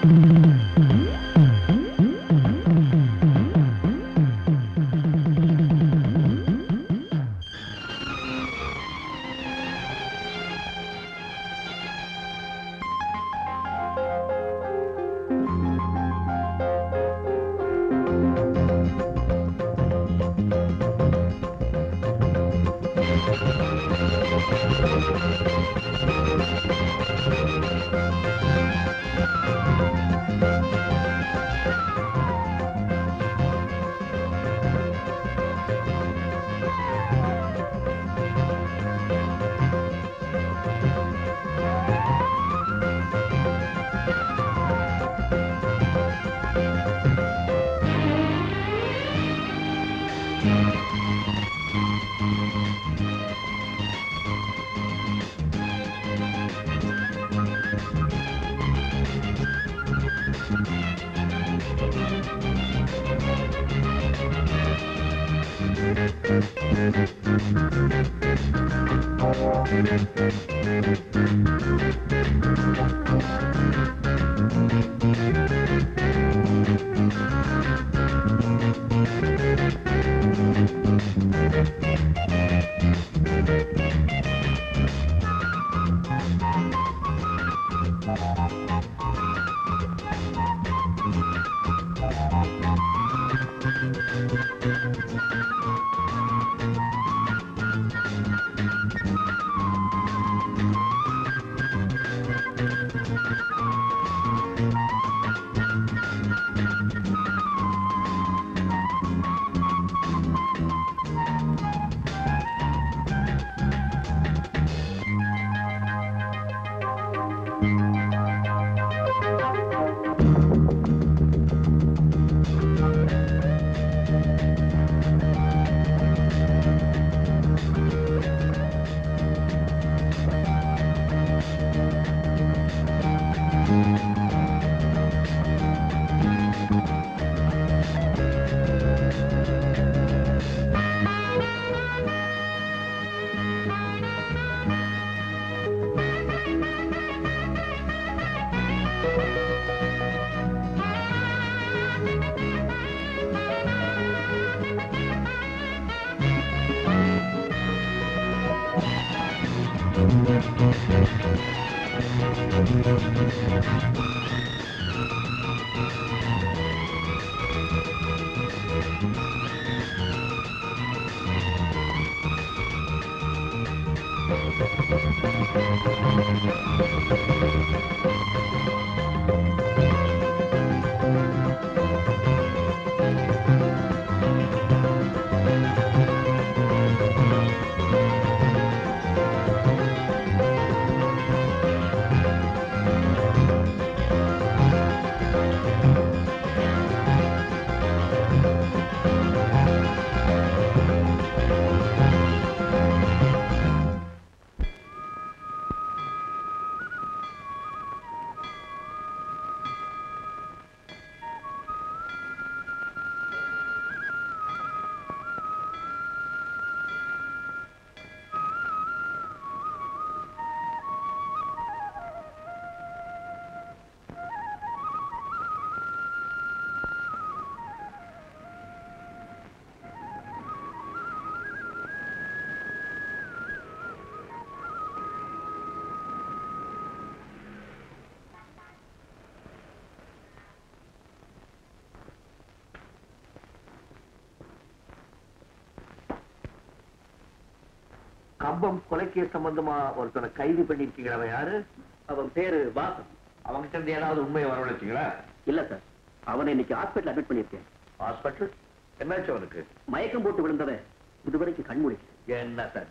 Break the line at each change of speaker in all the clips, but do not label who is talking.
கம்பம் கொலைக்கே சம்பந்தமா ஒருத்தனை கைது பண்ணிருக்கீங்களா? அவன் யாரு?
அவன் பேரு வாசன்.
அவங்கிட்ட இருந்து ஏதாவது உண்மையை வரவழைச்சீங்களா?
இல்ல சார், அவனை இன்னைக்கு ஹாஸ்பிட்டல் அட்மிட் பண்ணிருக்கேன்.
ஹாஸ்பிட்டல்? என்னாச்சு அவனுக்கு?
மயக்கம் போட்டு விழுந்தவன் இதுவரைக்கும் கண்மூடிக்கு.
என்ன சார்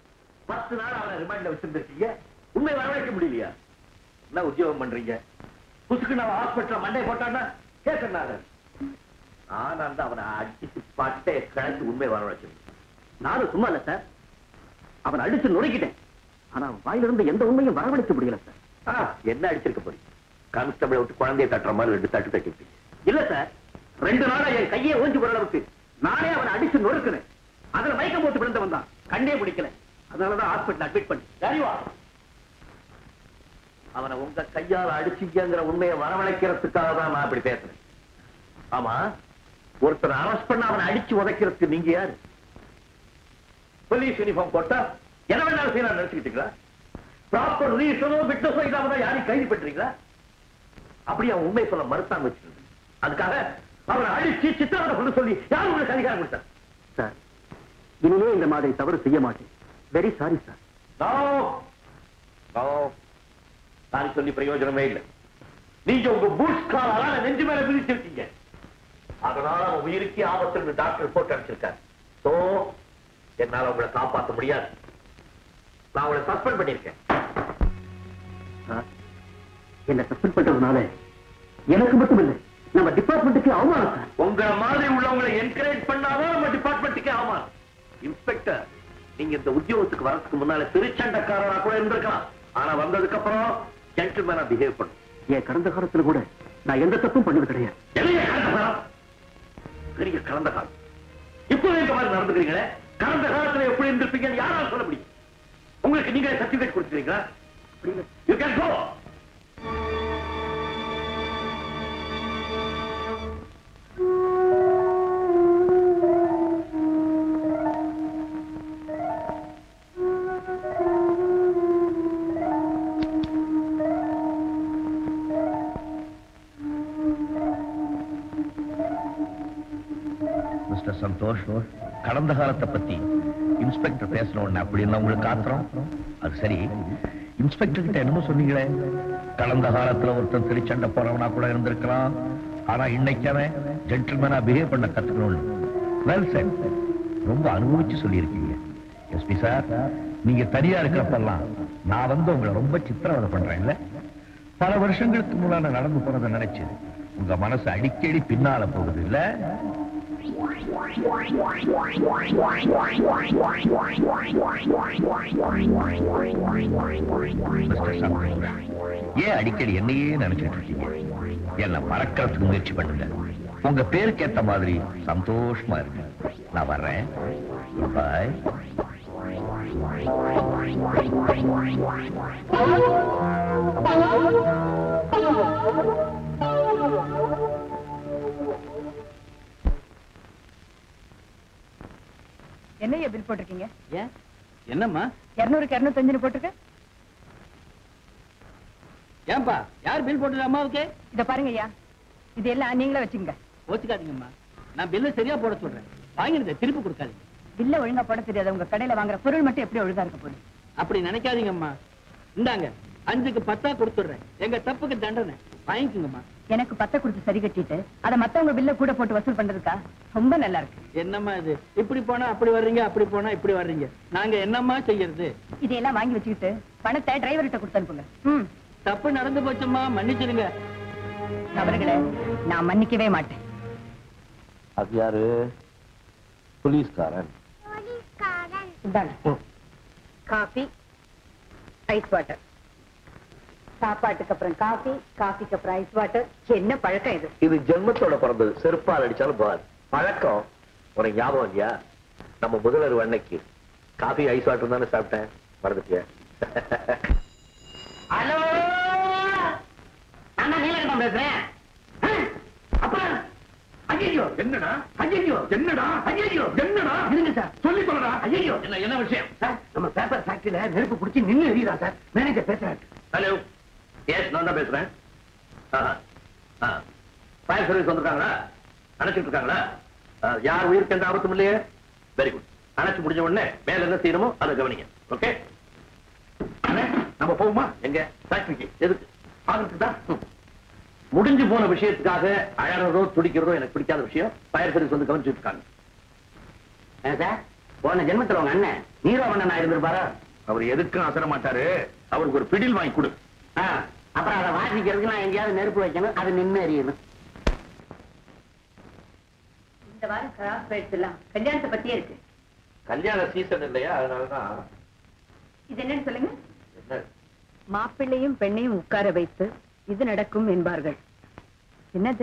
10 நாள் அவனை ரிமாண்ட்ல வச்சிருந்திருக்கீங்க, உண்மை வரவழைக்க முடியலையா? என்ன உத்தியோகம் பண்றீங்க? புசுக்கு நான் ஹாஸ்பிட்டல் மண்டை போட்டான்னா கேட்கறாங்க. நான் அந்த அவனை அடிச்சு பட்டை கலந்து உண்மை வரவழைச்சிருந்தேன்.
நானும் சும்மா இல்ல சார், அவன் அடிச்சு நுழைக்கிட்டேன். ஆனா அவன் வாயிலிருந்து எந்த உண்மையும் வரவழைக்க முடியல சார்.
என்ன அடிச்சிருக்க போறீங்க? கான்ஸ்டபிளை விட்டு குழந்தைய தட்டுற மாதிரி 2 தட்டு தட்டிருப்பீங்க.
இல்ல சார், 2 நாளா என் கையே ஓஞ்சி போற அளவுக்கு நானே அவனை அடிச்சு நொறுக்குனேன். அதுல மயக்கம் போட்டு விழுந்தவன் தான், கண்ணே பிடிக்கல. அதனாலதான் ஹாஸ்பிட்டல் அட்மிட் பண்ணி.
அவனை உங்க கையால் அடிச்சிங்கிற உண்மையை வரவழைக்கிறதுக்காக தான் நான் இப்படி பேசுறேன். ஆமா, ஒருத்தர் அரெஸ்ட் பண்ண அவனை அடிச்சு உதைக்கிறதுக்கு நீங்க யாரு? போலீஸ் யூனிஃபார்ம் போட்டா என்ன வேணாலும் செய்யலாம் நினைச்சுக்கிட்டீங்களா? ப்ராப்பர் ரீசனோ விட்னஸோ இல்லாம யாரையும் கைது பண்றீங்களா? அப்படி அவன் உண்மை சொல்ல மறுத்தாங்க வச்சிருக்கு. அதுக்காக அவனை அடிச்சு சித்திரவதை பண்ண சொல்லி யாரும் உங்களுக்கு அதிகாரம் கொடுத்தார்?
சார், இனிமே இந்த மாதிரி தவறு செய்ய மாட்டேன். Very sorry sir.
சாரி சொல்லி பிரயோஜனமே இல்லை. நீங்க உங்க பூட்ஸ் காலால நெஞ்சு மேல விதிச்சு விட்டீங்க. அதனால அவன் உயிருக்கு ஆபத்து டாக்டர் ரிப்போர்ட் அனுப்பிச்சிருக்காரு. சோ என்னால உங்களை காப்பாற்ற முடியாது. நான் உங்களை சஸ்பெண்ட் பண்ணிருக்கேன்.
என்ன சஸ்பெண்ட் பண்றதுனால எனக்கு மட்டும் இல்லை, நம்ம டிபார்ட்மெண்ட்டுக்கு அவமானம் சார்.
உங்க மாதிரி உள்ளவங்களை என்கரேஜ் பண்ணாதான் நம்ம டிபார்ட்மெண்ட்டுக்கே அவமானம். இன்ஸ்பெக்டர், நீங்க இந்த உத்தியோகத்துக்கு வரதுக்கு முன்னால திருச்சண்டக்காரனா கூட இருந்திருக்கலாம். ஆனா வந்ததுக்கு அப்புறம் ஜென்டில்மேனா பிஹேவ் பண்ணும்.
என் கடந்த காலத்துல கூட நான் எந்த தப்பும் பண்ணது கிடையாது.
பெரிய கடந்த காலம். இப்போ இந்த மாதிரி நடந்துக்கிறீங்களே, கடந்த காலத்துல எப்படி இருந்திருப்பீங்கன்னு யாராலும் சொல்ல முடியும்? உங்களுக்கு நீங்களே சர்டிபிகேட் கொடுத்துறீங்களா? You can go. Mister Santhosh, கடந்த காலத்தை பத்தி இன்ஸ்பெக்டர் பேசணும் அப்படின்னு உங்களுக்கு ஆத்திரம். அது சரி, இன்ஸ்பெக்டர் கிட்ட என்னமோ சொன்னீங்களே, கடந்த காலத்துல ஒருத்தன் திருச்சண்டை போறவனா கூட இருந்திருக்கலாம், ஆனா இன்னைக்கு அவன் ஜென்டில்மேனா பிஹேவ் பண்ண கத்துக்கணும்னு. Well said. ரொம்ப அனுபவிச்சு சொல்லியிருக்கீங்க. எஸ்பி சார், நீங்க தனியா இருக்கிறப்பெல்லாம் நான் வந்து உங்களை ரொம்ப சித்திரவதை பண்றேன்ல. பல வருஷங்களுக்கு முன்னால நடந்து போறதை நினைச்சு உங்க மனசு அடிக்கடி பின்னால போகுது இல்ல? ஏன் அடிக்கடி என்னையே நினைச்சிட்டு இருக்கீங்க? என்ன மறக்கிறதுக்கு முயற்சி பண்ணுங்க. உங்க பேருக்கு ஏத்த மாதிரி சந்தோஷமா இருக்கு. நான் வர்றேன். பாய்.
என்னைய பில் போட்டிருக்கீங்க?
என்னம்மா
200க்கு 205 போட்டிருக்க?
ஏன்பா, யார் பில் போட்டது அம்மாவுக்கு?
இத பாருங்க ஐயா, இது எல்லாம் நீங்களே வச்சுங்க.
ஓச்சுக்காதீங்கம்மா, நான் பில்ல சரியா போட சொல்றேன். வாங்கினதை திருப்பி கொடுக்காதீங்க.
பில்ல ஒழுங்கா போட தெரியாத உங்க கடையில வாங்குற பொருள் மட்டும் எப்படி ஒழுங்கா இருக்க போகுது?
அப்படி நினைக்காதீங்கம்மா. இந்தாங்க, 5க்கு 10 கொடுத்துடுறேன். எங்க தப்புக்கு தண்டனை வாங்கிக்கோங்கம்மா.
எனக்கு 10 கொடுத்து சரி கட்டிட்டு அதை மத்தவங்க பில்ல கூட போட்டு வசூல் பண்றதுக்கா? ரொம்ப நல்லா இருக்கு.
என்னம்மா இது? இப்படி போனா அப்படி வர்றீங்க, அப்படி போனா இப்படி வர்றீங்க. நாங்க என்னம்மா செய்யறது?
இதையெல்லாம் வாங்கி வச்சுக்கிட்டு பணத்தை டிரைவர்கிட்ட கொடுத்து அனுப்புங்க.
தப்பு நடந்து போச்சும்மா, மன்னிச்சிடுங்க.
அவர்களே, நான் மன்னிக்கவே மாட்டேன்.
அது யாரு? போலீஸ்காரன்.
Coffee, ice water. சாப்பாட்டுக்கு அப்புறம் காபி, காபிக்கு அப்புறம் ஐஸ் வாட்டர். என்ன பழக்கம் இது?
இது ஜென்மத்தோட பிறந்தது. செருப்பால் அடிச்சாலும் பார். பழக்கம் உனக்கு ஞாபகம் இல்லையா? நம்ம முதல்வர் அன்னைக்கு காபி ஐஸ் வாட்டர் தானே சாப்பிட்டேன், மறந்துட்டியா?
ஹலோ, நான் நீலகண்டம் பேசுறேன். ஐயோ என்னடா? ஐயோ என்னடா? ஐயோ என்னடா? இருங்க சார், சொல்லி சொல்லடா. ஐயோ என்ன விஷயம் சார்? நம்ம பேப்பர் ஃபேக்டரியில நெருப்பு பிடிச்சி நின்னு எரியுதா சார்? மேனேஜர் பேசுறாரு.
ஹலோ, எஸ், நான் தான் பேசுறேன். Fire service வந்துருக்காங்களா? அணைச்சிட்டு இருக்காங்களா? யார் உயிருக்கு எந்த ஆபத்தும் இல்லையே? Very good. அணைச்சு முடிஞ்ச உடனே மேல என்ன செய்யணுமோ அதை கவனிங்க. ஓகே, நம்ம போகுமா? எங்க ஃபேக்டரிக்கு? எதுக்கு? ஆகிறதுக்கு தான். முடிஞ்சு போன விஷயத்துக்காக அழறதோ துடிக்கிறதோ எனக்கு பிடிக்காத விஷயம். ஃபயர் சர்வீஸ் வந்து கவனிச்சுட்டு இருக்காங்க.
சார், போன ஜென்மத்தில் உங்க அண்ணன் நீரோவண்ணன் இருந்திருப்பாரா?
அவர் எதுக்கும் அசர மாட்டாரு. அவருக்கு ஒரு பிடில் வாங்கி கொடு.
அப்புறம் அதை வாசிக்கிறதுக்கு நான் எங்கேயாவது நெருப்பு வைக்கணும், அது நின்று எரியணும்.
இந்த வாரம் கிராஸ் ரைட்ஸ் எல்லாம் கல்யாணத்தை பத்தியே இருக்கு.
கல்யாண சீசன் இல்லையா, அதனாலதான்.
இது என்னன்னு சொல்லுங்க.
என்ன?
மாப்பிள்ளையும் பெண்ணையும் உட்கார வைத்து இது நடக்கும் என்பார்கள். என்னது?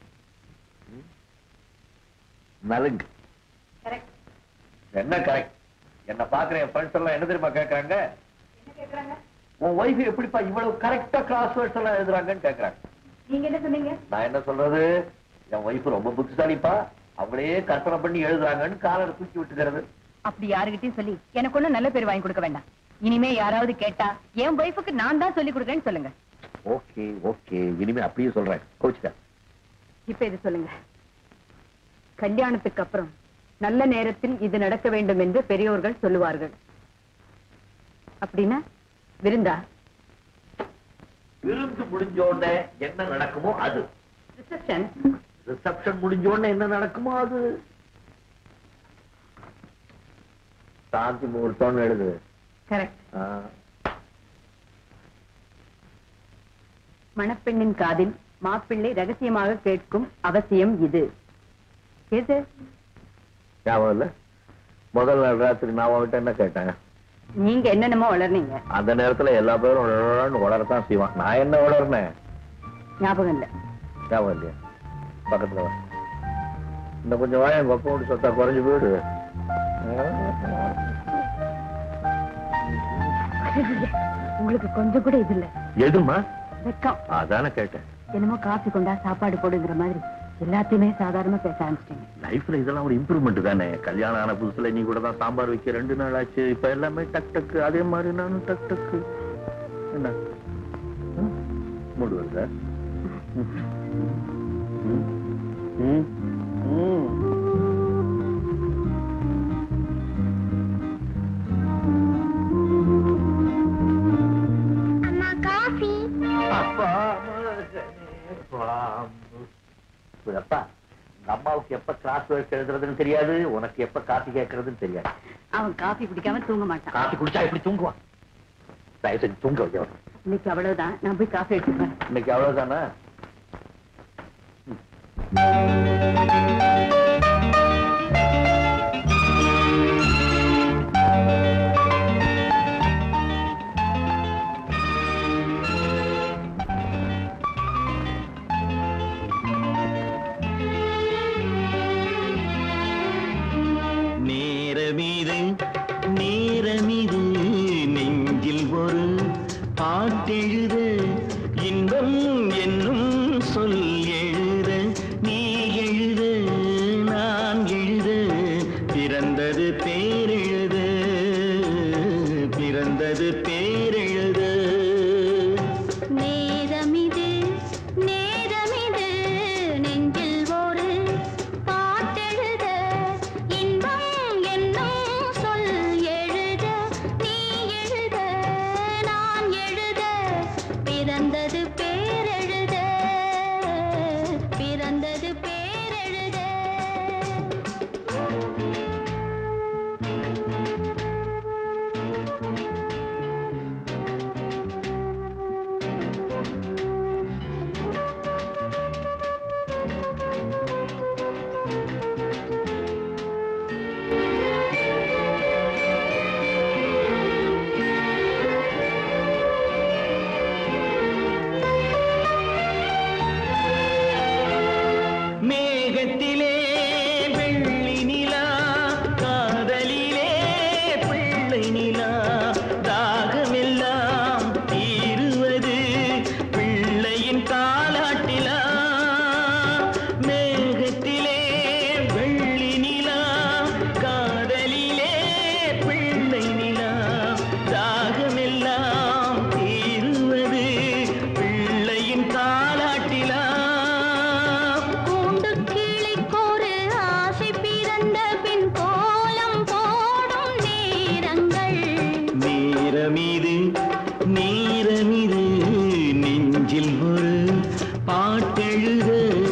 நலுங்கு.
கரெக்ட்.
என்ன கரெக்ட்? என்ன பாக்குற என் ஃப்ரெண்ட்ஸ் எல்லாம் என்ன தெரியுமா கேட்கறாங்க?
என்ன கேக்குறாங்க?
உன் ஒய்ஃப் எப்படிப்பா இவ்வளவு கரெக்டா கிராஸ் வேர்ட்ஸ் எல்லாம் எழுதுறாங்கன்னு கேக்குறாங்க.
நீங்க என்ன சொன்னீங்க?
நான் என்ன சொல்றது, என் ஒய்ஃப் ரொம்ப புத்திசாலிப்பா, அவளே கற்பனை பண்ணி எழுதுறாங்கன்னு காலரை தூக்கி விட்டுக்கிறது.
அப்படி யாருகிட்டயும் சொல்லி எனக்கு ஒண்ணும் நல்ல பேர் வாங்கி கொடுக்க வேண்டாம். இனிமே யாராவது கேட்டா என் ஒய்ஃபுக்கு நான் தான் சொல்லி கொடுக்குறேன்னு சொல்லுங்க.
ஓகே ஓகே, இனிமே அப்படியே சொல்றேன், கோச்சுக்க.
இப்ப இது சொல்லுங்க, கல்யாணத்துக்கு அப்புறம் நல்ல நேரத்தில் இது நடக்க வேண்டும் என்று பெரியோர்கள் சொல்லுவார்கள். அப்படின்னா விருந்தா?
விருந்து முடிஞ்சோடனே என்ன நடக்குமோ அது.
ரிசப்ஷன்?
ரிசப்ஷன் முடிஞ்சோடனே என்ன நடக்குமோ அது. சாந்தி முகூர்த்தம் எழுது.
கரெக்ட். மணப்பெண்ணின் காதில் மாப்பிள்ளை ரகசியமாக கேட்கும் அவசியம் இது. எது
ஞாபகம் இல்ல? முதல் நாள் ராத்திரி நான் அவன்கிட்ட என்ன கேட்டேன்?
நீங்க என்னென்னமோ வளர்னீங்க.
அந்த நேரத்துல எல்லா பேரும் வளரத்தான் செய்வான். நான் என்ன வளர்னேன்?
ஞாபகம் இல்ல.
ஞாபகம் இல்லையா? பக்கத்துல வா. இந்த கொஞ்சம் வாய கொப்போடு சொத்தா குறைஞ்சு போயிடு.
உங்களுக்கு கொஞ்சம் கூட இது இல்ல.
எதுமா?
வெக்கம்.
அதான கேட்டேன்.
என்னமோ காஃபி கொண்டா சாப்பாடு போடுங்கிற மாதிரி எல்லாத்தையுமே சாதாரணமா பேச ஆரம்பிச்சிட்டீங்க.
லைஃப்ல இதெல்லாம் ஒரு இம்ப்ரூவ்மெண்ட் தானே. கல்யாணம் ஆன புதுசுல நீ கூட தான் சாம்பார் வைக்க 2 நாள் ஆச்சு. இப்ப எல்லாமே டக் டக்கு. அதே மாதிரி நானும் டக் டக்கு. என்ன மூடு வருதா?
அம்மா காஃபி.
அப்பா அப்பா, உங்க அம்மாவுக்கு எப்ப கிளாஸ் ஒர்க் எழுதுறதுன்னு தெரியாது, உனக்கு எப்ப காஃபி கேட்கறதுன்னு தெரியாது.
அவன் காஃபி குடிக்காம தூங்க மாட்டான்.
காஃபி குடிச்சா எப்படி தூங்குவான்? தயவு செஞ்சு தூங்க வைக்க.
இன்னைக்கு அவ்வளவுதான், நான் போய் காஃபி எடுத்துக்கிறேன்.
இன்னைக்கு அவ்வளவுதானா?
நேரமிது நெஞ்சில் ஒரு பாட்டெழுத, இன்பம் என்னும் சொல் எழுத, நீ எழுத நான் எழுத, பிறந்தது பேரெழுத, பிறந்தது பேரெழுத.
நேரமிது நேரமிது நெஞ்சில் ஒரு பாட்டெழுத, இன்பம் என்னும் சொல் எழுத, நீ எழுத நான் எழுத, பிறந்தது பேரெழுத, பிறந்தது பேரெழுத.
மேகத்திலே வெள்ளி நிலா, காதலிலே பிள்ளை நிலா, தாகமெல்லாம் தீருவது பிள்ளையின் தாலாட்டிலா. மேகத்திலே வெள்ளி நிலா, காதலிலே பிள்ளை நிலா, தாகமெல்லாம் தீருவது பிள்ளையின் தாலாட்டிலா.
கூண்டு கிளிக்கொரு ஆசை பிறந்த பின் கோலம் போடும் நேரங்கள்.
நேரமிது நேரமிது நெஞ்சில் ஒரு பாட்டெழுத.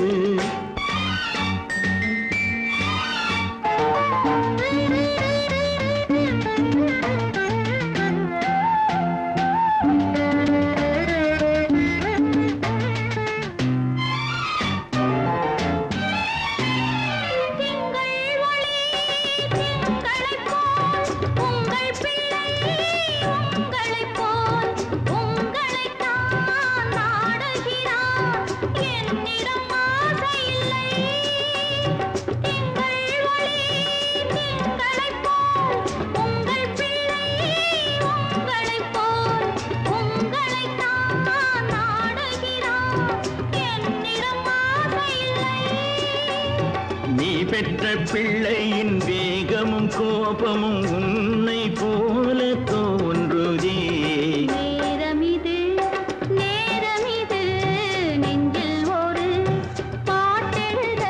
திங்கள் ஒளி திங்களைப் போல் உங்கள் பிள்ளை உங்களைப் போல் உங்களைத்தான் நாடுகிறான், என்னிடம் ஆசை இல்லை. திங்கள் ஒளி திங்களைப் போல் உங்கள் பிள்ளை உங்களைப் போல்
பெற்ற பிள்ளையின் வேகமும் கோபமும் உன்னை போல தோன்றுதே.
நேரமிது நேரமிது நெஞ்சில் ஒரு பாட்டெழுத.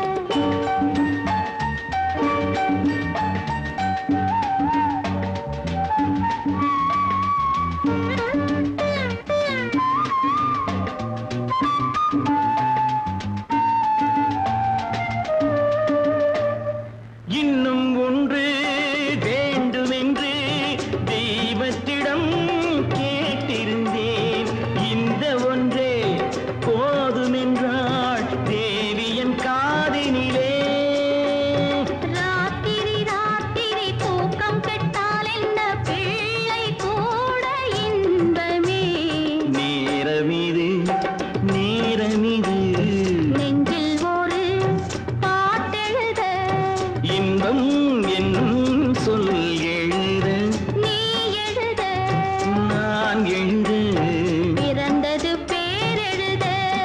இன்னும் ஒன்று வேண்டுமென்று தெய்வத்திடம் கேட்டிருந்தேன். இந்த ஒன்றே போதுமென்றாள் தேவியன் காதினிலே.
ராத்திரி ராத்திரி தூக்கம் கெட்டால் என்ன பிள்ளை கூட இன்பமே.
நேரமிது நேரமிது
நெஞ்சில் ஒரு பாட்டெழுத.
இன்பம் என்னும் சொல் எழுத
நீ எழுத
நான் எழுத
பிறந்தது பேரெழுத.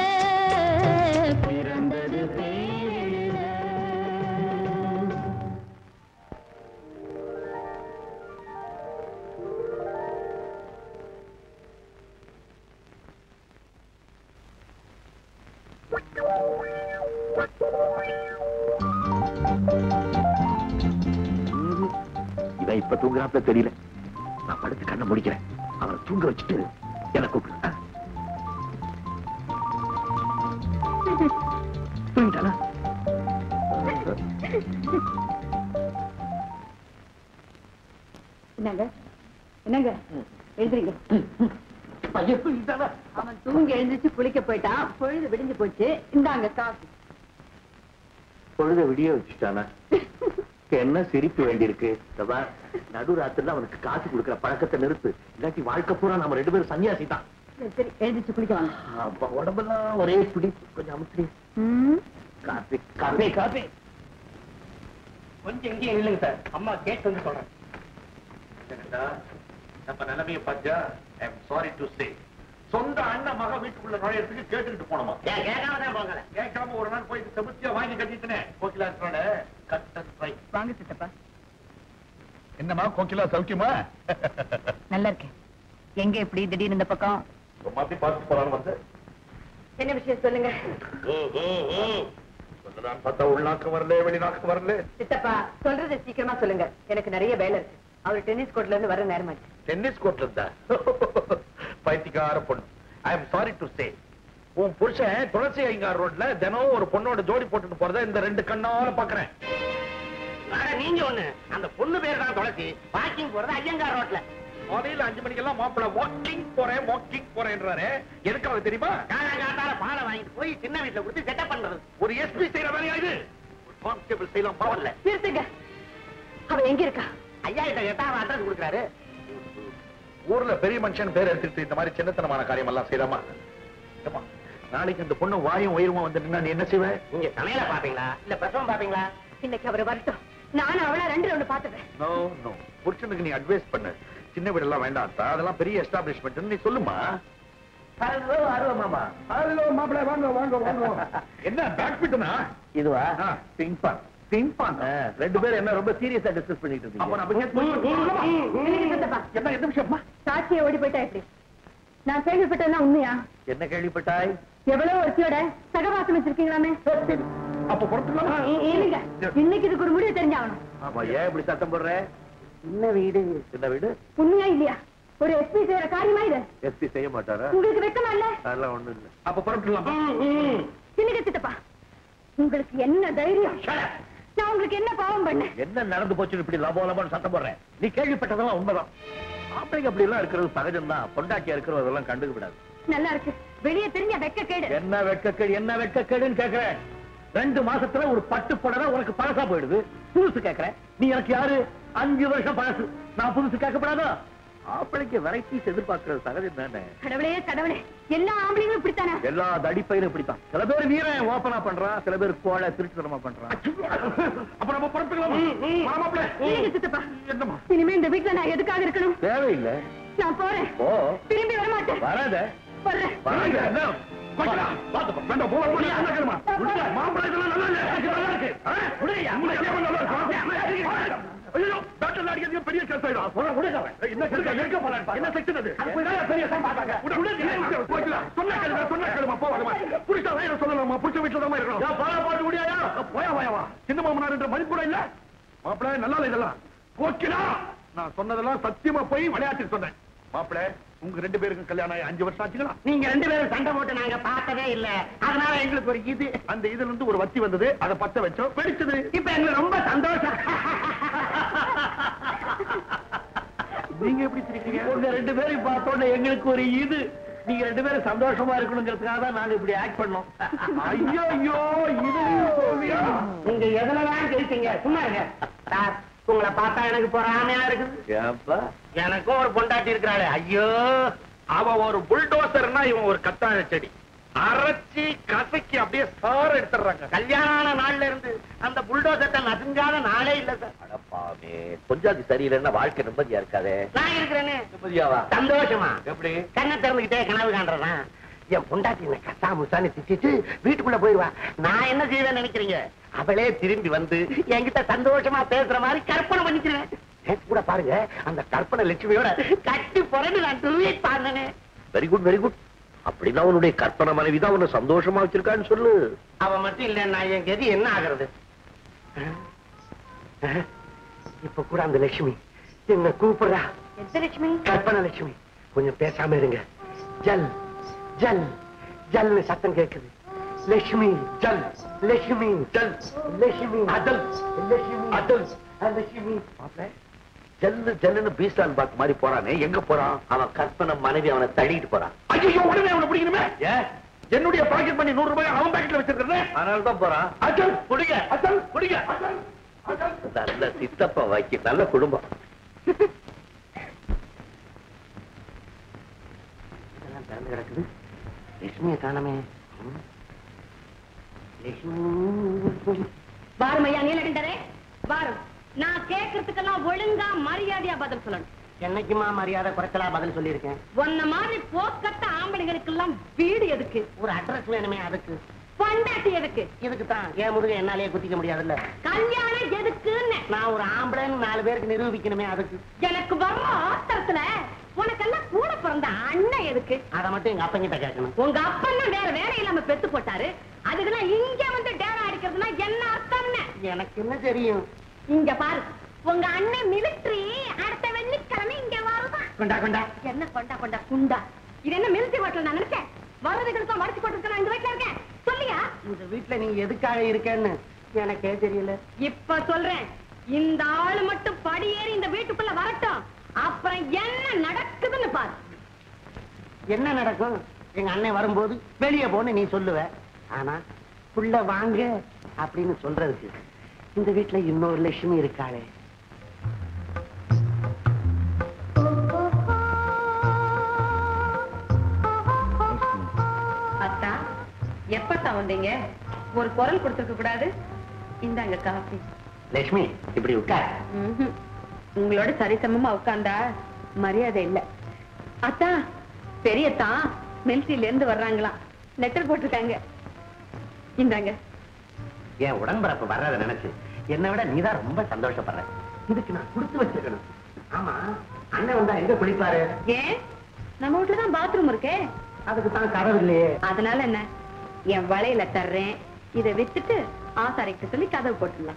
பிறந்தது பேரெழுத.
இவன் இப்ப தூங்குறாப்ல தெரியல. நான் படுத்து கண்ணை முடிக்கிறேன். அவனை தூங்க வச்சுட்டு என்ன கூப்பிடு. தூங்கிட்டானா?
என்னங்க என்னங்க எழுதுறீங்க?
பையன் தூங்கிட்டானா?
அவன் தூங்கி எழுந்திருச்சு குளிக்க போயிட்டான். பொழுது விடிஞ்சு போச்சு. இந்தாங்க காஃபி.
பொழுத விடிய வச்சுட்டானா? என்ன சிரிப்பு வேண்டியிருக்கு. நடுராத்திரில அவனுக்கு காசு கொடுக்கிற பழக்கத்தை நிறுத்து. இல்லாட்டி வாழ்க்கை பூரா நம்ம 2 பேரும் சன்னியாசி தான்.
சரி எழுந்திருச்சு குளிக்க வாங்க.
அப்ப உடம்பெல்லாம் ஒரே பிடிப்பு. கொஞ்சம் அமுத்தி. Coffee coffee coffee.
கொஞ்சம் எங்கேயும் இல்லைங்க சார். அம்மா கேட்டு வந்து சொல்றேன்.
நம்ம நிலைமையை பார்த்தா I am sorry to say சொந்த அண்ணன் மக வீட்டுக்குள்ள நுழையறதுக்கு கேட்டுக்கிட்டு போனோமா?
கேட்காம தான் போங்கல.
கேட்காம ஒரு நாள் போய் செபத்தியா வாங்கி கட்டிட்டனே. கோகிலா இருக்கோட கட்டன் ட்ரை.
வாங்க சித்தப்பா.
என்னமா கோகிலா சௌக்கியமா?
நல்லா இருக்கேன். எங்க எப்படி திடீர்னு இந்த பக்கம்?
மாத்தி பார்த்து போறான்னு வந்து
என்ன விஷயம் சொல்லுங்க.
சொல்லலாம் பார்த்தா உள்நாக்கு வரல வெளிநாக்கு வரல.
சித்தப்பா சொல்றது சீக்கிரமா சொல்லுங்க. எனக்கு நிறைய வேலை இருக்கு. அவர் டென்னிஸ் கோர்ட்ல இருந்து வர நேரமாச்சு.
டென்னிஸ் கோர்ட்ல இருந்தா பைத்தியக்கார பொண்ணு. I am sorry to say உன் புருஷன் துளசி ஐங்கார் ரோட்ல தினம் ஒரு பொண்ணோட ஜோடி போட்டுட்டு போறத இந்த 2 கண்ணால பாக்குறேன்.
நீங்க ஒண்ணு அந்த பொண்ணு பேரு தான் துளசி. வாக்கிங் போறது ஐயங்கார் ரோட்ல.
காலையில 5 மணிக்கெல்லாம் மாப்பிள்ள வாக்கிங் போறேன்றாரு. எதுக்காக தெரியுமா?
காலங்காத்தால பாலை வாங்கிட்டு போய் சின்ன வீட்டுல கொடுத்து செட்டப் பண்றது.
ஒரு எஸ்பி செய்யற வேலையா இது? ஒரு கான்ஸ்டபிள் செய்யலாம் பரவாயில்ல.
நிறுத்துங்க. அவ எங்க இருக்கா?
ஐயா கிட்ட கேட்டா அவன் அட்ரஸ் கொடுக்குறாரு.
ஊர்ல பெரிய மனுஷன் பேர் எடுத்துட்டு இந்த மாதிரி சின்னத்தனமான காரியம் எல்லாம் செய்யலாமா? நாளைக்கு இந்த பொண்ணு வாயும் உயிருமா வந்து நின்னா நீ என்ன செய்வ?
நீங்க சமையல பாப்பீங்களா இல்ல பிரசவம் பாப்பீங்களா?
இன்னைக்கு அவர் வரட்டும். நானும் அவளா 2 ரவுண்டு பாத்துறேன்.
நோ நோ புருஷனுக்கு நீ அட்வைஸ் பண்ணு. சின்ன வீடெல்லாம் வேண்டாம். அதெல்லாம் பெரிய எஸ்டாப்ளிஷ்மெண்ட் நீ சொல்லுமா. ஹலோ ஹலோ மாமா. ஹலோ மாப்பிள வாங்க வாங்க வாங்க. என்ன பேக் பிட்டனா? இதுவா? பிங் பான். பிங் பான். 2 பேரும் என்ன ரொம்ப சீரியஸா டிஸ்கஸ் பண்ணிட்டு இருக்கீங்க. அப்ப நான்
சித்தப்பா
என்ன விஷயமா?
சாட்சியை ஓடி போயிட்டா எப்படி? நான் கேள்விப்பட்டதெல்லாம் உண்மையா?
என்ன கேள்விப்பட்டாய்?
எவ்வளவு ஒருத்தியோட சகவாசம் வச்சிருக்கீங்களாமே.
அப்ப பொறுத்துக்கலாமா?
இல்லைங்க. இன்னைக்கு இதுக்கு ஒரு முடிவு தெரிஞ்சாகணும்.
ஆமா ஏன் இப்படி சத்தம் போடுற? சின்ன வீடு. சின்ன வீடு
உண்மையா இல்லையா? ஒரு எஸ்பி செய்யற காரியமா இது?
எஸ்பி செய்ய மாட்டாரா?
உங்களுக்கு வெக்கமா இல்ல?
அதெல்லாம் ஒண்ணும் இல்ல. அப்ப புறப்படலாமா?
இல்லைங்க சித்தப்பா. உங்களுக்கு என்ன தைரியம்? நான் உங்களுக்கு என்ன பாவம் பண்ணேன்?
என்ன நடந்து போச்சு இப்படி லபோலபான்னு சத்தம் போடுறேன்? நீ கேள்விப்பட்டதெல்லாம் உண்மைதான். ஆம்பளைங்க அப்படி எல்லாம் இருக்கிறது சகஜம்தான். பொண்டாட்டியா இருக்கிறதெல்லாம் கண்டுக்க விடாது.
நல்லா இருக்கு. வெளியே தெரிஞ்ச வெக்கக்கேடு.
என்ன வெட்கக்கேடுன்னு கேக்குறேன். 2 மாசத்துல ஒரு பட்டு புடவை உனக்கு பழசா போயிடுது. புதுசு கேக்குறேன். நீ எனக்கு யாரு? 5 வருஷம் பழசு. நான் புதுசு கேட்கப்படாதா? ஆம்பளைக்கு வெரைட்டிஸ் எதிர்பார்க்கறது சகஜம் தானே.
கடவுளே கடவுளே, எல்லா ஆம்பளைங்களும் இப்படித்தானே?
எல்லா தடிப்பையிலும் இப்படித்தான். சில பேர் வீரன் ஓப்பனா பண்றான், சில பேர் கோழை திருட்டுத்தனமா பண்றான். அப்ப நம்ம
இல்லைங்க சித்தப்பா.
என்னமா
இனிமே இந்த வீட்டுல நான் எதுக்காக இருக்கணும்?
தேவையில்லை.
நான் போறேன்.
ஓ
திரும்பி வரமாட்டேன்.
வராத.
வர்றேன்.
வேண்டாம் போல மாப்பிள்ளை இதெல்லாம் நல்லா இருக்கு. ஐயோ டாக்டர் அடிக்கிறது பெரிய கேஸ் ஆயிடும். என்ன செக்ஷன் அது? சொன்ன கேளுமா போவாங்கம்மா. புடிச்சா வேற சொல்லலாமா? புடிச்ச வீட்டுல தான் இருக்கணும். பாட்டு முடியாயா? போயா சின்ன மாமனார் என்ற மதிப்பு கூட இல்ல. மாப்பிள்ளை நல்லா இதெல்லாம் ஓகேடா. நான் சொன்னதெல்லாம் சத்தியமா போய் விளையாட்டு சொன்னேன். மாப்பிள்ளை உங்க 2 பேருக்கும் கல்யாணம் 5 வருஷம் ஆச்சுங்களா?
நீங்க 2 பேரும் சண்டை போட்டு நாங்க பார்த்ததே இல்ல. அதனால எங்களுக்கு ஒரு இது
அந்த இதுல இருந்து ஒரு வத்தி வந்தது. அதை பத்த வச்சோம் வெடிச்சது.
இப்ப எங்களுக்கு ரொம்ப சந்தோஷம்.
நீங்க எப்படி சிரிக்கிறீங்க?
உங்க 2 பேரையும் பார்த்தோன்னே எங்களுக்கு ஒரு இது. நீங்க 2 பேரும் சந்தோஷமா இருக்கணுங்கிறதுக்காக தான் நாங்க இப்படி ஆக்ட் பண்ணோம்.
ஐயோ இது
நீங்க எதுலதான் கேட்டீங்க? சும்மா இருங்க சார். உங்களை பார்த்தா எனக்கு பொறாமையா இருக்குது.
ஏப்பா
எனக்கும் ஒரு பொண்டாட்டி இருக்கிறாளே. ஐயோ
அவன் ஒரு புல்டோசர்னா இவன் ஒரு கத்தாழ செடி. அரைச்சி கசக்கி அப்படியே சார் எடுத்துறாங்க.
கல்யாண நாள்ல இருந்து அந்த புல்டோசர்ட்ட நசுங்காத நாளே இல்ல சார்.
அடப்பாவே கொஞ்சம் சரியில்லைன்னா வாழ்க்கை நிம்மதியா இருக்காதே.
நான் இருக்கிறேன்னு
நிம்மதியாவா?
சந்தோஷமா
எப்படி?
கண்ணை திறந்துகிட்டே கனவு காண்றதான். என் பொண்டாட்டி என்ன கசா முசான்னு திட்டிட்டு வீட்டுக்குள்ள போயிருவா. நான் என்ன செய்வேன்னு நினைக்கிறீங்க? அவளே திரும்பி வந்து என்கிட்ட சந்தோஷமா பேசுற மாதிரி கற்பனை பண்ணிக்கிறேன். கூட பாருங்க அந்த கற்பனை லட்சுமியோட கட்டி புரண்டு நான் ட்வீட் பண்ணனே.
Very good very good. அப்படின்னா உன்னுடைய கற்பனை மனைவி தான் உன்னை சந்தோஷமா வச்சிருக்கான்னு சொல்லு.
அவ மட்டும் இல்ல நான் என் கதி என்ன ஆகிறது? இப்ப கூட அந்த லட்சுமி என்ன கூப்பிடுறா.
எந்த லட்சுமி?
கற்பனை லட்சுமி. கொஞ்சம் பேசாம இருங்க. ஜல் ஜல் ஜல்னு சத்தம் கேட்குது. லட்சுமி ஜல் லட்சுமி ஜல் லட்சுமி அதல் லட்சுமி அதல் லட்சுமி.
ஜல்லு ஜல்லுன்னு பீஸ்டான் பாக் மாதிரி போறானே, எங்க போறான்? அவன் கற்பனை மனைவி அவனை தள்ளிட்டு போறான்.
ஐயோ உடனே அவனை பிடிக்கணுமே. என்னுடைய பாக்கெட் பண்ணி 100 ரூபாய் அவன் பாக்கெட்ல வச்சிருக்கிறேன்.
அதனால தான் போறான்.
அச்சல்
குடிங்க
அச்சல் குடிங்க.
நல்ல சித்தப்பா வாக்கி நல்ல குடும்பம்.
இதெல்லாம் திறந்து கிடக்குது. லட்சுமியை காணமே.
பாருமையா நீலகண்டரே பாரு. நான் கேட்கறதுக்கெல்லாம் ஒழுங்கா மரியாதையா பதில் சொல்லணும்.
என்னைக்குமா மரியாதை குறைச்சலா பதில் சொல்லியிருக்கேன்.
உன்ன மாதிரி போக்கட்ட ஆம்பளைங்களுக்கு எல்லாம் வீடு எதுக்கு?
ஒரு அட்ரஸ் வேணுமே. அதுக்கு
பொண்டாட்டி எதுக்கு?
இதுக்கு தான் என் முதுக என்னாலேயே குத்திக்க முடியாதுல்ல.
கல்யாணம் எதுக்குன்னு
நான் ஒரு ஆம்பளைன்னு 4 பேருக்கு நிரூபிக்கணுமே. அதுக்கு
எனக்கு வர்ற ஆத்திரத்துல உனக்கெல்லாம் கூட பிறந்த அண்ணன் எதுக்கு?
அதை மட்டும் எங்க அப்பங்கிட்ட கேட்கணும்.
உங்க அப்பன்னா வேற வேலை இல்லாம பெத்து போட்டாரு. அதுக்குதான் இங்க வந்து டேரா அடிக்கிறதுனா என்ன அர்த்தம்னு
எனக்கு என்ன தெரியும்?
இங்க பாரு, உங்க அண்ணன் மிலிட்டரி அடுத்த வெள்ளிக்கிழமை இங்க வருதான்.
கொண்டா கொண்டா.
என்ன கொண்டா கொண்டா குண்டா? இது என்ன மிலிட்டரி ஹோட்டல்? நான் நினைச்சேன் வரதுக்கு மறைச்சு போட்டுருக்கேன். இந்த வீட்டுல இருக்கேன். சொல்லியா?
இந்த வீட்டுல நீ எதுக்காக இருக்கேன்னு எனக்கே தெரியல.
இப்ப சொல்றேன். இந்த ஆளு மட்டும் படியேறி இந்த வீட்டுக்குள்ள வரட்டும். அப்புறம் என்ன நடக்குதுன்னு பாரு.
என்ன நடக்கும்? எங்க அண்ணன் வரும்போது வெளியே போன்னு நீ சொல்லுவ. ஆனா புள்ள வாங்க அப்படின்னு சொல்றதுக்கு இந்த வீட்டுல இன்னொரு லட்சுமி இருக்காளே.
அத்தா எப்பத்தான் வந்தீங்க? ஒரு குரல் கொடுத்துருக்க கூடாது? இந்தாங்க காஃபி.
லட்சுமி இப்படி உட்கார்.
உங்களோட சரிசமமா உட்கார்ந்தா மரியாதை இல்ல. அத்தா பெரியத்தா மிலிட்டரியில இருந்து வர்றாங்களாம். லெட்டர் போட்டிருக்காங்க. இந்தாங்க.
என் உடன்பிறப்பு வர்றதை நினைச்சு என்னை விட நீதான் ரொம்ப சந்தோஷப்படுற. இதுக்கு நான் கொடுத்து வச்சிருக்கணும். ஆமா அண்ணன் வந்தா எங்க குளிப்பாரு?
ஏன் நம்ம வீட்டுலதான் பாத்ரூம் இருக்கே.
அதுக்கு தான் கதவு இல்லையே.
அதனால என்ன, என் வளையல தர்றேன். இதை வித்துட்டு ஆசாரிக்கு சொல்லி கதவு போட்டுடலாம்.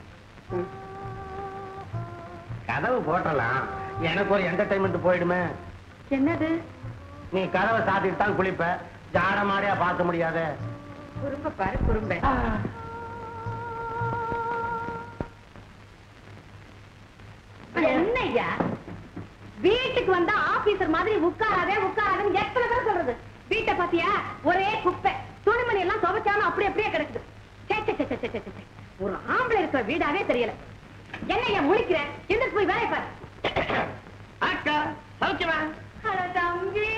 கதவு போட்டலாம். எனக்கு ஒரு என்டர்டைன்மெண்ட் போயிடுமே.
என்னது?
நீ கதவை சாத்திட்டு தான் குளிப்ப. ஜாட மாடியா பார்க்க முடியாத.
குறும்ப பாரு குறும்ப. என்னய்யா வீட்டுக்கு வந்தா ஆபீசர் மாதிரி உட்காராதே உட்காராதுன்னு எத்தனை பேர் சொல்றது? வீட்டை பாத்தியா? ஒரே குப்பை. துணிமணி எல்லாம் துவைச்சாலும் அப்படி அப்படியே கிடக்குது. ஒரு ஆம்பளை இருக்கிற வீடாவே தெரியல. என்னய்யா முழிக்கிற? எந்த போய் வேலை பாரு.
அக்கா சௌக்கியமா?
ஹலோ தம்பி.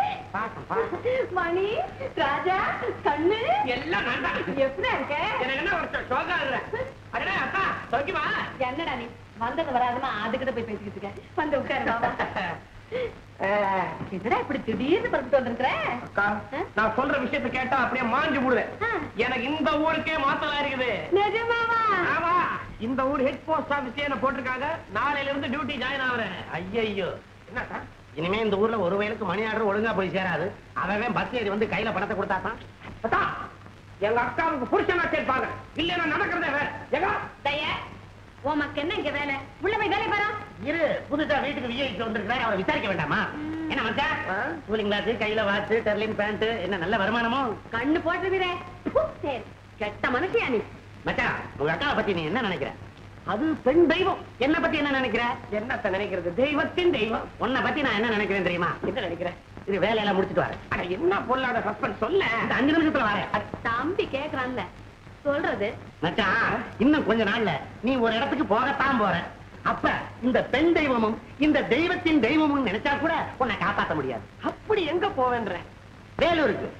மணி ராஜா கண்ணு
எல்லாம்
எப்படி இருக்க?
எனக்கு என்ன ஒரு சோகா இல்ல. அக்கா சௌக்கியமா?
என்னடா நீ வந்தது வராதுன்னா அதுக்கிட்ட போய் பேசிக்கிட்டு இருக்க. வந்து உட்காரு. என்னடா இப்படி திடீர்னு பறந்துட்டு வந்திருக்கிற?
அக்கா, நான் சொல்ற விஷயத்தை கேட்டா அப்படியே மாஞ்சு போடுவேன். எனக்கு இந்த ஊருக்கே மாத்தலா இருக்குது.
நிஜமாவா?
ஆமா, இந்த ஊர் ஹெட் போஸ்ட் ஆபீஸ்ல என்ன போட்டிருக்காங்க. நாளையில இருந்து டியூட்டி ஜாயின் ஆகுறேன்.
ஐயோ,
என்னக்கா?
இனிமே இந்த ஊர்ல ஒரு வயலுக்கு மணி ஆர்டர் ஒழுங்கா போய் சேராது. அவன் பஸ் ஏறி வந்து கையில பணத்தை கொடுத்தாதான்.
அத்தா, எங்க அக்காவுக்கு புருஷனா கேட்பாங்க. இல்லன்னா நடக்கிறதே வேற. எங்க
தயா, உமக்கு என்ன இங்க வேலை? உள்ள போய் வேலை பாரு.
இரு, புதுசா வீட்டுக்கு விஐக்கு வந்திருக்கிறார், அவரை விசாரிக்க வேண்டாமா? என்ன மச்சான், கூலிங் கிளாஸ், கையில வாட்ச், டெர்லின் பேண்ட், என்ன நல்ல வருமானமோ?
கண்ணு போட்டுருவீரே. சரி, கெட்ட மனுஷியா நீ.
மச்சான், உங்க அக்காவை பத்தி நீ என்ன நினைக்கிற? அது பெண் தெய்வம். என்ன பத்தி என்ன நினைக்கிற?
என்னத்த நினைக்கிறது? தெய்வத்தின் தெய்வம்.
உன்னை பத்தி நான் என்ன நினைக்கிறேன் தெரியுமா?
என்ன நினைக்கிறேன்?
இது வேலையெல்லாம் முடிச்சுட்டு வரேன்.
அட, என்ன பொருளாத ஹஸ்பண்ட் சொல்ல.
இந்த 5 நிமிஷத்துல வரேன்.
தம்பி கேக்குறான்ல, சொல்றது.
மச்சான், இன்னும் கொஞ்ச நாள்ல நீ ஒரு இடத்துக்கு போகத்தான் போற. அப்ப இந்த பெண் தெய்வமும் இந்த தெய்வத்தின் தெய்வமும் நினைச்சா கூட உன்னை காப்பாற்ற முடியாது.
அப்படி எங்க போவேன்ற?
வேலூருக்கு.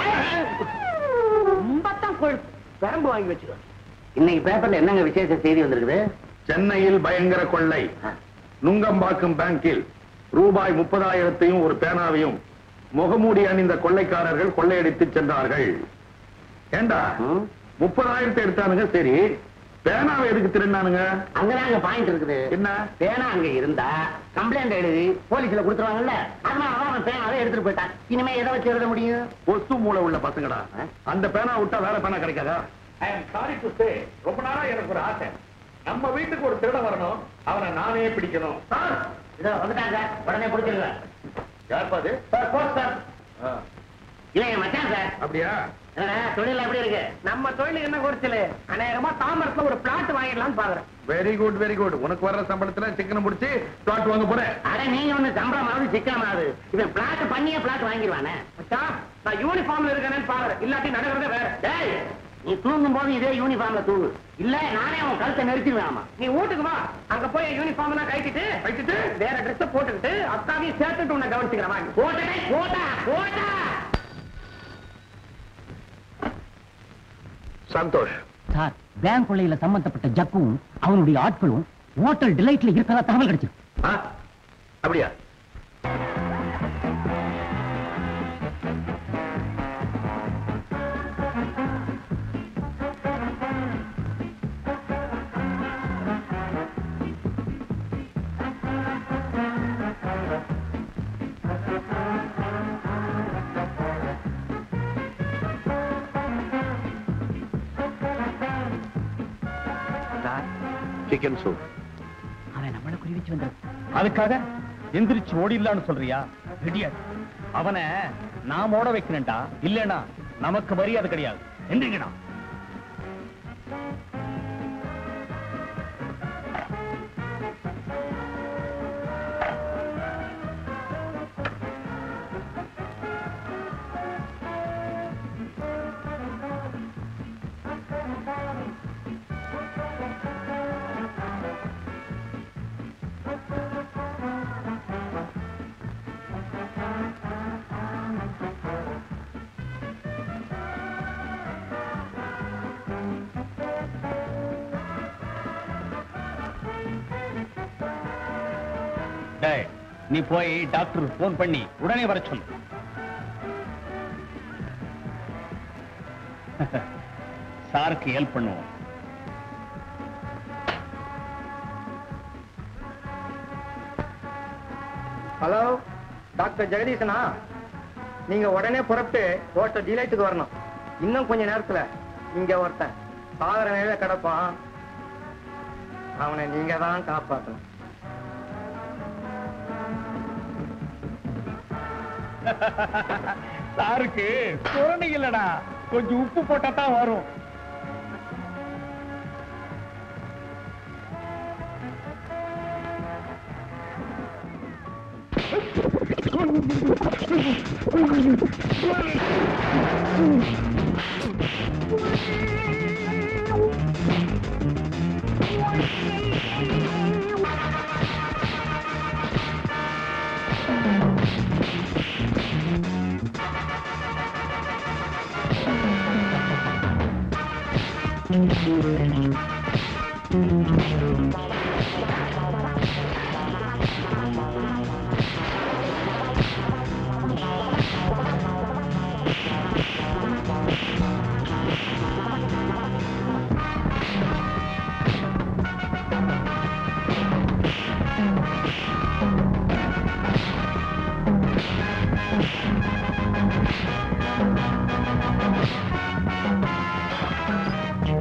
ரொம்பத்தான் கொழுப்பு.
பெரம்பு வாங்கி வச்சுக்கோ.
இன்னைக்கு பேப்பர்ல என்னங்க விசேஷ செய்தி வந்திருக்குது?
சென்னையில் பயங்கர கொள்ளை. நுங்கம்பாக்கம் பேங்கில் ரூபாய் 30,000 ஒரு பேனாவையும் முகமூடி அணிந்த கொள்ளைக்காரர்கள் கொள்ளையடித்து சென்றார்கள். ஏண்டா 30,000 எடுத்தானுங்க, சரி, பேனாவை எதுக்கு திருநானுங்க?
அங்கதாங்க பாயிண்ட் இருக்குது.
என்ன?
பேனா அங்க இருந்தா கம்ப்ளைண்ட் எழுதி போலீஸ்ல கொடுத்துருவாங்கல்ல, அதனால அவன் பேனாவை எடுத்துட்டு போயிட்டான். இனிமே எதை வச்சு எழுத முடியும்?
பொசு மூளை உள்ள பசங்கடா. அந்த பேனா விட்டா வேற பேனா கிடைக்காதா? ஐ அம் சாரி டு சே, ரொம்ப நாளா எனக்கு ஒரு ஆசை. நம்ம வீட்டுக்கு ஒரு திருட வரணும், அவனை நானே பிடிக்கணும்.
சார், இதோ வந்துட்டாங்க, உடனே பிடிச்சிருங்க.
யார் பாது?
Sir, post sir. இல்ல என் மச்சான் சார்.
அப்படியா?
தொழில் எப்படி இருக்கு?
நம்ம தொழில் என்ன குறைச்சல? அநேகமா தாமரத்துல ஒரு பிளாட் வாங்கிடலாம்னு பாக்குறேன்.
Very good, very good. உனக்கு வர்ற சம்பளத்துல சிக்கன் முடிச்சு பிளாட் வாங்க போறேன்.
அட, நீங்க ஒண்ணு சம்பளமாவது சிக்கனமாவது, இவன் பிளாட் பண்ணியே பிளாட் வாங்கிடுவானே.
மச்சான், நான் யூனிஃபார்ம்ல இருக்கேன்னு பாக்குறேன். இல்லாட்டி நடக்கிறதே வேற.
டேய், நீ தூங்கும் போது இதே யூனிஃபார்ம்ல தூங்கு, இல்ல நானே உன் கழுத்தை நெரிச்சிருவேன்.
நீ வீட்டுக்கு வா, அங்க போய் யூனிஃபார்ம் எல்லாம் கட்டிட்டு வேற ட்ரெஸ் போட்டுக்கிட்டு அக்காவையும் சேர்த்துட்டு உன்னை கவனிச்சுக்கிறேன்.
போட்டே போட்டா போட்டா.
சந்தோஷ்
சார், பேங்க் கொள்ளையில சம்பந்தப்பட்ட ஜக்கும் அவனுடைய ஆட்களும் ஹோட்டல் டிலைட்ல இருக்கிறதா தகவல் கிடைச்சிருக்கு.
அப்படியா? Chicken soup.
அவன் நம்மள குறி வச்சு வந்த
அதுக்காக எந்திரிச்சு ஓடிடலான்னு சொல்றியா? இடியட். அவனை நாம் ஓட வைக்கணும்டா, இல்லனா நமக்கு மரியாதை கிடையாது. எந்திரிக்கடா. டேய், நீ போய் டாக்டர் போன் பண்ணி உடனே வர சொல்லு. சாருக்கு ஹெல்ப் பண்ணுவோம்.
ஹலோ, டாக்டர் ஜெகதீசனா? நீங்க உடனே புறப்பட்டு ஹோட்டல் டிலைட்டுக்கு வரணும். இன்னும் கொஞ்ச நேரத்துல இங்க ஒருத்தன் சாகர நிலையில கிடப்பான். அவனை நீங்க தான் காப்பாற்றணும்.
சாருக்கு குரணை இல்லடா, கொஞ்சம் உப்பு போட்டா தான் வரும்.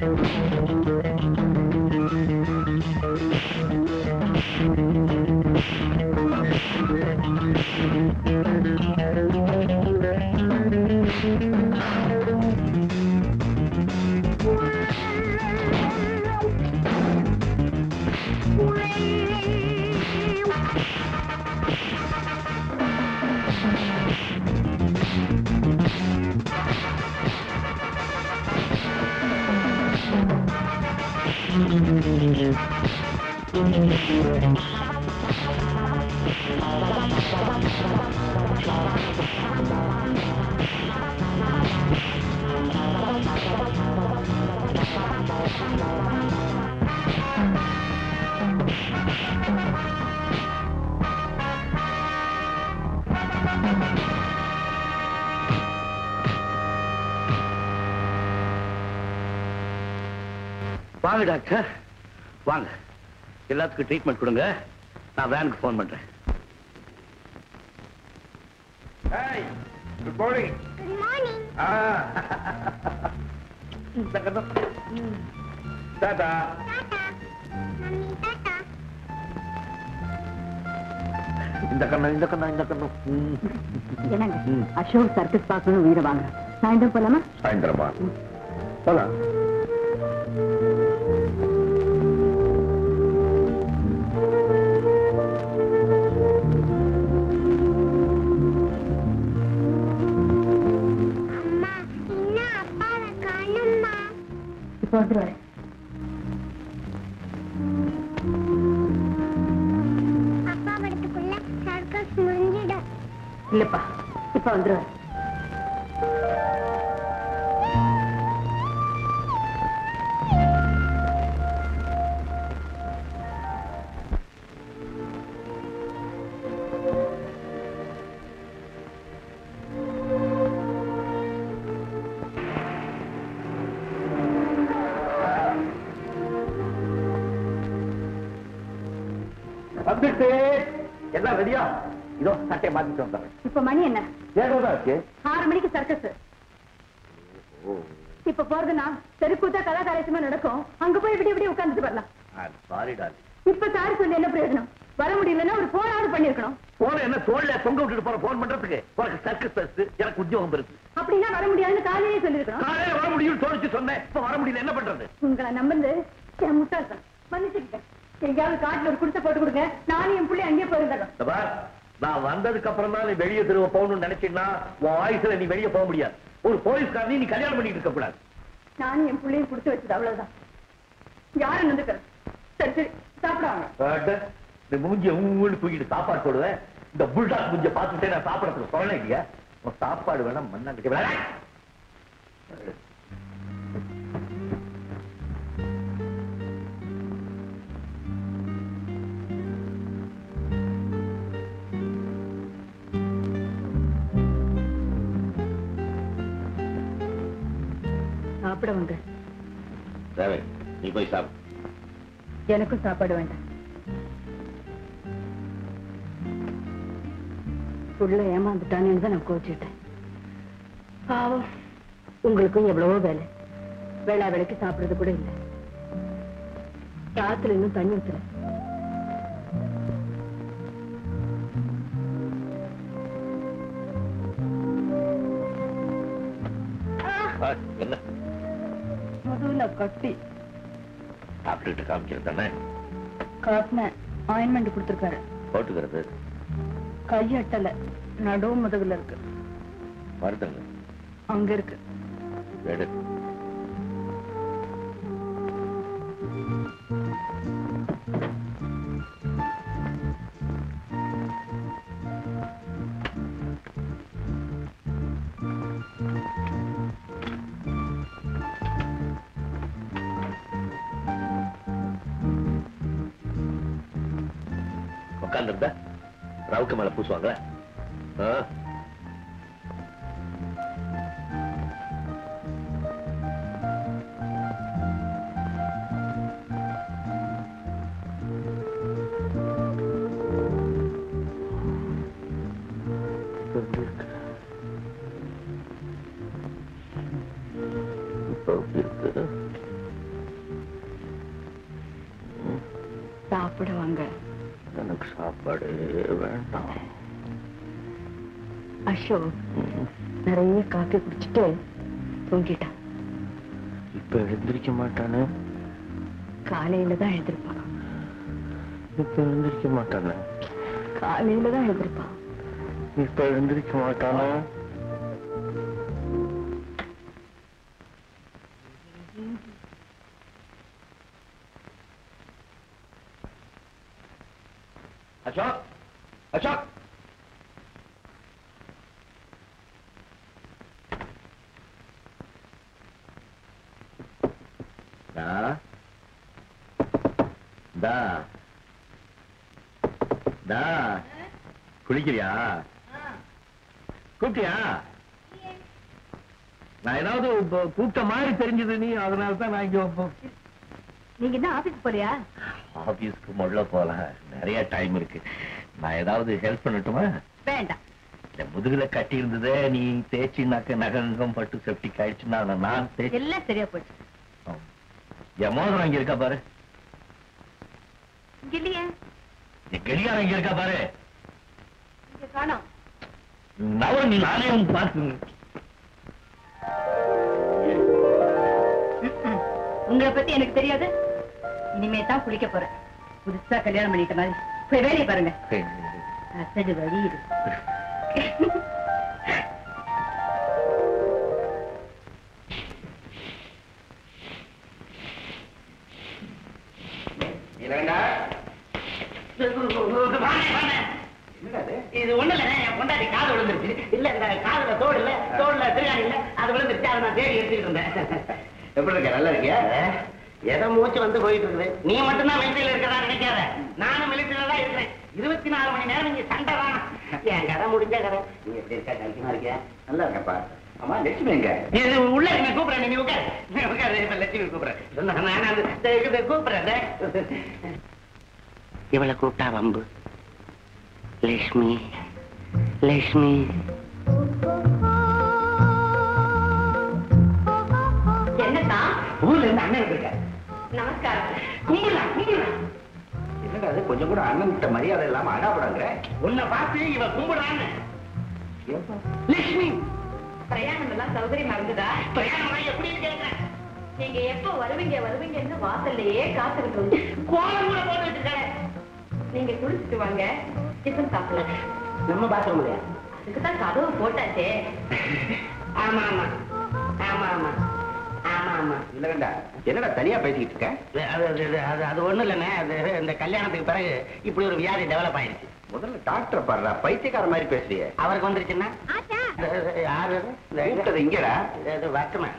வாங்க டாக்டர், வாங்க. எல்லாத்துக்கும் ட்ரீட்மெண்ட் கொடுங்க. நான் வேனுக்கு போன் பண்றேன்.
Good morning.
Good morning.
Tata.
Tata mummy tata.
இந்த கண்ணா, இந்த கண்ணா, இந்த கண்ணா.
என்னங்க அசோக் சர்க்கஸ் பார்க்கணும் வீர வாங்க. சாயந்தரம் போலாமா?
சாயந்தரமா போலாம்.
இப்போ வந்துருவாரு.
அப்பா வரதுக்குள்ள சர்க்கஸ் முடிஞ்சிடும்.
இல்லப்பா, இப்ப வந்துருவாரு.
வந்துட்டு எல்லாம் ரெடியா? இதோ சட்டையை மாத்திட்டு வந்தேன்.
இப்ப மணி என்ன?
7 ஆச்சு.
6 மணிக்கு சர்க்கஸ். இப்ப போறதுன்னா தெருக்கூத்தா கலாகாரமா நடக்கும். அங்க போய் இப்படி உட்கார்ந்துட்டு வரலாம்.
Sorry tally.
இப்ப சாரி சொல்லி என்ன பிரயோஜனம்? வர முடியலன்னா ஒரு போனாவது பண்ணிருக்கணும்.
போன என்ன தோல்ல தொங்க விட்டுட்டு போற போன் பண்றதுக்கு? உனக்கு சர்க்கஸ் பஸ், எனக்கு உத்தியோகம் இருக்கு.
அப்படின்னா வர முடியாதுன்னு காலையிலே சொல்லிருக்கணும்.
காலையில வர முடியும்னு தோணிச்சு சொன்னேன். இப்ப வர முடியல, என்ன பண்றது?
உங்களை நம்பந்து என் முட்டாள்தான் மன்னிச்சுக்கிட்டேன். எங்கேயாவது காட்டுல ஒரு குடிசை போட்டு கொடுங்க. நானும் என் பிள்ளை அங்கேயே போயிருந்தேன்.
நான் வந்ததுக்கு அப்புறம் தான் நீ வெளியே திரும்ப போகணும்னு நினைச்சீங்கன்னா உன் ஆயுசுல நீ வெளியே போக முடியாது. ஒரு போலீஸ்காரனி நீ கல்யாணம் பண்ணிட்டு இருக்க கூடாது.
நானும் என் பிள்ளையும் கொடுத்து வச்சது அவ்வளவுதான். யாரும் நந்துக்கிறேன். சரி சரி சாப்பிடுவாங்க.
இந்த மூஞ்சிய ஊன்னு தூக்கிட்டு சாப்பாடு போடுவேன். இந்த புல்டாக் மூஞ்சிய பார்த்துட்டே நான் சாப்பிடறதுக்கு சொல்லலை இல்லையா? சாப்பாடு வேணா மண்ணாங்கிட்ட வேணா.
சாப்பிட வாங்க.
நீ போய் சாப்பிடு.
எனக்கும் சாப்பாடு வேண்டாம். புள்ள ஏமாந்துட்டானேன்னு தான் நான் கோச்சுட்டேன். பாவம், உங்களுக்கும் எவ்வளவோ வேலை. வேளா வேலைக்கு சாப்பிடுறது கூட இல்லை. காத்துல இன்னும் தண்ணி ஊத்தல.
என்ன
முதுகுல கட்டி
சாப்பிட்டுட்டு காமிக்கிறது தானே?
காட்டின ஆயின்மெண்ட் கொடுத்துருக்காரு.
போட்டுக்கிறது
கையட்டல, நடு முதுகுல இருக்கு.
மருந்துங்க
அங்க இருக்கு.
எடு. உட்கார்ந்து ரவுக்கு மேல பூசுவாங்க. சாப்பாடு வேண்டாம்.
அசோக் நிறைய காஃபி குடிச்சிட்டு தூங்கிட்டான்.
இப்ப எழுந்திருக்க மாட்டானு?
காலையில தான் எழுந்திருப்பான்.
இப்ப எழுந்திருக்க மாட்டானு?
காலையில தான் எழுந்திருப்பான்.
இப்ப எழுந்திருக்க மாட்டானு? அசோக், அசோக், குளிக்கிறியா? கூப்பிட்டியா? நான் ஏதாவது கூப்பிட்ட மாதிரி தெரிஞ்சது நீ, அதனால தான் நான் இங்க.
நீங்க என்ன ஆபீஸ் போறியா?
ஆபீஸ்க்கு முதல்ல போல, நிறைய டைம் இருக்கு. நான் ஏதாவது ஹெல்ப் பண்ணட்டுமா?
வேண்டாம்.
இந்த முதுகுல கட்டி இருந்ததே நீ தேய்ச்சினாக்க நகங்கம் பட்டு செப்டிக் ஆயிடுச்சுன்னா நான்
எல்லாம் சரியா போச்சு.
என் மோதிரம் இங்க இருக்கா பாரு.
இல்லையே.
கெடியாரம் இங்க இருக்கா பாரு.
காணோம்.
நீ நானே பார்த்து.
உங்களை பத்தி எனக்கு தெரியாது. இனிமே தான் குளிக்க போறேன். புதுசா கல்யாணம் பண்ணிட்ட மாதிரி போய் வேலையை பாருங்க. அசடு வழி இது.
இது ஒண்ணு இல்ல, என் பொண்டாட்டி காது விழுந்துருச்சு. இல்ல இந்த காதுல தோடு இல்ல, தோடுல திருகாணி இல்ல, அது விழுந்துருச்சு. அதை நான் தேடி எடுத்துக்கிட்டு இருந்தேன். எப்படி இருக்க? நல்லா இருக்கியா? எதை மூச்சு வந்து போயிட்டு இருக்குது. நீ மட்டும்தான் மிலிட்டரியில இருக்கிறதா நினைக்காத. நானும் மிலிட்டரியில தான் இருக்கிறேன். 24 மணி நேரம் நீங்க சண்டை தான். என் கதை முடிஞ்ச கதை. நீ எப்படி இருக்கா? கல்விமா இருக்கியா? நல்லா இருக்கப்பா. ஆமா, லட்சுமி எங்க? இது உள்ள நீ கூப்பிடுறேன். நீ உட்காரு, உட்காரு. இப்ப லட்சுமி கூப்பிடுறேன். நான் கூப்பிடுறேன். இவளை கூப்பிட்டா வம்பு. லட்சுமி, லட்சுமி.
என்னக்கா?
ஊர்ல இருந்து அண்ணன் இருக்க.
நமஸ்காரம்.
கும்பிடலாம், கும்பிடலாம்.
என்னடா அது கொஞ்சம் கூட அண்ணன் கிட்ட மரியாதை இல்லாம அடாபடாங்க.
உன்னை பார்த்து இவ கும்பிடான்னு. லட்சுமி,
பிரயாணம் எல்லாம் சௌகரியமா இருந்ததா?
பிரயாணம் எப்படி கேட்கிறேன்?
நீங்க எப்ப வருவீங்கன்னு வாசல்லையே காத்துக்கிட்டு
கோலம் கூட போட்டு வச்சிருக்காரு.
நீங்க குளிச்சுட்டு வாங்க, டிஃபன் சாப்பிடலாம்.
நம்ம பாத்ரூம் இல்லையா?
அதுக்குதான் கதவு போட்டாச்சே.
ஆமா ஆமா ஆமா ஆமா ஆமா ஆமா.
இல்லடா, என்னடா தனியா பேசிக்கிட்டு இருக்க?
அது ஒண்ணு இல்லைண்ணே. அது இந்த கல்யாணத்துக்கு பிறகு இப்படி ஒரு வியாதி டெவலப் ஆயிடுச்சு.
முதல்ல டாக்டர் பாருடா, பைத்தியக்கார மாதிரி பேசுறியே.
அவருக்கு வந்துருச்சுன்னா யாரு
இங்கடா
வர்த்தமா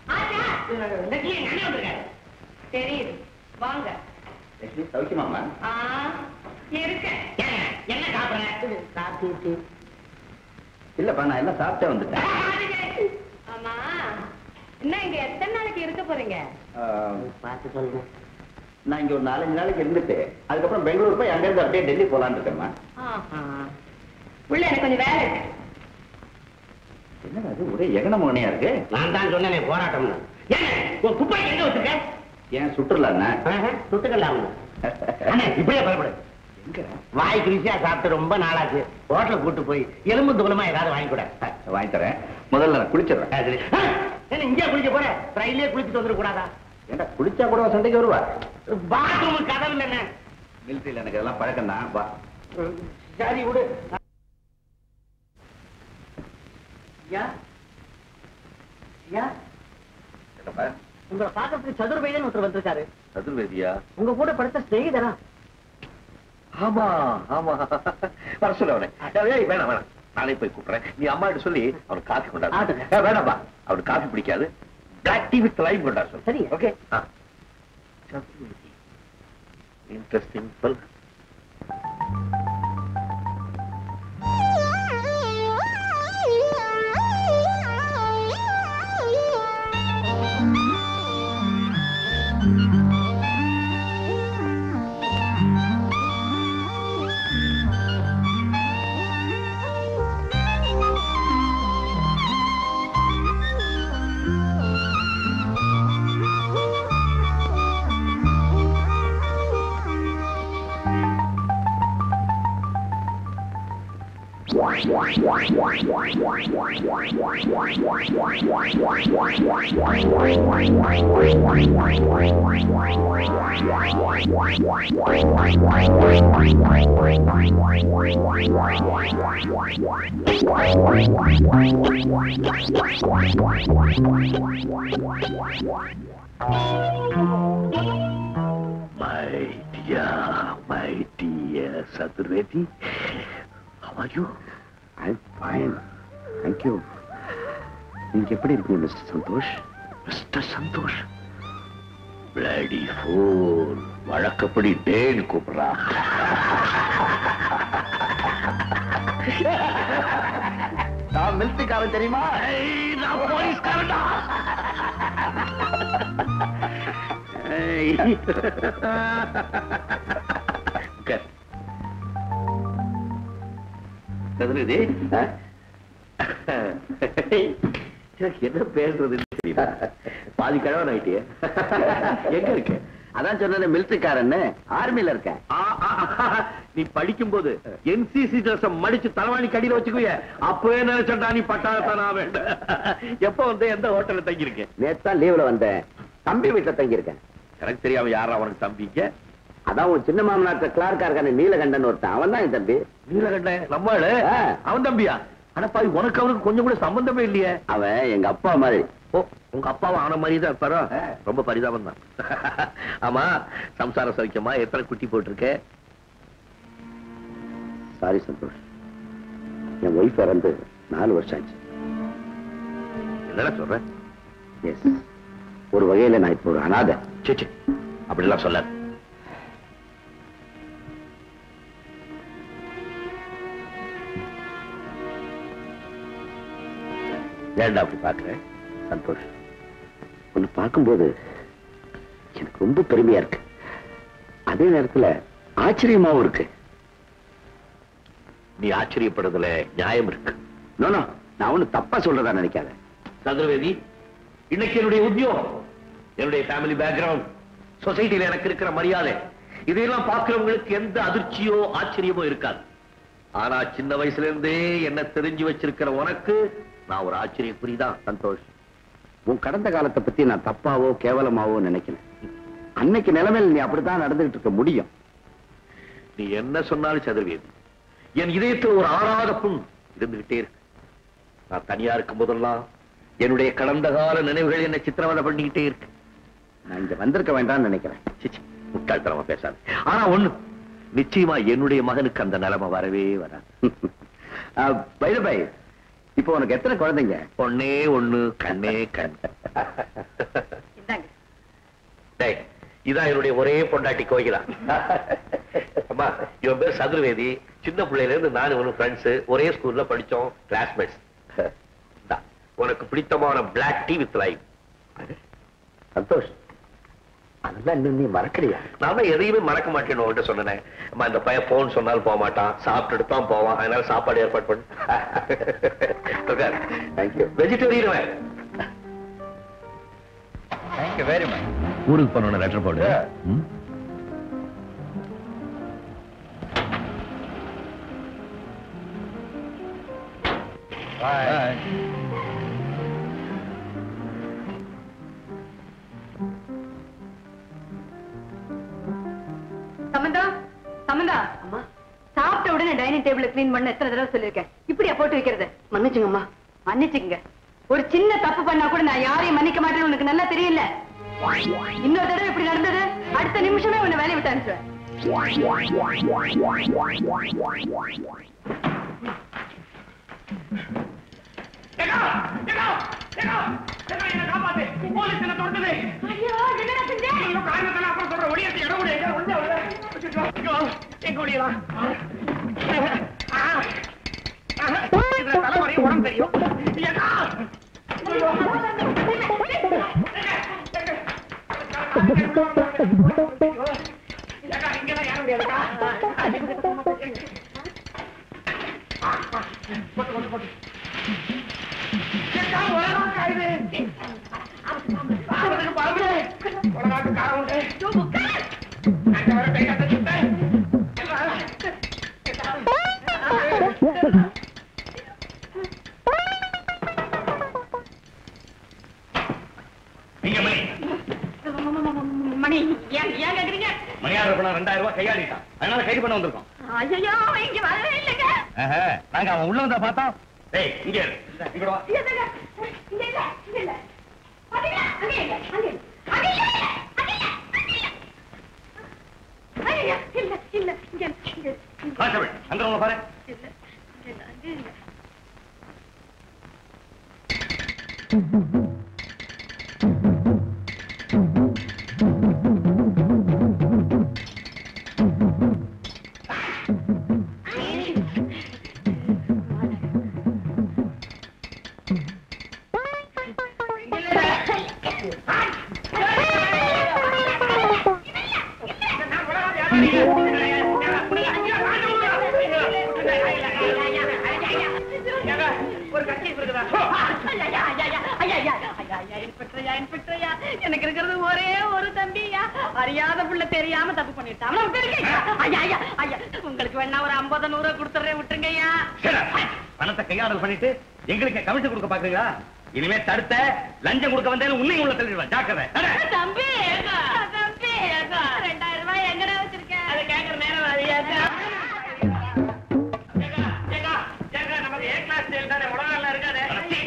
தெரியுது, வாங்க.
லட்சுமி சௌக்கியமாமா?
இருக்கேன்.
என்ன சாப்பிடுறேன்?
இல்லப்பா, நான் எல்லாம் சாப்பிட்டே வந்துட்டேன்.
ஆமா, என்ன இங்க எத்தனை நாளைக்கு இருக்க போறீங்க?
பார்த்து சொல்லுங்க.
நான் இங்க ஒரு 4-5 நாளைக்கு இருந்துட்டு அதுக்கப்புறம் பெங்களூர் போய் அங்கிருந்து அப்படியே டெல்லி போலான்னு இருக்கேம்மா.
உள்ள எனக்கு கொஞ்சம் வேலை இருக்கு.
என்னடா அது ஒரே எகன மோனையா இருக்கு?
நான் தான் சொன்னேன் போராட்டம். உன் குப்பை எங்க வச்சிருக்க?
ஏன் சுற்றுலா?
சுட்டுக்கலாம். இப்படியே பயப்படு. வாய்க்கு ருசியா சாப்பிட்டு ரொம்ப நாளாச்சு. ஹோட்டல கூட்டு போய் எலும்பு தூளமா ஏதாவது வாங்கி கூட.
வாங்கி தரேன். முதல்ல நான் குளிச்சிடுறேன்.
இங்கே குளிக்க போற? ரயிலே குளிச்சுட்டு வந்துட கூடாதா?
ஏண்டா குளிச்சா கூட சண்டைக்கு வருவா?
பாத்ரூம் கதவு இல்லைன்னு.
மிலிட்டரியில் எனக்கு இதெல்லாம் பழக்கம் தான். வா.
சரி விடு. உங்களை பாக்கிறதுக்கு சதுர்வேதன் ஒருத்தர் வந்திருக்காரு.
சதுர்வேதியா?
உங்க கூட படுத்த ஸ்நேகிதரா?
ஆமா ஆமா, வர சொல்ல அவனை. வேணாம் வேணாம், நானே போய் கூப்பிடுறேன். நீ அம்மா கிட்ட சொல்லி அவனுக்கு காஃபி கொண்டாடு. வேணாம்பா, அவனுக்கு காஃபி பிடிக்காது. பிளாக் டீ வித் லைம் கொண்டாடு சொல்லு.
சரி,
okay. Interesting. My dear Chakravarthy, how are you?
I'm fine. Thank you. நீங்க எப்படி இருக்கீங்க mister Santhosh?
Mister Santhosh bloody fool, வழக்கப்படி டேன்னு கூப்பிடுறா.
நான் மிலிட்டரிக்காரன் தெரியுமா?
நான் போலீஸ்காரன்டா.
என்ன பேசுறது தெரியல. பாதி கிழவன் ஆயிட்டியே. எங்க இருக்கு? அதான் சொன்ன மிலிட்டரிக்காரன்னு. ஆர்மியில இருக்கேன்.
நீ படிக்கும் போது என்சிசி ட்ரெஸ் மடிச்சு தலைவாணி கடியில வச்சுக்குவிய, அப்பவே நினைச்சா நீ பட்டாளத்தானா வேண்டாம். எப்ப வந்து எந்த ஹோட்டல்ல தங்கி இருக்கேன்?
நேத்தான் லீவ்ல வந்தேன். தம்பி வீட்டுல தங்கி இருக்கேன்.
எனக்கு தெரியாம யாரா அவனுக்கு தம்பிங்க?
அதான் உன் சின்ன மாமனாட்ட கிளார்க்கா இருக்கான நீலகண்டன் ஒருத்தன். அவன் தான் என் தம்பி.
நீலகண்டன் நம்மளு? அவன் தம்பியா? ஆனா பாவி, உனக்கு அவனுக்கு கொஞ்சம் கூட சம்பந்தமே இல்லையே.
அவன் எங்க அப்பா மாதிரி.
ஓ, உங்க அப்பாவும் ஆன மாதிரி தான் இருப்பாரோ? ரொம்ப பரிதாபம் தான். ஆமா, சம்சார சௌக்கியமா? எத்தனை குட்டி போட்டிருக்க?
சாரி சந்தோஷ், என் ஒய்ஃப் இறந்து 4 வருஷம் ஆச்சு.
என்னடா சொல்ற?
எஸ், ஒரு வகையில நான் இப்போ ஒரு அனாதை.
சேச்சி, அப்படிலாம் சொல்லாது. ஏன்டா அப்படி பாக்குறேன்?
சந்தோஷ், உன்னை பார்க்கும்போது எனக்கு ரொம்ப பெருமையா இருக்கு. அதே நேரத்துல ஆச்சரியமாவும் இருக்கு.
நீ ஆச்சரியப்படுறதுல நியாயம் இருக்கு.
நோ, நான் ஒண்ணு தப்பா சொல்றதா நினைக்காத.
சதுர்வேதி, இன்னைக்கு என்னுடைய உத்தியோகம், என்னுடைய ஃபேமிலி பேக்ரவுண்ட், சொசைட்டில எனக்கு இருக்கிற மரியாதை, இதையெல்லாம் பார்க்கிறவங்களுக்கு எந்த அதிர்ச்சியோ ஆச்சரியமோ இருக்காது. ஆனா சின்ன வயசுல இருந்தே என்ன தெரிஞ்சு வச்சிருக்கிற உனக்கு நான் ஒரு ஆச்சரியக்குறிதான்.
சந்தோஷ், உன் கடந்த காலத்தை பத்தி நான் தப்பாவோ கேவலமாவோ நினைக்கல. அன்னைக்கு நிலைமையில் நீ அப்படித்தான் நடந்துகிட்டு இருக்க முடியும்.
நீ என்ன சொன்னாலும் சதுர்வேதி, என் இதயத்தில் ஒரு ஆறாத புண் இருந்துகிட்டே இருக்கு. நான் தனியா இருக்கும் போதெல்லாம் என்னுடைய கடந்த கால நினைவுகள் என்ன சித்திரவதை பண்ணிக்கிட்டே இருக்கு.
நான் இங்க வந்திருக்க வேண்டாம்னு நினைக்கிறேன்.
முட்டாள்தனமா பேசாது. ஆனா ஒண்ணு நிச்சயமா, என்னுடைய மகனுக்கு அந்த நிலைமை வரவே வராது.
பை, இப்போ உனக்கு எத்தனை குழந்தைங்க?
ஒண்ணே ஒண்ணு, கண்ணே கண். இதான் என்னுடைய ஒரே பொண்டாட்டி கோகிலா. அம்மா, இவன் பேர் சதுர்வேதி. சின்ன பிள்ளையில இருந்து நான் இவனு ஃப்ரெண்ட்ஸ், ஒரே ஸ்கூல்ல படிச்சோம், கிளாஸ்மேட்ஸ். உனக்கு பிடித்தமான black tea with lime.
Santhosh, அதெல்லாம் இன்னும் நீ மறக்கலையா?
நான் எதையுமே மறக்க மாட்டேன்னு உன்கிட்ட சொன்னேன். அம்மா, இந்த பையன் போன் சொன்னாலும் போக மாட்டான், சாப்பிட்டுட்டு தான் போவான். அதனால சாப்பாடு ஏற்பாடு பண்ணு.
Thank you.
Vegetarian.
Thank you very much.
ஊருக்கு போன லெட்டர் போடு.
சாப்பிட்ட உடனே டைனிங் டேபிள் கிளீன் பண்ண எத்தனை தடவை சொல்லிருக்கேன். இப்படியா போட்டு வைக்கிறது? மன்னிச்சுங்கம்மா. மன்னிச்சுங்க. ஒரு சின்ன தப்பு பண்ணா கூட நான் யாரையும் மன்னிக்க மாட்டேன்னு உனக்கு நல்லா தெரியல. இன்னொரு தடவை இப்படி நடந்தது, அடுத்த நிமிஷமே உன்னை வேலையை விட்டு அனுப்பிச்சுவேன்.
தலைவரையும் உடம்பு தெரியும். இங்கதான் யாரும் முடியாதுக்கா.
மணி ஏன் கேக்குறீங்க?
மணியாளர் பணம் 2000 ரூபாய் கையாடிட்டான், அதனால கைது பண்ண வந்திருக்கோம்.
ஐயோ இங்க வரவே இல்லைங்க.
நாங்க அவன் உள்ள வந்தா பார்த்தோம். டேய் இங்க இங்க வா.
இங்க இல்ல இங்க இல்ல பாத்தீங்களா? அங்க இல்ல அங்க இல்ல அங்க இல்ல அங்க இல்ல அங்க இல்ல. ஐயா இல்ல இல்ல இங்க இங்க
காசவே அங்க உள்ள பாரு.
இல்ல இல்ல அங்க இல்ல. எனக்கு இருக்கிறது ஒரே ஒரு தம்பியா, அறியாத புள்ள தெரியாம தப்பு பண்ணிட்டான். உங்களுக்கு வேணா ஒரு 50 100 கொடுத்துறேன், விட்டுருங்கய்யா.
பணத்தை கையாடல் பண்ணிட்டு எங்களுக்கு கமிஷன் கொடுக்க பாக்குறீங்களா? இனிமே தடுத்த லஞ்சம் கொடுக்க வந்தேன்னு உன்னை உள்ள தள்ளிடுவேன், ஜாக்கிரதை.
தம்பி தம்பி 2000 ரூபாய் எங்கடா வச்சிருக்கேன்? அதை கேட்கற நேரம் வரையாக்கா.
நமக்கு ஏ கிளாஸ் சேல் தானே, உலகம் எல்லாம் இருக்காது.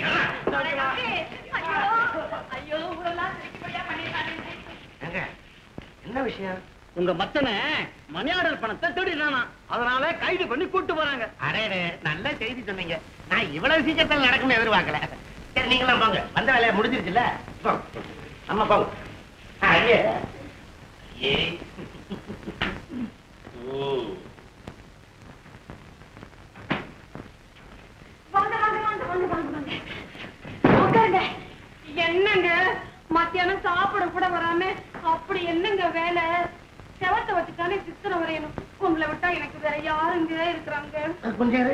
ஐயோ ஊரெல்லாம்
என்ன விஷயம்?
உங்க மச்சனை மணி ஆர்டர் பணத்தை திருடினானா, அதனால கைது பண்ணி கூட்டு போறாங்க.
அரே நல்ல செய்தி சொன்னீங்க. நான் இவ்வளவு சீக்கிரத்தில் நடக்கும்னு எதிர்பார்க்கல. சரி நீங்களாம் போங்க, வந்த வேலையை முடிஞ்சிருச்சுல்ல. அம்மா போங்க. ஐயே ஏய்
என்னங்க மத்தியானம் சாப்பிட கூட வராம அப்படி என்னங்க வேலை? செவத்தை வச்சுக்கானே சித்திர வரையணும். உங்களை விட்டா எனக்கு வேற யாருங்க இருக்கிறாங்க?
கொஞ்சம்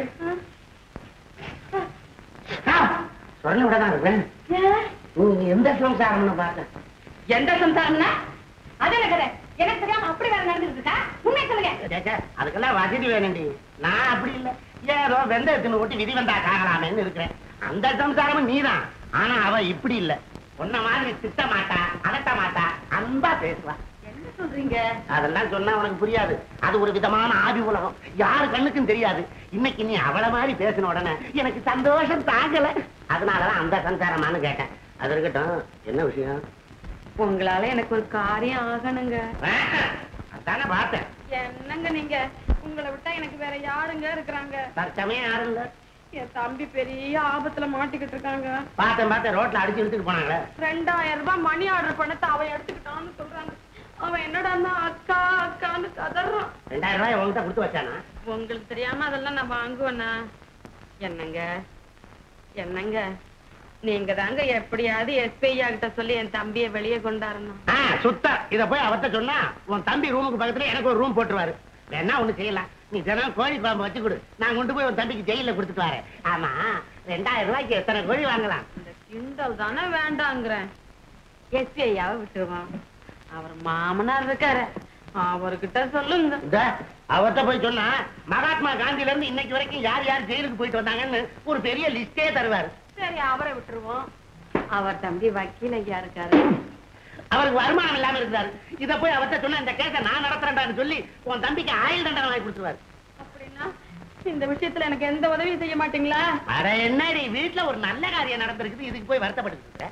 சொல்ல விடதான் இருப்பேன். எந்த சம்சாரம்னு பார்த்தேன்.
எந்த சம்சாரம்னா அது எனக்கு எனக்கு தெரியாம அப்படி வேற நடந்துட்டு இருக்கா? உண்மை சொல்லுங்க.
அதுக்கெல்லாம் வசதி வேணுண்டி. நான் அப்படி இல்லை, ஏதோ வெந்தயத்தின் ஓட்டி விதி வந்தா காகலாமேன்னு இருக்கிறேன். அந்த சம்சாரமும் நீதான். ஆனா அவ இப்படி இல்ல, உன்ன மாதிரி திட்ட மாட்டா, அதட்ட மாட்டா, அன்பா பேசுவா.
என்ன சொல்றீங்க?
அதெல்லாம் சொன்னா உனக்கு புரியாது. அது ஒரு விதமான ஆதி உலகம், யாரு கண்ணுக்கும் தெரியாது. இன்னைக்கு நீ அவளை மாதிரி பேசின உடனே எனக்கு சந்தோஷம் தாங்கல. அதனாலதான் அந்த சம்சாரமானு கேட்டேன். அது இருக்கட்டும், என்ன விஷயம்?
உங்களால எனக்கு ஒரு காரியம் ஆகணுங்க.
அதானே பார்த்தேன்.
என்னங்க நீங்க, உங்களை விட்டா எனக்கு வேற யாருங்க இருக்கிறாங்க?
தற்சமயம் யாரும் இல்ல.
என் தம்பி பெரிய ஆபத்துல மாட்டிக்கிட்டு இருக்காங்க.
பார்த்தேன் ரோட்ல அடிச்சு எடுத்துட்டு போனாங்களே.
2000 ரூபாய் மணி ஆர்டர் பண்ணத்தை அவன் எடுத்துக்கிட்டான்னு சொல்றாங்க. அவன் என்னடா அக்கா அக்கான்னு கதறான்.
2000 ரூபாய் உங்ககிட்ட கொடுத்து வச்சானா?
உங்களுக்கு தெரியாம அதெல்லாம் நான் வாங்குவேனா? என்னங்க என்னங்க நீங்க தாங்க எப்படியாவது SP கிட்ட சொல்லி என் தம்பியை வெளியே கொண்டாரணும்.
சுத்த இத போய் அவர்கிட்ட சொன்னா உன் தம்பி ரூமுக்கு பக்கத்துல எனக்கு ஒரு ரூம் போட்டுருவாரு. என்ன ஒண்ணு செய்யலாம், நீ தினம் கோழி குழம்பு வச்சு கொடு, நான் கொண்டு போய் உன் தம்பிக்கு ஜெயில கொடுத்துட்டு வரேன். ஆமா 2000 ரூபாய்க்கு எத்தனை கோழி வாங்கலாம்?
இந்த கிண்டல் தானே வேண்டாங்கிறேன். SP விட்டுருவான். அவர் மாமனார் இருக்காரு, அவர்கிட்ட சொல்லுங்க.
அவர்கிட்ட போய் சொன்னா மகாத்மா காந்தில இருந்து இன்னைக்கு வரைக்கும் யார் யார் ஜெயிலுக்கு போயிட்டு வந்தாங்கன்னு ஒரு பெரிய லிஸ்டே தருவாரு.
சரி அவரை விட்டுருவோம். அவர் தம்பி வக்கீல் ஐயா இருக்காரு,
அவருக்கு வருமானம் இல்லாம இருக்கிறாரு. இத போய் அவர்கிட்ட சொன்னா இந்த கேஸை நான் நடத்துறேன்டான்னு சொல்லி உன் தம்பிக்கு ஆயுள் தண்டனை வாங்கி கொடுத்துருவாரு.
அப்படின்னா இந்த விஷயத்துல எனக்கு எந்த உதவியும் செய்ய மாட்டீங்களா?
அட என்னடி, வீட்டுல ஒரு நல்ல காரியம் நடந்திருக்குது, இதுக்கு போய் வருத்தப்பட்டு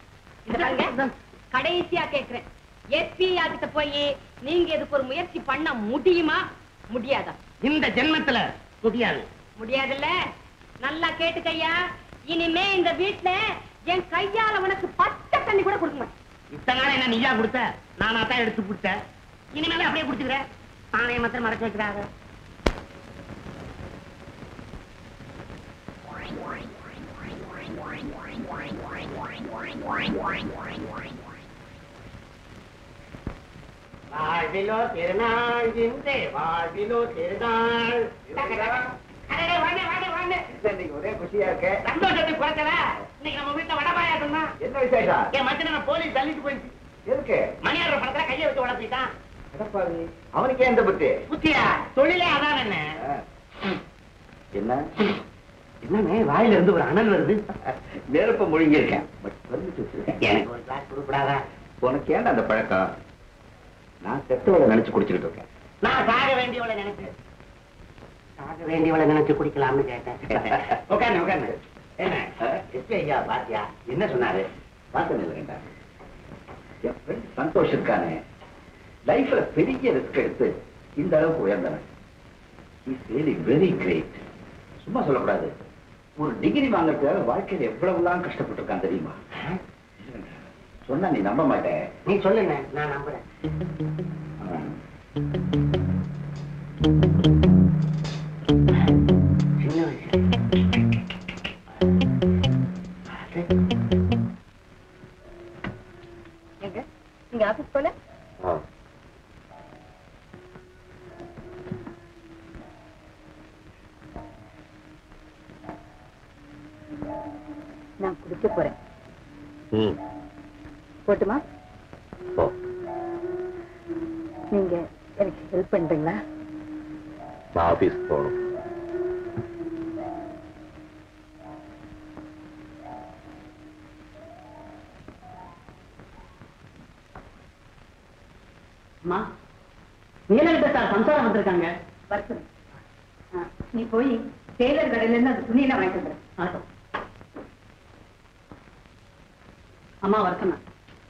கடைசியா கேக்குறேன், SP கிட்ட போய் நீங்க இதுக்கு ஒரு முயற்சி பண்ண முடியுமா முடியாதா?
இந்த ஜென்மத்துல முடியாது.
முடியாதுல்ல? நல்லா கேட்டுக்கையா, இனிமே இந்த வீட்டுல என் கையால உனக்கு பச்சை தண்ணி கூட கொடுக்க மாட்டேன்.
இத்தனை நாள் என்ன நீயா கொடுத்த, நானா தான் எடுத்து கொடுத்தேன். இனிமேல அப்படியே குடிச்சுக்கிறேன். பானையை மாத்திரம் மறைச்சு வைக்கிறாங்க. வாழ்விலோ திருநாள் இந்த வாழ்விலோ திருநாள்.
ஒரே குஷியா இருக்க.
சந்தோஷத்துக்கு குறைச்சல. இன்னைக்கு நம்ம வீட்டுல வடபாயாசம் தான்.
என்ன விசேஷம்?
என் மச்சனை போலீஸ் தள்ளிட்டு போயிடுச்சு.
எதுக்கு?
மணியாடுற படத்துல கையை வச்சு வளர்த்திட்டான்.
அவனுக்கே எந்த புத்தி?
புத்தியா? தொழிலே அதான். என்ன
என்ன
என்னன்னு வாயில இருந்து ஒரு அனல் வருது.
நெருப்ப முழுங்கி இருக்கேன்.
எனக்கு ஒரு கிளாஸ் கொடுக்கூடாதா?
உனக்கு ஏன்டா அந்த பழக்கம்?
நான் செத்தவளை நினைச்சு குடிச்சுக்கிட்டு இருக்கேன்.
நான் சாக வேண்டியவளை நினைச்சு குடிக்கலாம்னு கேட்டேன். உட்காந்து என்ன எஸ்பி ஐயா பாத்தியா என்ன சொன்னாரு?
பார்த்தேன் இல்லைங்கடா, என் ஃப்ரெண்ட் சந்தோஷ் இருக்கானே, லைஃப்ல பெரிய ரிஸ்க் எடுத்து இந்த அளவுக்கு உயர்ந்தவன். Is really very great. சும்மா சொல்லக்கூடாது, ஒரு டிகிரி வாங்கறதுக்காக வாழ்க்கையில எவ்வளவுலாம் கஷ்டப்பட்டிருக்கான் தெரியுமா? சொன்னா நீ நம்ப மாட்டேன்.
நீ சொல்லுங்க, நான் நம்புறேன். சின்ன வயசு
எங்க நீங்க ஆபீஸ் போல? நான் குடிக்க போறேன். போட்டுமா? நீங்க எனக்கு ஹெல்ப் பண்றீங்களா?
நான் ஆபீஸ் போகணும்.
அம்மா, நீலகிட்ட சார் சம்சாரம் வந்திருக்காங்க. வரட்டும். நீ போய் டெய்லர் கடையில இருந்து அந்த துணியெல்லாம் வாங்கிட்டு வந்துடு. ஆட்டம். அம்மா வரட்டுமா?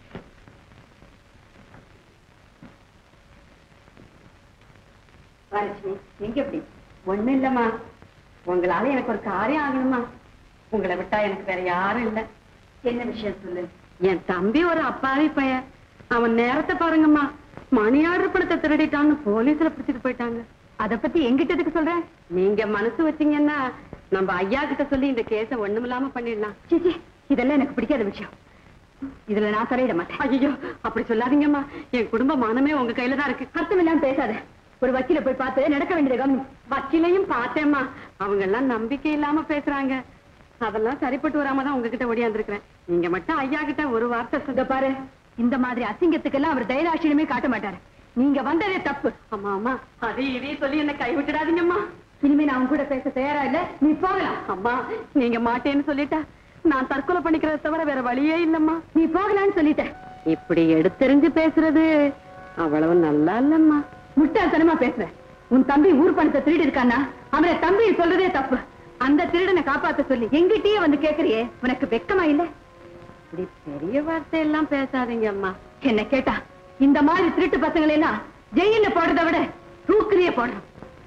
வரட்சுமி, எங்க எப்படி? ஒண்ணும் இல்லம்மா, உங்களால எனக்கு ஒரு காரியம் ஆகணுமா. உங்களை விட்டா எனக்கு வேற யாரும் இல்ல. என்ன விஷயம் சொல்லு. என் தம்பி ஒரு அப்பாவி பையன். அவன் நேரத்தை பாருங்கம்மா, மணி ஆர்டர் பணத்தை திருடிட்டான்னு போலீஸ்ல பிடிச்சிட்டு போயிட்டாங்க. அத பத்தி எங்கிட்ட எதுக்கு சொல்ற? நீங்க மனசு வச்சீங்கன்னா நம்ம ஐயா கிட்ட சொல்லி இந்த கேஸ ஒண்ணுமில்லாம பண்ணிடலாம். சிச்சி, இதெல்லாம் எனக்கு பிடிக்காத விஷயம். இதுல நான் தலையிட மாட்டேன். ஐயோ, அப்படி சொல்லாதீங்கம்மா, என் குடும்ப மானமே உங்க கையில தான் இருக்கு. அர்த்தம் இல்லாம பேசாத. ஒரு வக்கீல போய் பார்த்து நடக்க வேண்டியது கவனி. வக்கீலையும் பார்த்தேம்மா, அவங்க எல்லாம் நம்பிக்கை இல்லாம பேசுறாங்க. அதெல்லாம் சரிப்பட்டு வராமதான் உங்ககிட்ட ஓடியாந்துருக்கிறேன். நீங்க மட்டும் ஐயா கிட்ட ஒரு வார்த்தை சொல்ல பாரு. இந்த மாதிரி அசிங்கத்துக்கெல்லாம் அவர் தைராட்சியமே காட்ட மாட்டாரு. நீங்க வந்ததே தப்பு. அம்மா அம்மா, அதையும் சொல்லி என்ன கைவிட்டுடாதீங்கம்மா. இனிமே நான் உங்க கூட பேச தயாரா இல்ல, நீ போகலாம். அம்மா, நீங்க மாட்டேன்னு சொல்லிட்டா நான் தற்கொலை பண்ணிக்கிறத தவிர வேற வழியே இல்லம்மா. நீ போகலான்னு சொல்லிட்ட. இப்படி எடுத்தெறிஞ்சு பேசுறது அவ்வளவு நல்லா இல்லம்மா. முட்டாள்தனமா பேசுற. உன் தம்பி ஊர் பணத்தை திருடி இருக்கானா? அவனை தம்பி சொல்றதே தப்பு. அந்த திருடனை காப்பாத்த சொல்லி எங்கிட்டயே வந்து கேக்குறியே, உனக்கு வெக்கமா இல்ல? இப்படி பெரிய வார்த்தை எல்லாம் பேசாதீங்க அம்மா. என்ன கேட்டா இந்த மாதிரி திருட்டு பசங்களை எல்லாம் ஜெயில போடுறத விட தூக்குலயே போடுறோம்.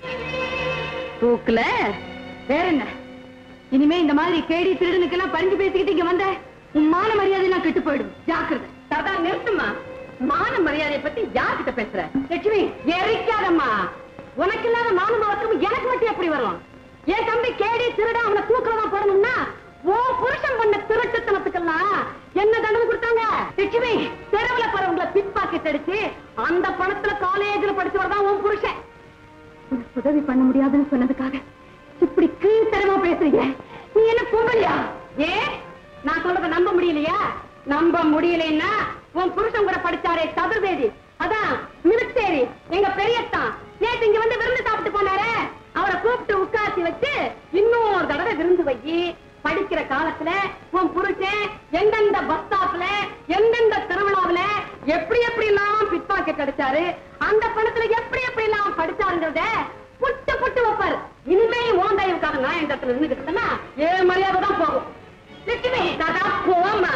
தூக்குல வேற என்ன? இனிமே இந்த மாதிரி கேடி திருடனுக்கெல்லாம் பறிஞ்சு பேசிக்கிட்டு இங்க வந்த உன் மான மரியாதை எல்லாம் கெட்டு போயிடும். ஜாக்கிரதை. தாத்தா நிறுத்துமா. மான மரியாதையை பத்தி யார்கிட்ட பேசுற? லட்சுமி, எரிக்காதம்மா. உனக்கு இல்லாத மானம் வழக்கம் எனக்கு மட்டும் எப்படி வரும்? என் தம்பி கேடி திருட அவனை தூக்குலதான் போடணும்னா ஓ புருஷன் பண்ண திருட்டுத்தனத்துக்கெல்லாம் என்ன தண்டனை கொடுத்தாங்க? லட்சுமி, தெருவுல போறவங்களை பிட் பாக்கெட் அடிச்சு அந்த பணத்துல காலேஜ்ல படிச்சவர்தான் உன் புருஷன். உனக்கு உதவி பண்ண முடியாதுன்னு சொன்னதுக்காக இப்படி கீழ்த்தரமா பேசுறீங்க. நீ என்ன பொம்பளையா? ஏ, நான் சொல்றத நம்ப முடியலையா? நம்ப முடியலைன்னா உன் புருஷன் கூட படிச்சாரே சதுர்வேதி, அதான் மிலிட்டரி, எங்க பெரியத்தான் நேத்து இங்க வந்து விருந்து சாப்பிட்டு போனாரே, அவரை கூப்பிட்டு உட்காத்தி வச்சு இன்னொரு தடவை விருந்து வையி. படிக்கிற காலத்துல உன் புருஷன் எந்தெந்த பஸ் ஸ்டாப்ல எந்தெந்த திருவிழாவில எப்படி எப்படி எல்லாம் பிட் பாக்கெட் அடிச்சாரு, அந்த பணத்துல எப்படி எப்படி எல்லாம் படிச்சாருங்கிறத புட்டு புட்டு வைப்பாரு. இனிமே ஓன் தயவுக்காக நான் இந்த இடத்துல நின்றுக்கிட்டேன்னா ஏன் மரியாதை தான் போகும். லட்சுமி, தாத்தா போமா.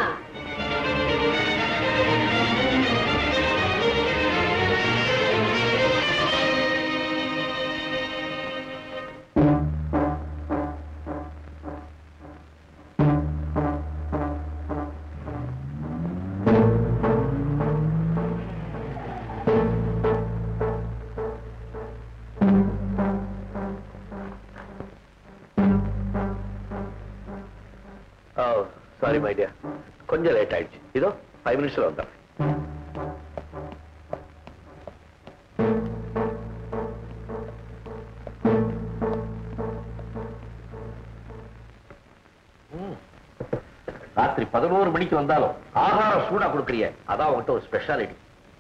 சாரி மை டியர், கொஞ்சம் லேட் ஆயிடுச்சு. இதோ 5 நிமிஷம் வந்தேன். ராத்திரி 11 மணிக்கு வந்தாலும் ஆகாரம் சூடா கொடுக்கறிய, அதான் உங்ககிட்ட ஒரு ஸ்பெஷாலிட்டி.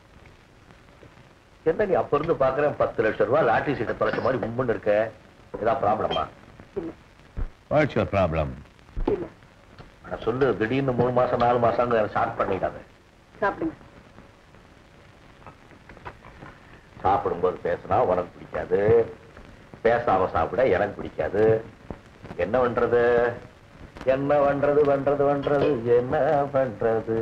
என்ன நீ அப்ப இருந்து பாக்குறேன் 10 லட்சம் ரூபாய் லாட்டரி சீட்டை தொலைச்ச மாதிரி மும்முன்னு இருக்க. ஏதாவது ப்ராப்ளமா? What's your problem? சொல்லு. திடீர்னு 3 மாசம் 4 மாசம் ஸ்டார்ட் பண்ணிட்டாங்க.
சாப்பிடுங்க.
சாப்பிடும்போது பேசினா உனக்கு பிடிக்காது, பேசாம சாப்பிட எனக்கு பிடிக்காது. என்ன பண்றது என்ன பண்றது பண்றது பண்றது என்ன பண்றது?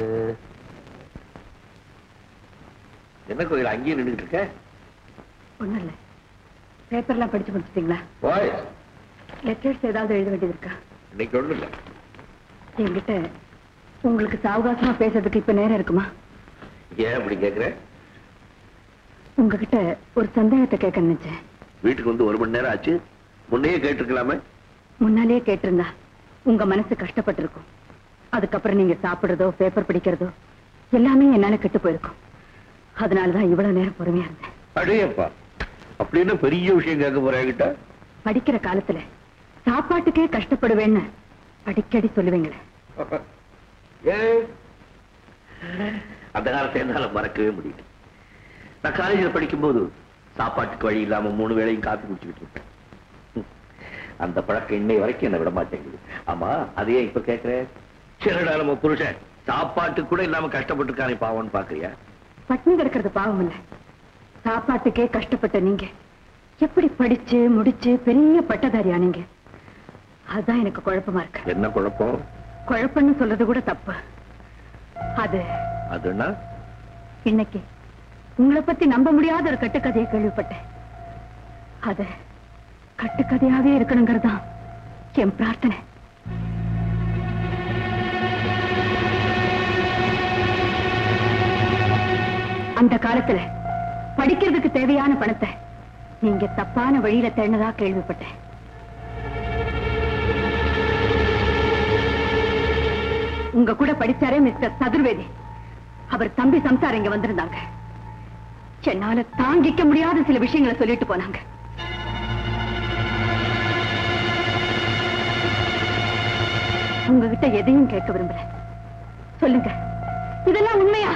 என்ன கோயில் அங்கேயே நின்றுட்டு இருக்க?
ஒண்ணும் இல்ல. பேப்பர்லாம் படிச்சு முடிச்சிட்டீங்களா? லெட்டர்ஸ் ஏதாவது எழுத வேண்டியது இருக்கா?
இன்னைக்கு ஒண்ணும் இல்ல.
என்கிட்ட உங்களுக்கு சாவகாசமா பேசுறதுக்கு இப்ப நேரம் இருக்குமா?
ஏன் அப்படி கேக்குற?
உங்ககிட்ட ஒரு சந்தேகத்தை கேட்க நினைச்சேன்.
வீட்டுக்கு வந்து 1 மணி நேரம் ஆச்சு, முன்னையே கேட்டிருக்கலாமே.
முன்னாலேயே கேட்டிருந்தா உங்க மனசு கஷ்டப்பட்டு இருக்கும். அதுக்கப்புறம் நீங்க சாப்பிடுறதோ பேப்பர் படிக்கிறதோ எல்லாமே என்னால கெட்டு போயிருக்கும். அதனாலதான் இவ்வளவு நேரம் பொறுமையா இருந்தேன்.
அடேப்பா, அப்படின்னு பெரிய விஷயம் கேட்க போறேன்.
படிக்கிற காலத்துல சாப்பாட்டுக்கே கஷ்டப்படுவேன்னு அடிக்கடி சொல்லுவீங்களே.
அந்த காலத்தை என்னால மறக்கவே முடியல. நான் காலேஜில் படிக்கும் போது சாப்பாட்டுக்கு வழி இல்லாம 3 வேளையும் காப்பி குடிச்சுக்கிட்டு இருப்பேன். அந்த பழக்கம் இன்னை வரைக்கும் என்ன விட மாட்டேங்குது. ஆமா, அதையே இப்ப கேட்கிறேன். சரிடா, நம்ம புருஷன் சாப்பாட்டுக்கு கூட இல்லாம கஷ்டப்பட்டு பாவம்னு பாக்குறியா?
பட்டினி கிடக்கிறது பாவம் இல்ல. சாப்பாட்டுக்கே கஷ்டப்பட்ட நீங்க எப்படி படிச்சு முடிச்சு பெரிய பட்டதாரியா நீங்க? அதுதான் எனக்கு குழப்பமா இருக்கு.
என்ன குழப்பம்?
குழப்பம்னு சொல்றது கூட தப்பு.
அதுன்னா
இன்னைக்கு உங்களை பத்தி நம்ப முடியாத ஒரு கட்டுக்கதையை கேள்விப்பட்டேன். அது கட்டுக்கதையாவே இருக்கணுங்கிறதுதான் என் பிரார்த்தனை. அந்த காலத்துல படிக்கிறதுக்கு தேவையான பணத்தை நீங்க தப்பான வழியில தேடினதா கேள்விப்பட்டேன். உங்க கூட படிச்சாரே மிஸ்டர் சதுர்வேதி, அவர் தம்பி சம்சார் இங்க வந்திருந்தாங்க. என்னால தாங்கிக்க முடியாத சில விஷயங்களை சொல்லிட்டு போனாங்க. உங்ககிட்ட எதையும் கேட்க விரும்பல. சொல்லுங்க, இதெல்லாம் உண்மையா?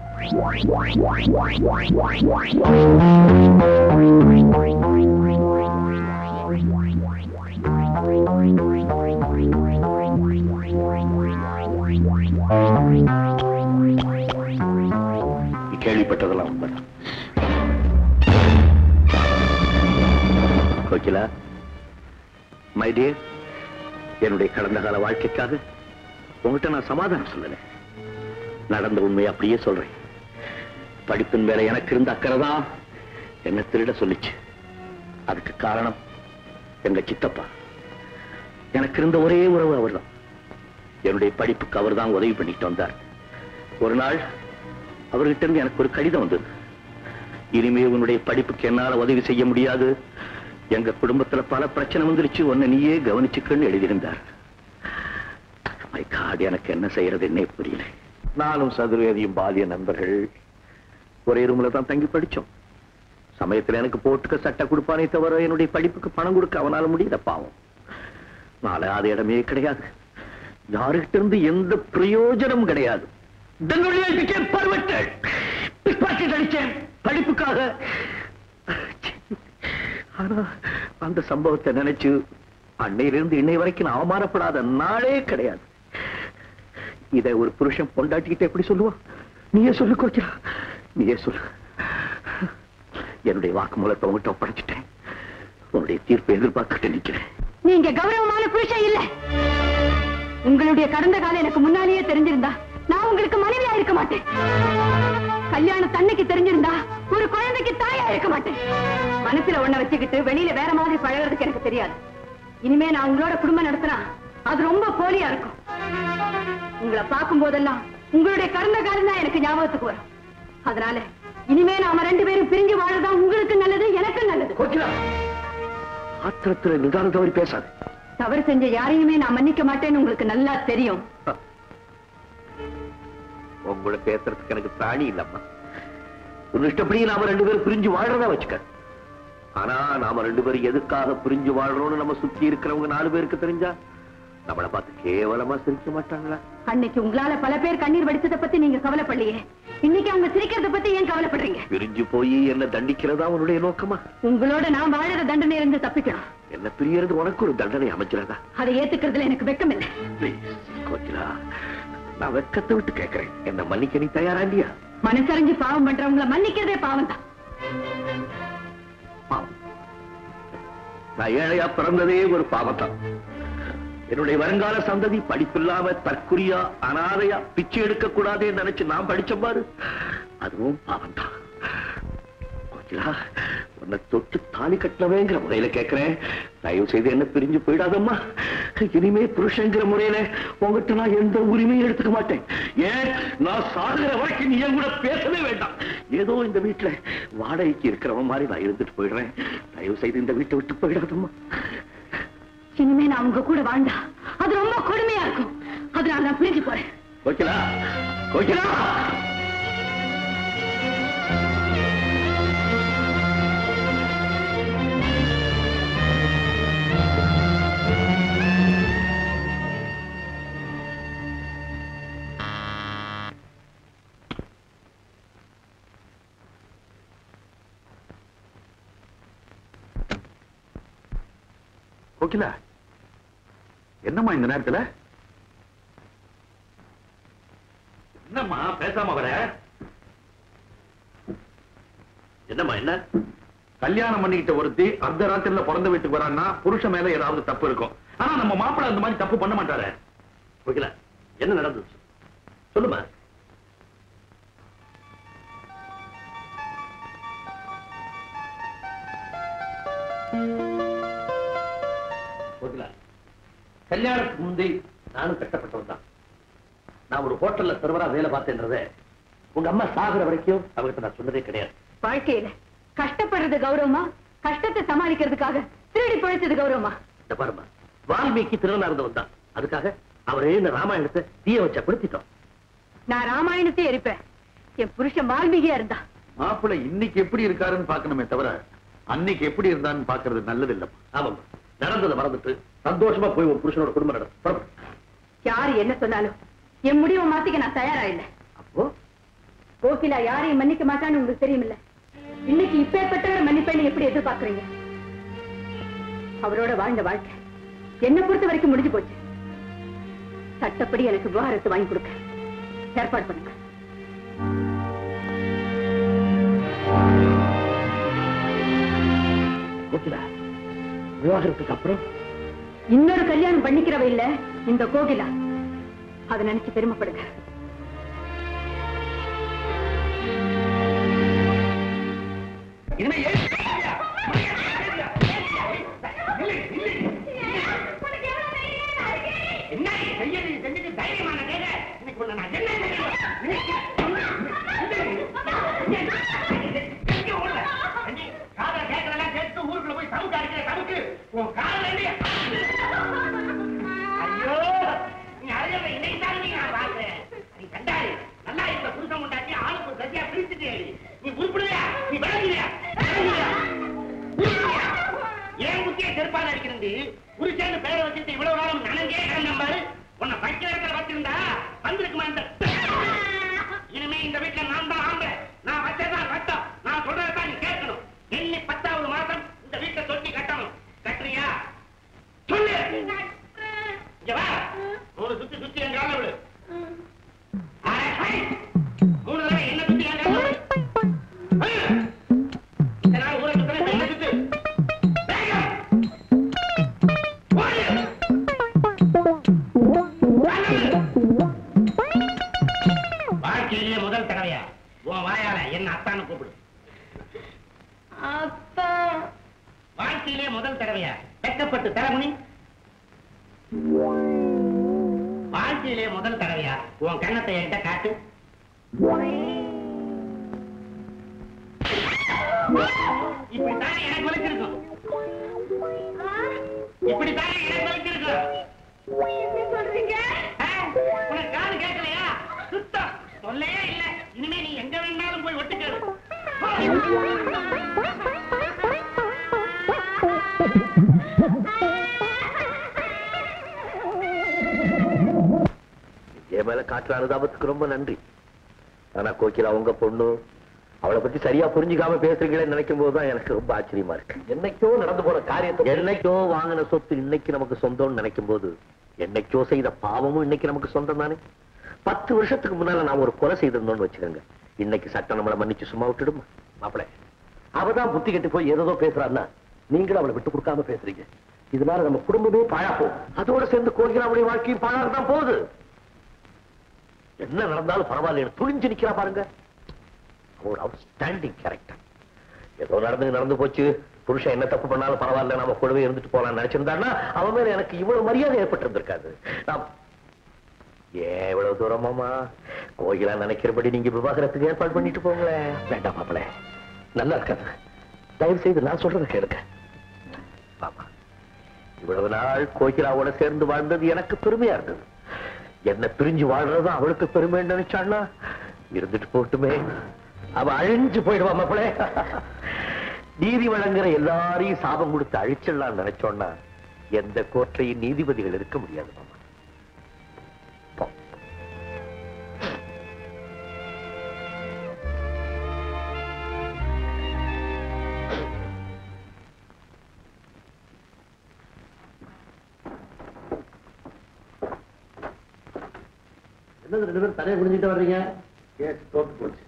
கேள்விப்பட்டதெல்லாம் உண்மைதான். கோகிலா, மை டியர், என்னுடைய கடந்த கால வாழ்க்கைக்காக உங்ககிட்ட நான் சமாதானம் சொல்லல. நடந்த உண்மையை அப்படியே சொல்றேன். படிப்பின் மேல எனக்கு இருந்த அக்கறைதான் என்ன திருட சொல்லிச்சு. அதுக்கு காரணம் எங்க சித்தப்பா. எனக்கு இருந்த ஒரே உறவு அவர்தான். என்னுடைய படிப்புக்கு அவர் தான் உதவி பண்ணிட்டு வந்தார். ஒரு நாள் அவர்கிட்ட இருந்து எனக்கு ஒரு கடிதம் வந்தது. இனிமே உன்னுடைய படிப்புக்கு என்னால உதவி செய்ய முடியாது, எங்க குடும்பத்துல பல பிரச்சனை வந்துருச்சு, உன்னை நீயே கவனிச்சுக்கன்னு எழுதியிருந்தார். மை காட், எனக்கு என்ன செய்யறது என்னே புரியல. நானும் சதுர்வேதியும் பாலிய நண்பர்கள் ஒரே ரூம்ல தான் தங்கி படிச்சோம். சமயத்துல எனக்கு போட்டுக்க சட்டை கொடுப்பானே தவிர என்னுடைய படிப்புக்கு பணம் கொடுக்க அவனால முடியல. பாவம், நாலாவது இடமே கிடையாது. யாருகிட்ட இருந்து எந்த பிரயோஜனம் கிடையாது. படிப்புக்காக. ஆனா அந்த சம்பவத்தை நினைச்சு அன்னையிலிருந்து இன்னை வரைக்கும் நான் அவமானப்படாத நாளே கிடையாது. இதை ஒரு புருஷன் பொண்டாட்டிக்கிட்ட எப்படி சொல்லுவான்? நீயே சொல்லு கோகிலா, நீயே சொல்லு. என்னுடைய வாக்குமூலத்தை உங்ககிட்ட ஒப்படைச்சிட்டேன். உன்னுடைய தீர்ப்பை எதிர்பார்த்துட்டு நிற்கிறேன்.
நீங்க கௌரவமான புருஷன் இல்ல. உங்களுடைய கடந்த காலம் எனக்கு முன்னாலேயே தெரிஞ்சிருந்தா நான் உங்களுக்கு மனைவியா இருக்க மாட்டேன். கல்யாணம் தன்னைக்கு தெரிஞ்சிருந்தா ஒரு குழந்தைக்கு தாயா இருக்க மாட்டேன். மனசுல ஒண்ண வச்சுக்கிட்டு வெளியில வேற மாதிரி பழகிறதுக்கு எனக்கு தெரியாது. இனிமே நான் உங்களோட குடும்பம் நடத்தினா அது ரொம்ப போலியா இருக்கும். உங்களை பார்க்கும் போதெல்லாம் உங்களுடைய கடந்த காலம் தான் எனக்கு ஞாபகத்துக்கு வரும். அதனால இனிமே நாம 2 பேரும் பிரிஞ்சு வாழதான் உங்களுக்கு நல்லது, எனக்கு நல்லது.
ஆத்திரத்துல நிதான தவறி பேசாது.
தவறு செஞ்ச யாரையுமே நான் மன்னிக்க மாட்டேன்னு உங்களுக்கு நல்லா தெரியும்.
உங்களை பேசுறதுக்கு எனக்கு பிராணி இல்லம்மா. ஒரு இஷ்டப்படி நாம 2 பேரும் பிரிஞ்சு வாழ்றதா வச்சுக்க. ஆனா நாம 2 பேரும் எதுக்காக பிரிஞ்சு வாழ்றோம்னு நம்ம சுத்தி இருக்கிறவங்க 4 பேருக்கு தெரிஞ்சா நம்மளை பார்த்து கேவலமா சிரிக்க மாட்டாங்களா?
அன்னைக்கு உங்களால பல பேர் கண்ணீர் வடிச்சதை பத்தி நீங்க கவலைப்படலையே, இன்னைக்கு அவங்க சிரிக்கிறத பத்தி ஏன் கவலைப்படுறீங்க?
பிரிஞ்சு போய் என்ன தண்டிக்கிறதா உன்னுடைய நோக்கமா?
உங்களோட நான் வாழற தண்டனை இருந்து தப்பிக்கணும்.
என்ன பிரியறது உனக்கு ஒரு தண்டனை அமைச்சிருந்தா
அதை ஏத்துக்கிறதுல எனக்கு வெக்கம் இல்லை.
கோகிலா, நான் வெக்கத்தை விட்டு கேட்கிறேன். என்ன மன்னிக்க நீ தயாரா இல்லையா?
மனசறிஞ்சு பாவம் பண்றவங்களை மன்னிக்கிறதே பாவம் தான்.
பாவம். நான் ஏழையா பிறந்ததே ஒரு பாவத்தான். என்னுடைய வருங்கால சந்ததி படிப்பில்லாம தற்குறியா அனாதையா பிச்சை எடுக்க கூடாதுன்னு நினைச்சு நான் படிச்ச பாரு, அதுவும் பாவம்தான். உன்னை தொட்டு தாலி கட்டணவேங்கிற முறையில கேட்கிறேன், தயவு செய்து என்ன பிரிஞ்சு போயிடாதம்மா. இனிமே புருஷங்கிற முறையில உங்ககிட்ட நான் எந்த உரிமையும் எடுத்துக்க மாட்டேன். ஏன், நான் சாகுற வரைக்கும் நீ என் கூட பேசவே வேண்டாம். ஏதோ இந்த வீட்டுல வாடகைக்கு இருக்கிறவன் மாதிரி நான் இருந்துட்டு போயிடுறேன். தயவு செய்து இந்த வீட்டை விட்டு போயிடாதம்மா.
இனிமே நான் உங்க கூட வாழ்ந்தா அது ரொம்ப கொடுமையா இருக்கும். அதனால நான் பிரிஞ்சு போறேன்.
கோகிலா, கோகிலா.
கோகிலா, என்னம்மா இந்த நேரத்துல?
என்னம்மா பேசாம வர? என்னம்மா என்ன?
கல்யாணம் பண்ணிக்கிட்ட ஒருத்தி அர்த்த ராத்திரில பிறந்த வீட்டுக்கு வரான்னா புருஷன் மேல ஏதாவது தப்பு இருக்கும். ஆனா நம்ம மாப்பிள்ளை அந்த மாதிரி தப்பு பண்ண மாட்டாரு.
கோகிலா, என்ன நடந்துச்சு சொல்லுமா. கல்யாணத்துக்கு முந்தி நானும் கஷ்டப்பட்டவன் தான். நான் ஒரு ஹோட்டல்ல சர்வரா வேலை பார்த்தேன்றத உங்க அம்மா சாகுற வரைக்கும் அவர்கிட்ட நான் சொன்னதே கிடையாது.
வாழ்க்கையில கஷ்டப்படுறது கௌரவமா, கஷ்டத்தை சமாளிக்கிறதுக்காக திருடி பிழைச்சது கௌரவமா?
இந்த பாருமா, வால்மீகி திருநா இருந்தவன் தான். அதுக்காக அவரே இந்த ராமாயணத்தை தீய வச்ச படுத்திட்டோம்.
நான் ராமாயணத்தை எரிப்பேன். என் புருஷன் வால்மீகியா இருந்தா.
மாப்பிள்ளை இன்னைக்கு எப்படி இருக்காருன்னு பாக்கணுமே தவிர அன்னைக்கு எப்படி இருந்தான்னு பாக்குறது நல்லது இல்ல.
ஆமாம்மா, நடந்ததை மறந்துட்டு சந்தோஷமா போய் உன் புருஷனோட குடும்பம் நடக்கும்.
யாரு என்ன சொன்னாலும் என் முடிவை மாத்திக்க நான் தயாரா இல்லை.
அப்போ
கோகிலா யாரையும் மன்னிக்க மாட்டான்னு உங்களுக்கு தெரியுமில்ல. இன்னைக்கு இப்பேற்பட்டவரை மன்னிப்பேன்னு எப்படி எதிர்பார்க்கறீங்க? அவரோட வாழ்ந்த வாழ்க்கை என்ன பொறுத்த வரைக்கும் முடிஞ்சு போச்சு. சட்டப்படி எனக்கு விவாகரத்து வாங்கி கொடுக்க ஏற்பாடு பண்ணுங்க.
கோகிலா, விவாகரத்துக்கு அப்புறம்
இன்னொரு கல்யாணம் பண்ணிக்கிறவ இல்ல இந்த கோகிலா. அதை நினைச்சு பெருமைப்படுங்க.
அனுதாபத்துக்கு ரொம்ப நன்றி. ஆனா கோகிலா உங்க பொண்ணு, அவளை பத்தி சரியா புரிஞ்சுக்காம பேசுறீங்களேன்னு நினைக்கும் போதுதான் எனக்கு ரொம்ப ஆச்சரியமா இருக்கு. என்னைக்கோ நடந்து போன காரியத்தை, என்னைக்கோ வாங்கின சொத்து இன்னைக்கு நமக்கு சொந்தம்னு நினைக்கும் போது, என்னைக்கோ செய்த பாவமும் இன்னைக்கு நமக்கு சொந்தம் தானே. 10 வருஷத்துக்கு முன்னால நான் ஒரு கொலை செய்திருந்தோம்னு வச்சுக்கோங்க, இன்னைக்கு சட்டம் நம்மளை மன்னிச்சு சும்மா விட்டுடுமா? மாப்பிள்ளை, அவதான் புத்தி கட்டி போய் ஏதோ பேசுறான்னா நீங்களும் அவளை விட்டு கொடுக்காம பேசுறீங்க. இதனால நம்ம குடும்பமே பாழாப்போம். அதோட சேர்ந்து கோகிலாவுடைய வாழ்க்கையும் பாழாகத்தான் போகுது. என்ன நடந்தாலும் பரவாயில்ல, துணிஞ்சு நிக்கிறா பாருங்க. ஒரு அவுட்ஸ்டாண்டிங் கேரக்டர். ஏதோ நடந்து போச்சு, புருஷன் என்ன தப்பு பண்ணாலும் பரவாயில்ல, நம்ம கூடவே இருந்துட்டு போலாம்னு நினைச்சிருந்தான்னா அவன் மேல எனக்கு இவ்வளவு மரியாதை ஏற்பட்டு இருந்திருக்காது. ஏன் இவ்வளவு தூரமாமா? கோகிலா நினைக்கிறபடி நீங்க விவாகரத்துக்கு ஏற்பாடு பண்ணிட்டு போங்களேன். வேண்டாம் மாப்பிள, நல்லா இருக்காது. தயவு செய்து நான் சொல்றத கேளுங்க. ஆமா, இவ்வளவு நாள் கோகிலாவோட சேர்ந்து வாழ்ந்தது எனக்கு பெருமையா இருந்தது. என்ன பிரிஞ்சு வாழ்றது அவளுக்கு பெருமைன்னு நினைச்சான்னா இருந்துட்டு போட்டுமே. அவ அழிஞ்சு போயிடுவா மாப்பிள. நீதி வழங்குற எல்லாரையும் சாபம் கொடுத்து அழிச்சிடலாம் நினைச்சோன்னா எந்த கோர்ட்டையும் நீதிபதிகள் இருக்க முடியாது மாமா. என்னது 2 பேரும் தலையை குடிஞ்சிட்டு வர்றீங்க? கேஸ் தோத்து போச்சு.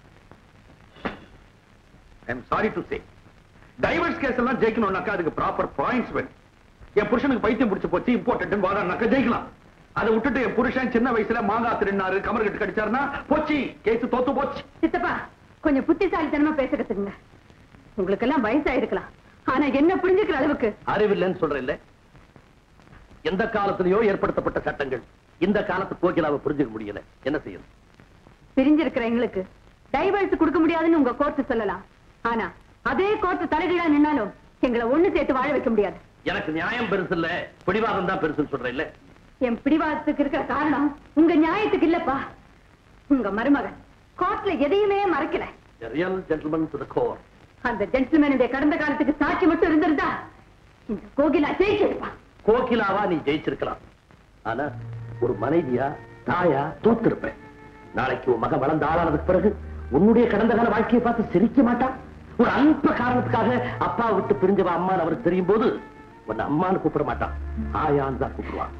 I am sorry to say, divorce case எல்லாம் ஜெயிக்கணும்னாக்கா அதுக்கு ப்ராப்பர் பாயிண்ட்ஸ் வேணும். என் புருஷனுக்கு பைத்தியம் பிடிச்சு போச்சு, இம்பார்ட்டன்ட் வாதானாக்கா ஜெயிக்கலாம். அதை விட்டுட்டு என் புருஷன் சின்ன வயசுல மாங்காய் திருநாரு, கமர் கட்டு கடிச்சாருன்னா போச்சு, கேஸ் தோத்து போச்சு.
சித்தப்பா, கொஞ்சம் புத்திசாலித்தனமா பேச கத்துங்க. உங்களுக்கு எல்லாம் வயசாயிருக்கலாம், ஆனா என்ன புரிஞ்சுக்கிற அளவுக்கு
அறிவில்லைன்னு சொல்றேன் இல்ல. எந்த காலத்திலேயோ ஏற்படுத்தப்பட்ட சட்டங்கள் இந்த காலத்து கோகிலாவை புரிஞ்சுக்க முடியல. என்ன செய்யணும்?
பிரிஞ்சிருக்கிற எங்களுக்கு டைவர்ஸ் கொடுக்க முடியாதுன்னு உங்க கோர்ட் சொல்லலாம். ஆனா அதே கோர்ட் தலைகீழா நின்னாலும் எங்களை ஒண்ணு சேர்த்து வாழ வைக்க முடியாது.
எனக்கு நியாயம் பெருசு இல்ல, பிடிவாதம் தான் பெருசுன்னு சொல்றேன் இல்ல.
என் பிடிவாதத்துக்கு இருக்கிற காரணம் உங்க நியாயத்துக்கு இல்லப்பா. உங்க மருமகன் கோர்ட்ல எதையுமே மறைக்கல.
real gentleman to the core.
அந்த ஜென்டில்மேனுடைய கடந்த காலத்துக்கு சாட்சி மட்டும் இருந்திருந்தா இந்த கோகிலா ஜெயிச்சிருப்பா.
கோகிலாவா நீ ஜெயிச்சிருக்கலாம், ஆனா ஒரு மனைவியா தாயா தோத்திருப்பேன். நாளைக்கு உன் மகன் வளர்ந்த ஆளானதுக்கு பிறகு உன்னுடைய கடந்த கால வாழ்க்கையை பார்த்து சிரிக்க மாட்டான். ஒரு அல்ப காரணத்துக்காக அப்பா விட்டு பிரிஞ்சவன் அம்மான்னு அவருக்கு தெரியும் போது உன்னை அம்மான்னு கூப்பிட மாட்டான், ஆயான்னு தான் கூப்பிடுவான்.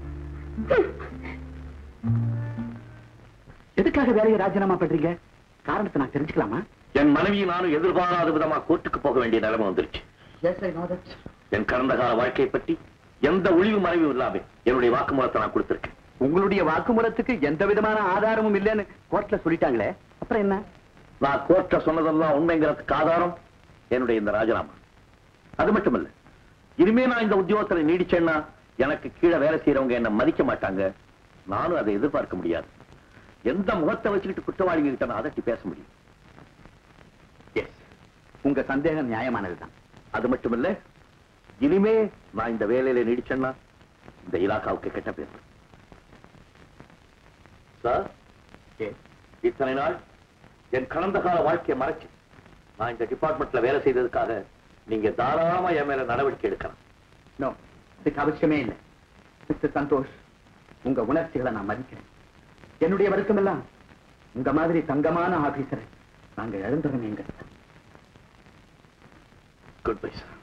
எதுக்காக வேலையை ராஜினாமா பண்றீங்க? காரணத்தை நான் தெரிஞ்சுக்கலாமா?
என் மனைவியை நானும் எதிர்பாராத விதமா கோர்ட்டுக்கு போக வேண்டிய நிலைமை வந்துருச்சு. என் கடந்த கால வாழ்க்கையை பற்றி எந்த ஒளிவு மறைவும் இல்லாம என்னுடைய வாக்குமூலத்தை நான் கொடுத்திருக்கேன்.
உங்களுடைய வாக்குமூலத்துக்கு எந்த விதமான ஆதாரமும் இல்லைன்னு கோர்ட்ல சொல்லிட்டாங்களே, அப்புறம் என்ன?
நான் கோர்ட்ல சொன்னதெல்லாம் உண்மைங்கிறதுக்கு ஆதாரம் என்னுடைய இந்த ராஜினாமா. அது மட்டும் இல்ல, இனிமே நான் இந்த உத்தியோகத்துல நீடிச்சேன்னா எனக்கு கீழே வேலை செய்யறவங்க என்ன மதிக்க மாட்டாங்க. நானும் அதை எதிர்பார்க்க முடியாது. எந்த முகத்தை வச்சுக்கிட்டு குற்றவாளிங்க கிட்ட நான் அதட்டி பேச முடியும்?
உங்க சந்தேகம் நியாயமானதுதான்.
அது மட்டும் இல்ல, இனிமே நான் இந்த வேலையில நீடிச்சேன்னா இந்த இலாக்காவுக்கு கெட்ட பேர். சார், இத்தனை நாள் என் கடந்த கால வாழ்க்கையை மறைச்சு நான் இந்த டிபார்ட்மெண்ட்ல வேலை செய்ததுக்காக நீங்க தாராளமா என் மேல நடவடிக்கை எடுக்கலாம்.
நோ, இதுக்கு அவசியமே இல்லை. மிஸ்டர் சந்தோஷ், உங்க உணர்ச்சிகளை நான் மதிக்கிறேன். என்னுடைய வருத்தம் எல்லாம் உங்க மாதிரி தங்கமான ஆபீசரை நாங்க இழந்துறோமேங்க.
Good bye sir.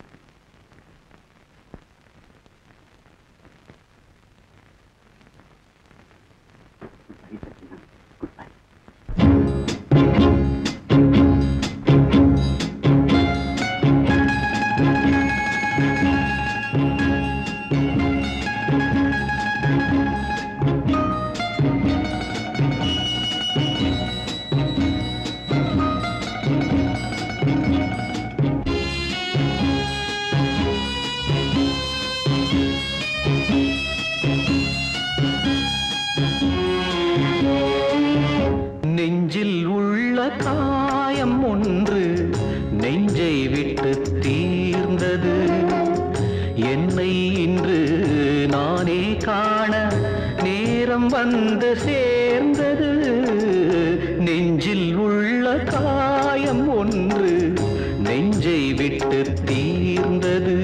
நெஞ்சில் உள்ள காயம் ஒன்று நெஞ்சை விட்டு தீர்ந்தது. என்னை இன்று நானே காண நேரம் வந்து சேர்ந்தது. நெஞ்சில் உள்ள காயம் ஒன்று நெஞ்சை விட்டு தீர்ந்தது.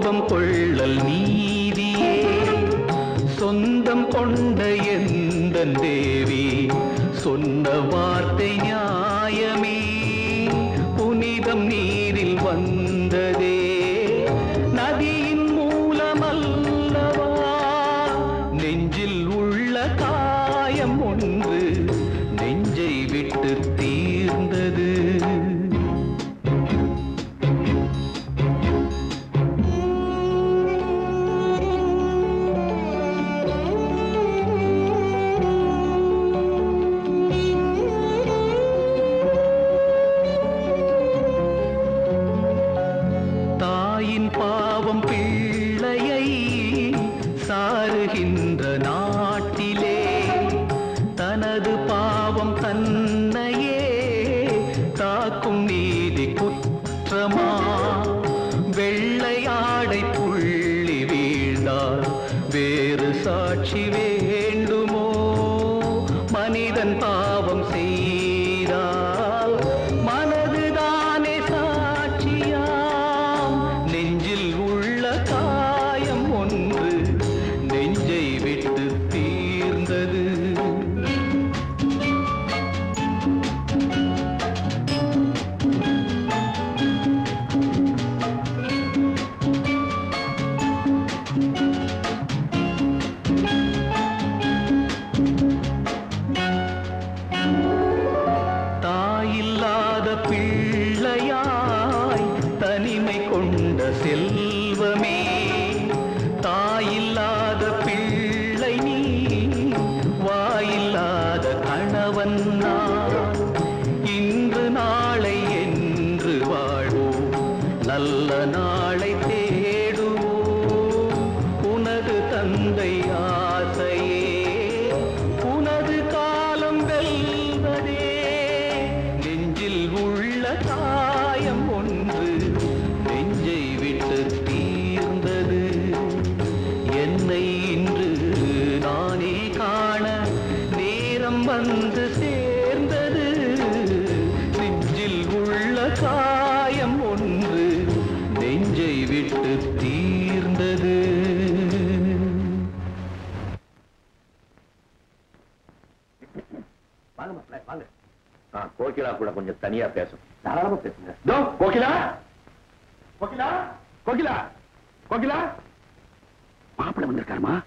கோபம் கொள்ளல் நீதியே சொந்தம் கொண்ட எந்தன் தேவி சொன்ன வார்த்தை நியாயமே புனிதம் நீரில் வந்ததே நதியின் மூலமல்லவா நெஞ்சில் உள்ள காயம் ஒன்று நெஞ்சை விட்டு தீர்ந்தது தாயின் பாவம் பிள்ளையை சாருகின்ற நாட்டிலே தனது பாவம் தன்னையே தாக்கும் நீதி குற்றமா வெள்ளையாடை புள்ளி வீழ்ந்தால் வேறு சாட்சி வேண்டுமோ மனிதன் பாவம் செய்தால் மனதுதானே சாட்சியாம் நெஞ்சில் உள்ள காயம் ஒன்று நெஞ்சை விட்டு தீர்ந்தது தாயில்லாத பிள்ளையாய் தனிமை கொண்ட செல்வமே தாயில்லாத பிள்ளை நீ வாயில்லாத கணவன் நான் இன்று நாளை என்று வாழ்வோம் நல்ல நாளை தேடுவோம் உனது தந்தை ஆசையே உனது காலம் வெல்வதே நெஞ்சில் உள்ள காயம் ஒன்று நெஞ்சை விட்டு தீர்ந்தது என்னை இன்று நானே காண நேரம் வந்து சேர்ந்தது நெஞ்சில் உள்ள காயம் ஒன்று நெஞ்சை விட்டு தீர்ந்தது
வாங்க மாப்பிள்ளை, வாங்க. கோகிலா கூட கொஞ்சம் தனியா பேசும். தாராளமா பேசுங்க. கோகிலா, கோகிலா, கோகிலா, கோகிலா, மாப்பிள்ளை வந்திருக்காருமா?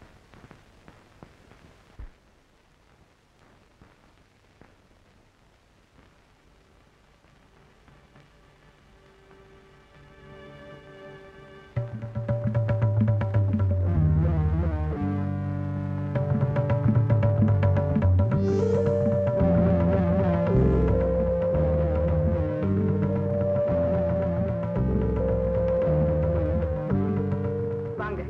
வாங்க.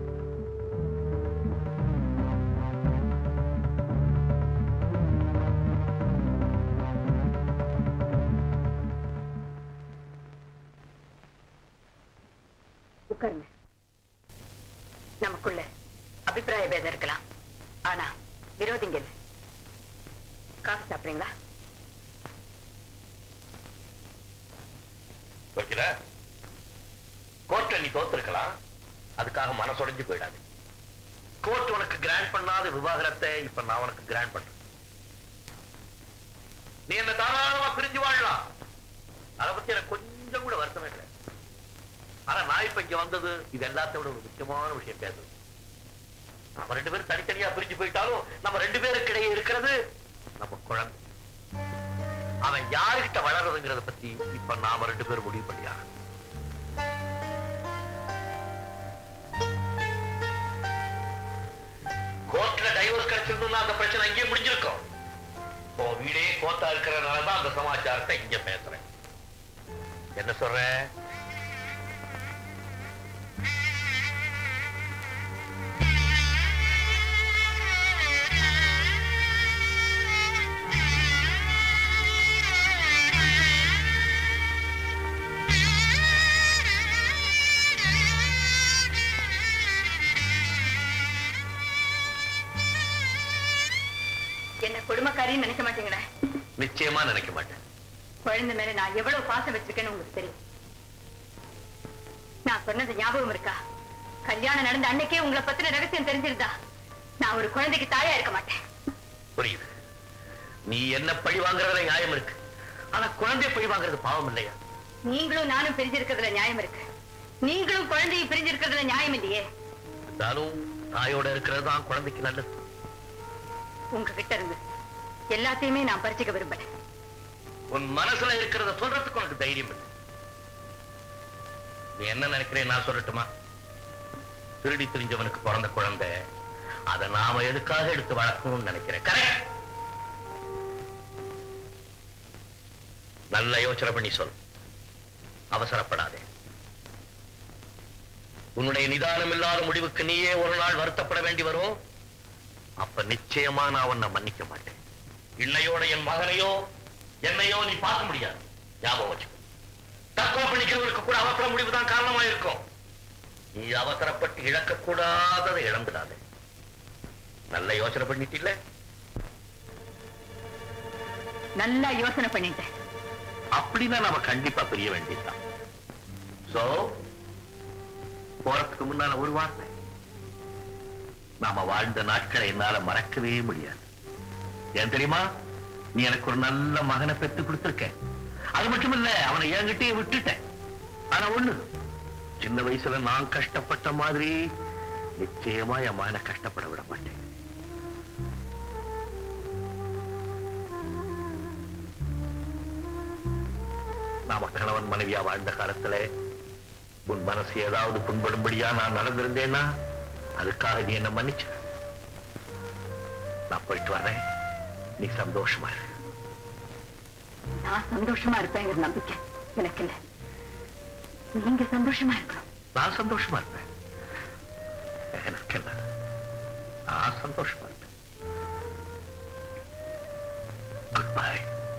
உட்காருங்க. நமக்குள்ள அபிப்பிராய பேதம் இருக்கலாம், ஆனா விரோதிங்க இல்ல. காஃபி சாப்பிடுறீங்களா?
கோகிலா, கோர்ட்ல நீ தோத்திருக்கலாம், அதுக்காக மனசுடைஞ்சு போயிடாது. கோர்ட் உனக்கு கிராண்ட் பண்ணாத விவாகரத்தை இப்ப நான் உனக்கு கிராண்ட் பண்றேன். நீ என்ன தாராளமா பிரிஞ்சு வாழலாம், அதை பத்தி எனக்கு கொஞ்சம் கூட வருத்தம் இல்லை. ஆனா நான் இப்ப இங்க வந்தது இது எல்லாத்தையோட ஒரு முக்கியமான விஷயம் பேசுது. நம்ம ரெண்டு பேரும் தனித்தனியா பிரிஞ்சு போயிட்டாலும் நம்ம ரெண்டு பேருக்கு இடையே இருக்கிறது நம்ம குழந்தை. அவன் யாருகிட்ட வளர்றதுங்கிறத பத்தி இப்ப நாம ரெண்டு பேரும் முடிவு பண்ணியா. கோர்ட்ல டைவர்ஸ் கிடைச்சிருந்தா அந்த பிரச்சனை அங்கேயே முடிஞ்சிருக்கும். வீடே கோர்ட்டா இருக்கிறதுனாலதான் அந்த சமாச்சாரத்தை இங்க பேசுறேன். என்ன சொல்ற?
என்ன கொடுமைக்காரின்னு நினைக்க மாட்டீங்களா?
நிச்சயமா நினைக்க மாட்டேன்.
குழந்தை மேல நான் எவ்வளவு பாசம் வச்சிருக்கேன்னு உங்களுக்கு தெரியும். நான் நான் சொன்னது ஞாபகம் இருக்கா? கல்யாணம் நடந்த அன்னைக்கே உங்களை பத்தின ரகசியம் தெரிஞ்சிருந்தா நான் ஒரு குழந்தைக்கு தாயா இருக்க மாட்டேன்.
புரியுது. நீ என்ன பழி வாங்குறதுல நியாயம் இருக்கு, ஆனா குழந்தைய பழி வாங்குறது பாவம் இல்லையா?
நீங்களும் நானும் பிரிஞ்சிருக்கிறதுல நியாயம் இருக்கு, நீங்களும் குழந்தையை பிரிஞ்சிருக்கிறதுல நியாயம் இல்லையே.
இருந்தாலும் தாயோட இருக்கிறது தான் குழந்தைக்கு நல்லது.
உங்ககிட்ட இருந்து எல்லாத்தையுமே நான் பறிச்சுக்க விரும்பல.
உன் மனசுல இருக்கிறத சொல்றதுக்கு உனக்கு தைரியம் இல்லை. நீ என்ன நினைக்கிறேன் நான் சொல்லட்டுமா? திருடி தெரிஞ்சவனுக்கு பிறந்த குழந்தை, அதை நாம எதுக்காக எடுத்து வளர்க்கணும்னு நினைக்கிறேன். கரெக்ட். நல்ல யோசனை பண்ணி சொல், அவசரப்படாதே. உன்னுடைய நிதானம் இல்லாத முடிவுக்கு நீயே ஒரு நாள் வருத்தப்பட வேண்டி வரும். அப்ப நிச்சயமா நான் உன்னை மன்னிக்க மாட்டேன். இன்னையோட என் மகனையோ என்னையோ நீ பார்க்க முடியாது. ஞாபகம் வச்சுக்கோ. தற்கொலை பண்ணிக்கிறவருக்கு கூட அவசர முடிவுதான் காரணமா இருக்கும். நீ அவசரப்பட்டு இழக்கக்கூடாததை இழந்துடாதே. நல்ல யோசனை பண்ணிட்டில்ல?
நல்லா யோசனை பண்ணிட்டேன்.
அப்படின்னா நாம கண்டிப்பா பிரிய வேண்டியதுதான். சோ போறதுக்கு முன்னால ஒரு வார்த்தை, நாம வாழ்ந்த நாட்களை என்னால மறக்கவே முடியாது. ஏன் தெரியுமா? நீ எனக்கு ஒரு நல்ல மகனை பெற்று கொடுத்திருக்க. அது மட்டும் இல்ல, அவனை என்கிட்டயே விட்டுட்டேன். ஆனா ஒண்ணு, சின்ன வயசுல நான் கஷ்டப்பட்ட மாதிரி நிச்சயமா என் மகனை கஷ்டப்பட விட மாட்டேன். நாம கணவன் மனைவியா வாழ்ந்த காலத்துல உன் மனசு ஏதாவது புண்படும்படியா நான் நடந்திருந்தேன்னா அதுக்காக நீ என்ன மன்னிச்சு. நான் போயிட்டு வரேன். நீ சந்தோஷமா இரு.
நான் சந்தோஷமா இருப்பேங்கிற நம்பிக்கை எனக்கு இல்ல. நீங்க சந்தோஷமா இருக்கணும்.
நான் சந்தோஷமா இருப்பேன். எனக்கு என்ன, நான் சந்தோஷமா இருப்பேன். Good bye.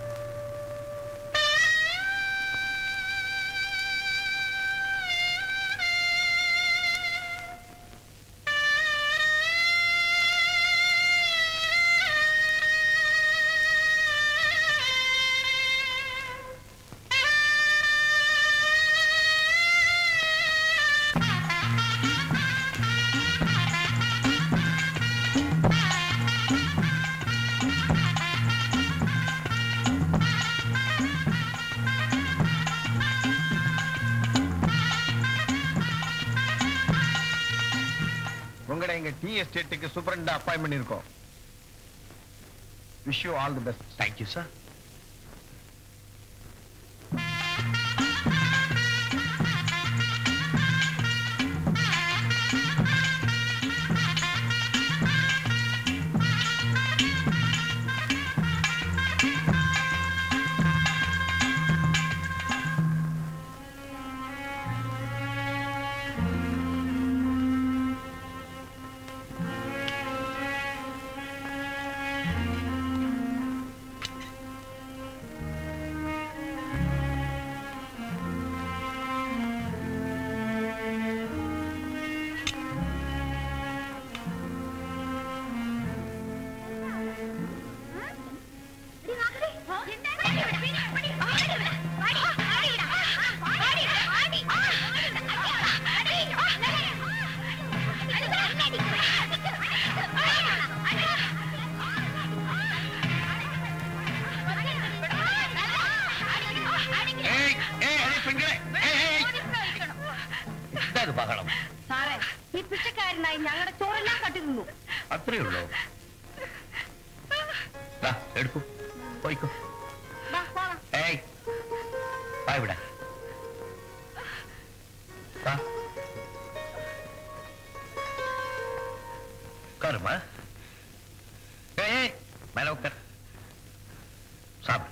டீ எஸ்டேட்டுக்கு சூப்பரண்டா அப்பாயின்மெண்ட் பண்ணிருக்கோம். Wish you all the best.
Thank you sir. അത്രേ ഉള്ളൂ. എടുക്കൂ, പോയിക്കോ. ഏയ് വാ ഇവിടെ. ഉட்காருமா. ஏய் மேல உட்கார், சாப்பிடு.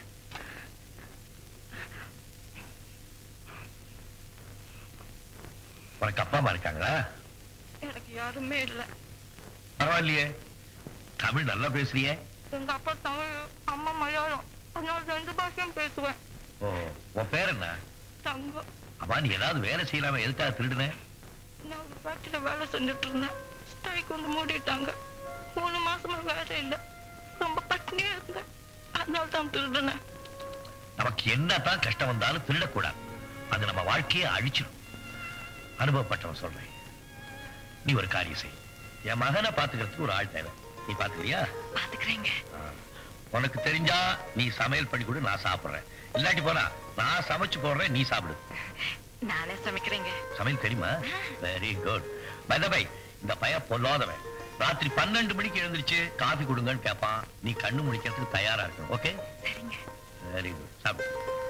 உனக்கு அப்பா அம்மா இருக்காங்களா?
எனக்கு யாருமே இல்ல.
பரவாயில்லையே, தமிழ் நல்லா பேசுறியே.
எங்க அப்பா தமிழ், அம்மா மலையாளம், அதனால 2 பாஷையும் பேசுவேன்.
ஓ, உன் பேர் என்ன?
தங்கம்.
அப்பா நீ ஏதாவது வேலை செய்யலாம, எதுக்காக திருடுன?
நான் ஃபேக்டரியில வேலை செஞ்சுட்டு இருந்தேன். ஸ்ட்ரைக் வந்து மூடிட்டாங்க. 3 மாசமா வேலை இல்ல, ரொம்ப பட்டினியா இருந்தேன். அதனால தான் திருடுனேன்.
நமக்கு என்னதான் கஷ்டம் வந்தாலும் திருடக்கூடாது. அது நம்ம வாழ்க்கையை அழிச்சிடும்.
அனுபவப்பட்டவன் சொல்றேன். நீ ஒரு காரியம் செய். என் மகனை பாத்துக்கிறதுக்கு ஒரு ஆள் தேவை. நீ பாத்துக்கிறியா?
பாத்துக்கிறேங்க.
உனக்கு தெரிஞ்சா நீ சமையல் பண்ணி கொடு, நான் சாப்பிடுறேன். இல்லாட்டி போனா நான் சமைச்சு போடுறேன், நீ சாப்பிடு.
நானே சமைக்கிறேங்க.
சமையல் தெரியுமா? Very good. By the way, இந்த பையன் பொல்லாதவன். ராத்திரி 12 மணிக்கு எழுந்திருச்சு காபி கொடுங்கன்னு கேட்பான். நீ கண்ணு முடிக்கிறதுக்கு தயாரா இருக்கணும். ஓகே?
சரிங்க.
Very good. சாப்பிடு.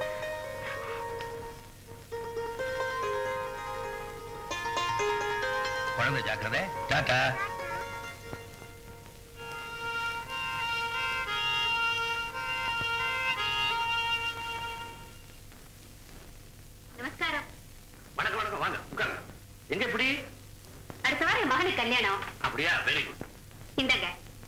குழந்தை ஜாக்கிரதை. டாடா.
நமஸ்காரம்.
வணக்கம் வணக்கம். வாங்க உட்காருங்க. எங்க எப்படி?
அடுத்த வாரம் என் மகனுக்கு கல்யாணம்.
அப்படியா? Very good.
இந்தங்க.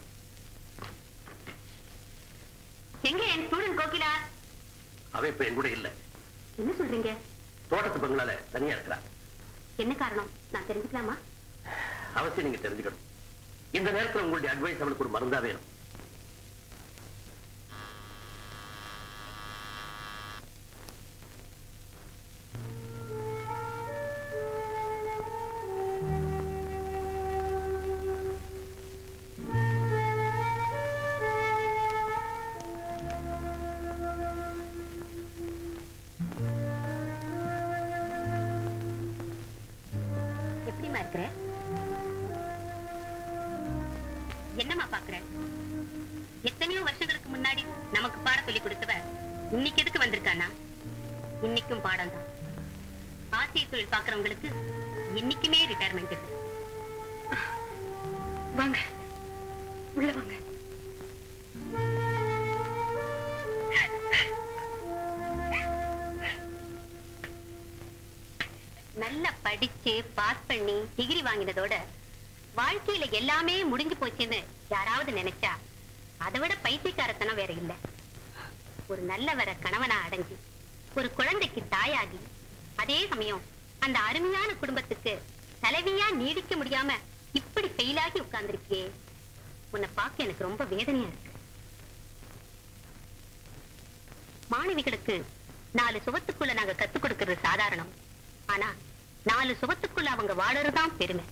எங்க என் ஸ்டூடெண்ட் கோகிலா?
அவ இப்ப என் கூட இல்ல.
என்ன சொல்றீங்க?
தோட்டத்து பங்களால தனியா இருக்கிறா.
என்ன காரணம் நான் தெரிஞ்சுக்கலாமா?
அவசியம் நீங்க தெரிஞ்சுக்கணும். இந்த நேரத்தில் உங்களுடைய அட்வைஸ் அவளுக்கு ஒரு மருந்தா வேணும்.
எப்படிமா இருக்கிற? என்னமா பாக்குற? எத்தனையோ வருஷங்களுக்கு முன்னாடி நமக்கு பாடம் சொல்லி கொடுத்தவ இன்னைக்கு எதுக்கு வந்திருக்கானா? இன்னைக்கும் பாடம் தான். ஆசிரியர் தொழில் பாக்குறவங்களுக்கு இன்னைக்குமே ரிட்டையர்மெண்ட் இருக்கு. வாங்க உள்ள வாங்க. நல்லா படிச்சு பாஸ் பண்ணி டிகிரி வாங்கினதோட வாழ்க்கையில எல்லாமே முடிஞ்சு போச்சுன்னு யாராவது நினைச்சா அதை விட பைத்தியக்காரத்தனம் வேற இல்ல. ஒரு நல்லவர கணவனா அடைஞ்சு ஒரு குழந்தைக்கு தாயாகி அதே சமயம் அந்த அருமையான குடும்பத்துக்கு தலைவியா நீடிக்க முடியாம இப்படி ஃபெயிலாகி உட்கார்ந்துருக்கே, உன்னை பார்க்க எனக்கு ரொம்ப வேதனையா இருக்கு. மாணவிகளுக்கு 4 சுவத்துக்குள்ள நாங்க கத்துக் கொடுக்கிறது சாதாரணம். ஆனா 4 சுவத்துக்குள்ள அவங்க வாழறதுதான் பெருமை.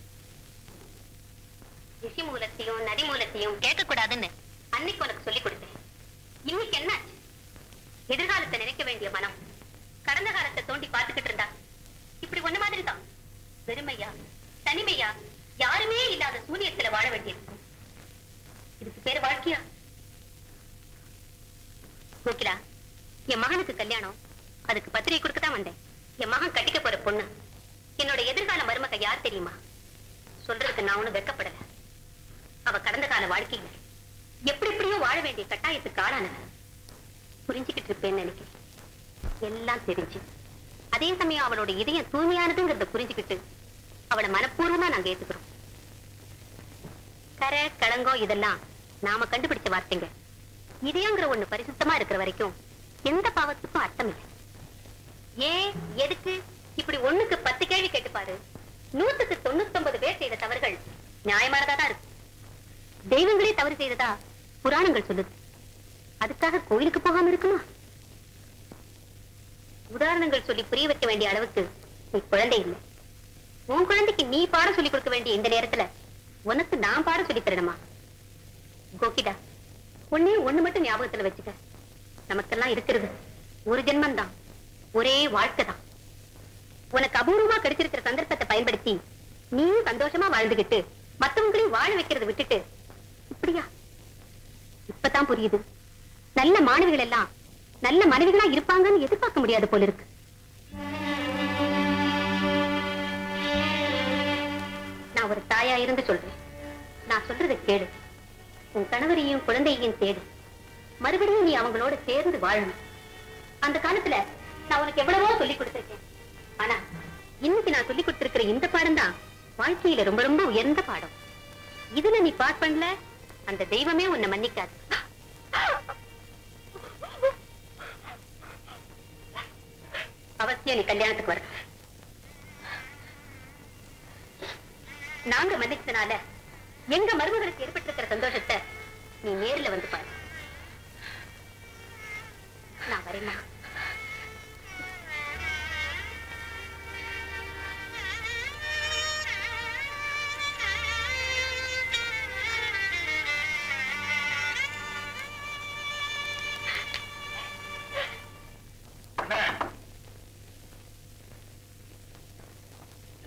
ரிஷி மூலத்தையும் நதி மூலத்தையும் கேட்க கூடாதுன்னு அன்னைக்கு உனக்கு சொல்லி கொடுத்தேன். இன்னைக்கு என்னாச்சு? எதிர்காலத்தை நினைக்க வேண்டிய மனம் கடந்த காலத்தை தோண்டி பார்த்துக்கிட்டு இருந்தா இப்படி ஒண்ணு மாதிரி தான் பெருமையா தனிமையா யாருமே இல்லாத சூனியத்துல வாழ வேண்டியிருக்கும். இதுக்கு பேரு வாழ்க்கையா? கோகிலா, என் மகனுக்கு கல்யாணம், அதுக்கு பத்திரிகை கொடுக்கத்தான் வந்தேன். என் மகன் கட்டிக்க போற பொண்ணு என்னோட எதிர்கால மருமக யார் தெரியுமா? சொல்றதுக்கு நான் ஒண்ணும் வெட்கப்படல. அவ கடந்த கால வாழ்க்கையில எப்படி எப்படியோ வாழ வேண்டிய கட்டாயத்துக்கு ஆளானவ. புரிஞ்சுக்கிட்டு இருப்பேன்னு நினைக்கிறேன். எல்லாம் தெரிஞ்சு அதே சமயம் அவளோட இதயம் தூய்மையானதுங்கிறத புரிஞ்சுக்கிட்டு அவளை மனப்பூர்வமா நாங்க ஏத்துக்கிறோம். கரை களங்கோ இதெல்லாம் நாம கண்டுபிடிச்ச வார்த்தைங்க. இதயங்கிற ஒண்ணு பரிசுத்தமா இருக்கிற வரைக்கும் எந்த பாவத்துக்கும் அர்த்தம் இல்லை. ஏன் எதுக்கு இப்படி 1க்கு 10 கேள்வி கேட்டுப்பாரு. 100க்கு 99 பேர் செய்த தவறுகள் நியாயமானதா இருக்கு. தெய்வங்களே தவறு செய்ததா புராணங்கள் சொல்லுது. அதுக்காக கோயிலுக்கு போகாம இருக்குமா? உதாரணங்கள் சொல்லி புரிய வைக்க வேண்டிய அளவுக்கு நீ குழந்தை இல்லை. உன் குழந்தைக்கு நீ பாடம் சொல்லி கொடுக்க வேண்டிய இந்த நேரத்துல உனக்கு நான் பாடம் சொல்லி தரணுமா? கோகிதா, ஒண்ணு மட்டும் ஞாபகத்துல வச்சுக்க. நமக்கெல்லாம் இருக்கிறது ஒரு ஜென்மம் தான், ஒரே வாழ்க்கை தான். உனக்கு அபூர்வமா கிடைச்சிருக்கிற சந்தர்ப்பத்தை பயன்படுத்தி நீ சந்தோஷமா வாழ்ந்துகிட்டு மத்தவங்களையும் வாழ வைக்கிறத விட்டுட்டு இப்படியா? இப்பதான் புரியுது. நல்ல மாணவிகள் எல்லாம் நல்ல மனைவிகளா இருப்பாங்கன்னு எதிர்பார்க்க முடியாது போல இருக்கு. நான் ஒரு தாயா இருந்து சொல்றேன். நான் சொல்றதை கேளு. உன் கணவரையும் குழந்தையையும் தேடு. மறுபடியும் நீ அவங்களோட சேர்ந்து வாழணும். அந்த காலத்துல நான் உனக்கு எவ்வளவோ சொல்லிக் கொடுத்திருக்கேன். ஆனா இன்னைக்கு நான் சொல்லிக் கொடுத்திருக்கிற இந்த பாடம் தான் வாழ்க்கையில ரொம்ப ரொம்ப உயர்ந்த பாடம். இதுல நீ பாஸ் பண்ணல, அந்த தெய்வமே உன்னை மன்னிக்காது. அவசியம் நீ கல்யாணத்துக்கு வர. நாங்க மன்னிச்சதுனால எங்க மருமகளுக்கு ஏற்பட்டிருக்கிற சந்தோஷத்தை நீ நேர்ல வந்து பாரு. நான் வரேம்மா.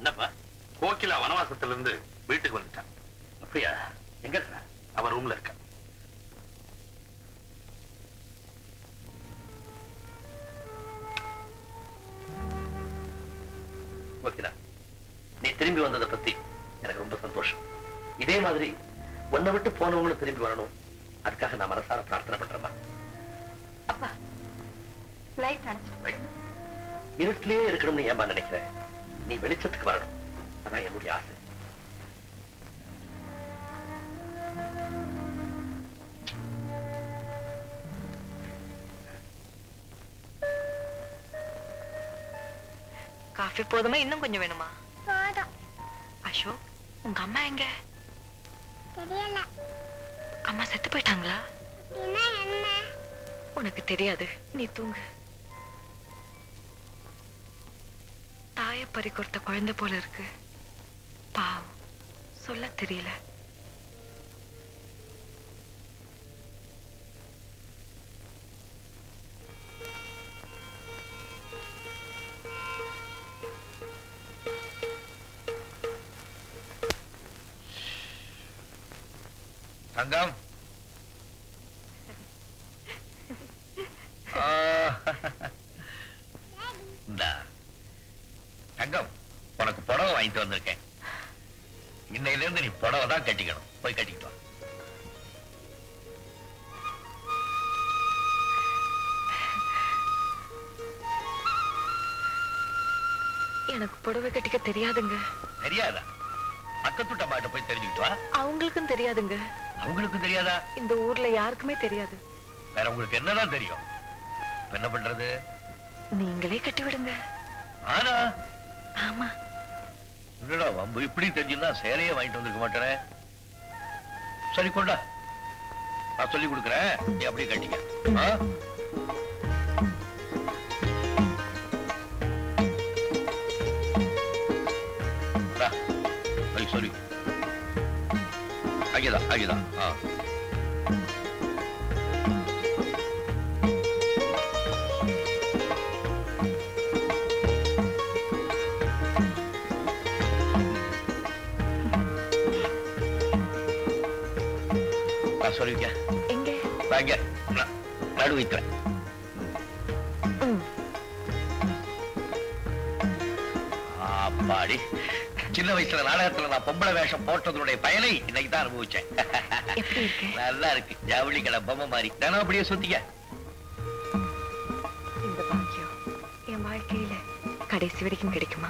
என்னப்பா கோகிலா வனவாசத்துல இருந்து வீட்டுக்கு வந்துட்டான். அப்படியா? எங்க இருக்க? அவன் ரூம்ல இருக்க. கோகிலா, நீ திரும்பி வந்ததை பத்தி எனக்கு ரொம்ப சந்தோஷம். இதே மாதிரி உன்னை விட்டு போனவங்களும் திரும்பி வரணும். அதுக்காக நான் மனசார பிரார்த்தனை பண்றேன்.
அப்பா லைட் அணைச்சு
இருட்டிலேயே இருக்கணும்னு ஏமா நினைக்கிறேன். நீ வெளிச்சத்துக்கு வரணும். அதான் என்னுடைய ஆசை.
காஃபி போதுமா இன்னும் கொஞ்சம் வேணுமா?
போதும்.
அசோக், உங்க அம்மா எங்க?
தெரியல.
அம்மா செத்து போயிட்டாங்களா?
அப்படின்னா என்ன?
உனக்கு தெரியாது, நீ தூங்கு. தாய பறி கொடுத்த குழந்தை போல இருக்கு. பாவம், சொல்ல தெரியல.
தங்கம், தங்கம், உனக்கு புடவை வாங்கிட்டு வந்திருக்கேன். இன்னையில இருந்து நீ புடவை தான் கட்டிக்கணும். போய் கட்டிக்கிட்டு வா.
எனக்கு புடவை கட்டிக்க தெரியாதுங்க.
தெரியாதா? பக்கத்துட்ட பாட்ட போய் தெரிஞ்சுக்கிட்டு வா.
அவங்களுக்கும் தெரியாதுங்க.
அவங்களுக்கும் தெரியாதா?
இந்த ஊர்ல யாருக்குமே தெரியாது.
வேற உங்களுக்கு என்னதான் தெரியும்? என்ன பண்றது?
நீங்களே கட்டி விடுங்க.
ஆனா
ஆமா.
இல்லடா, வம்பு இப்படி தெரிஞ்சுன்னா சேலையே வாங்கிட்டு வந்திருக்க மாட்டேனே. சரி கொண்டா, நான் சொல்லி கொடுக்குறேன். நீ அப்படியே கட்டிக்க. சொல்லி அங்கேதான் அங்கேதான். சொல்லிருக்க
எங்க?
நடு வைக்கிறேன். அப்பாடி, சின்ன வயசுல நாடகத்துல நான் பொம்பளை வேஷம் போட்டதனுடைய பயனை இன்னைக்கு தான் அனுபவிச்சேன். நல்லா இருக்கு. ஜவுளி கடை பொம்மை மாதிரி தானே அப்படியே சுத்திக்க.
இந்த பாக்கியம் என் வாழ்க்கையில கடைசி வரைக்கும் கிடைக்குமா?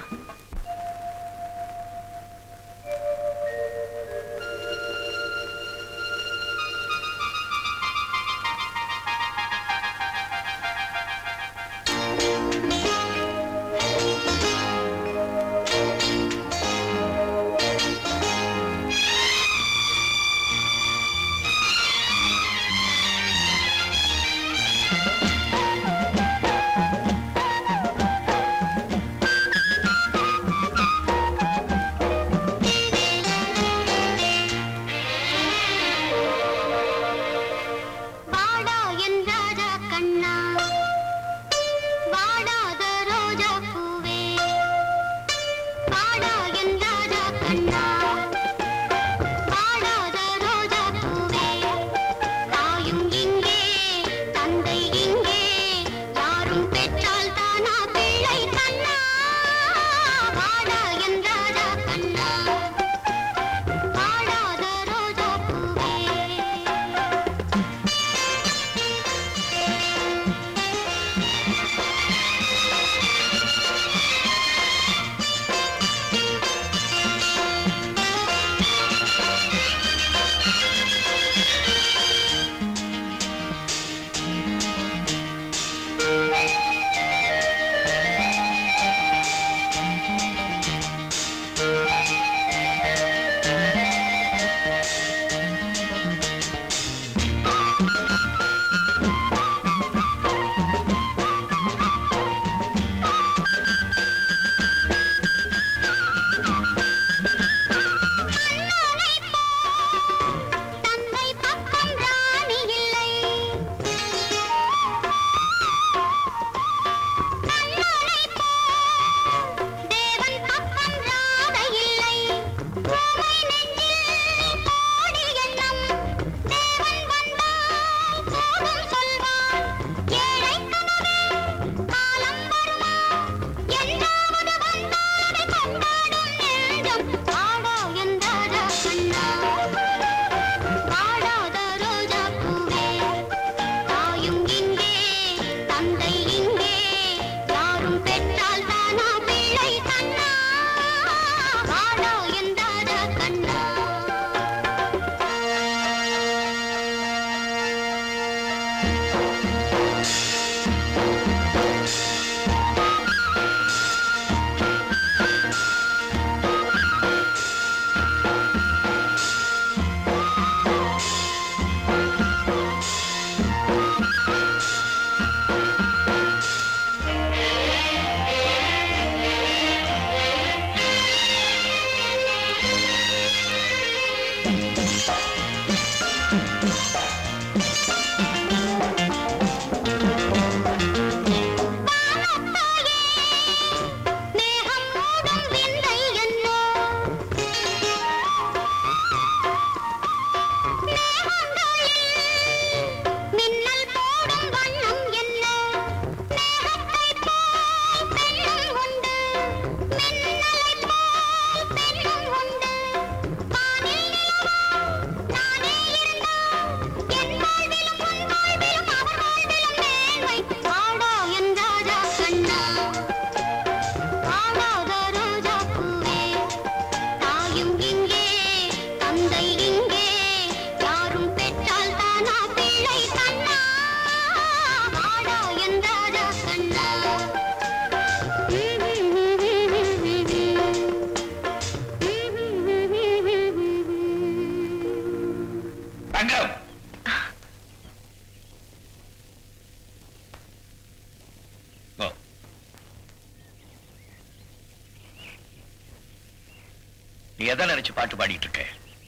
நீ எதை நினைச்சு பாட்டு பாடிட்டு இருக்க?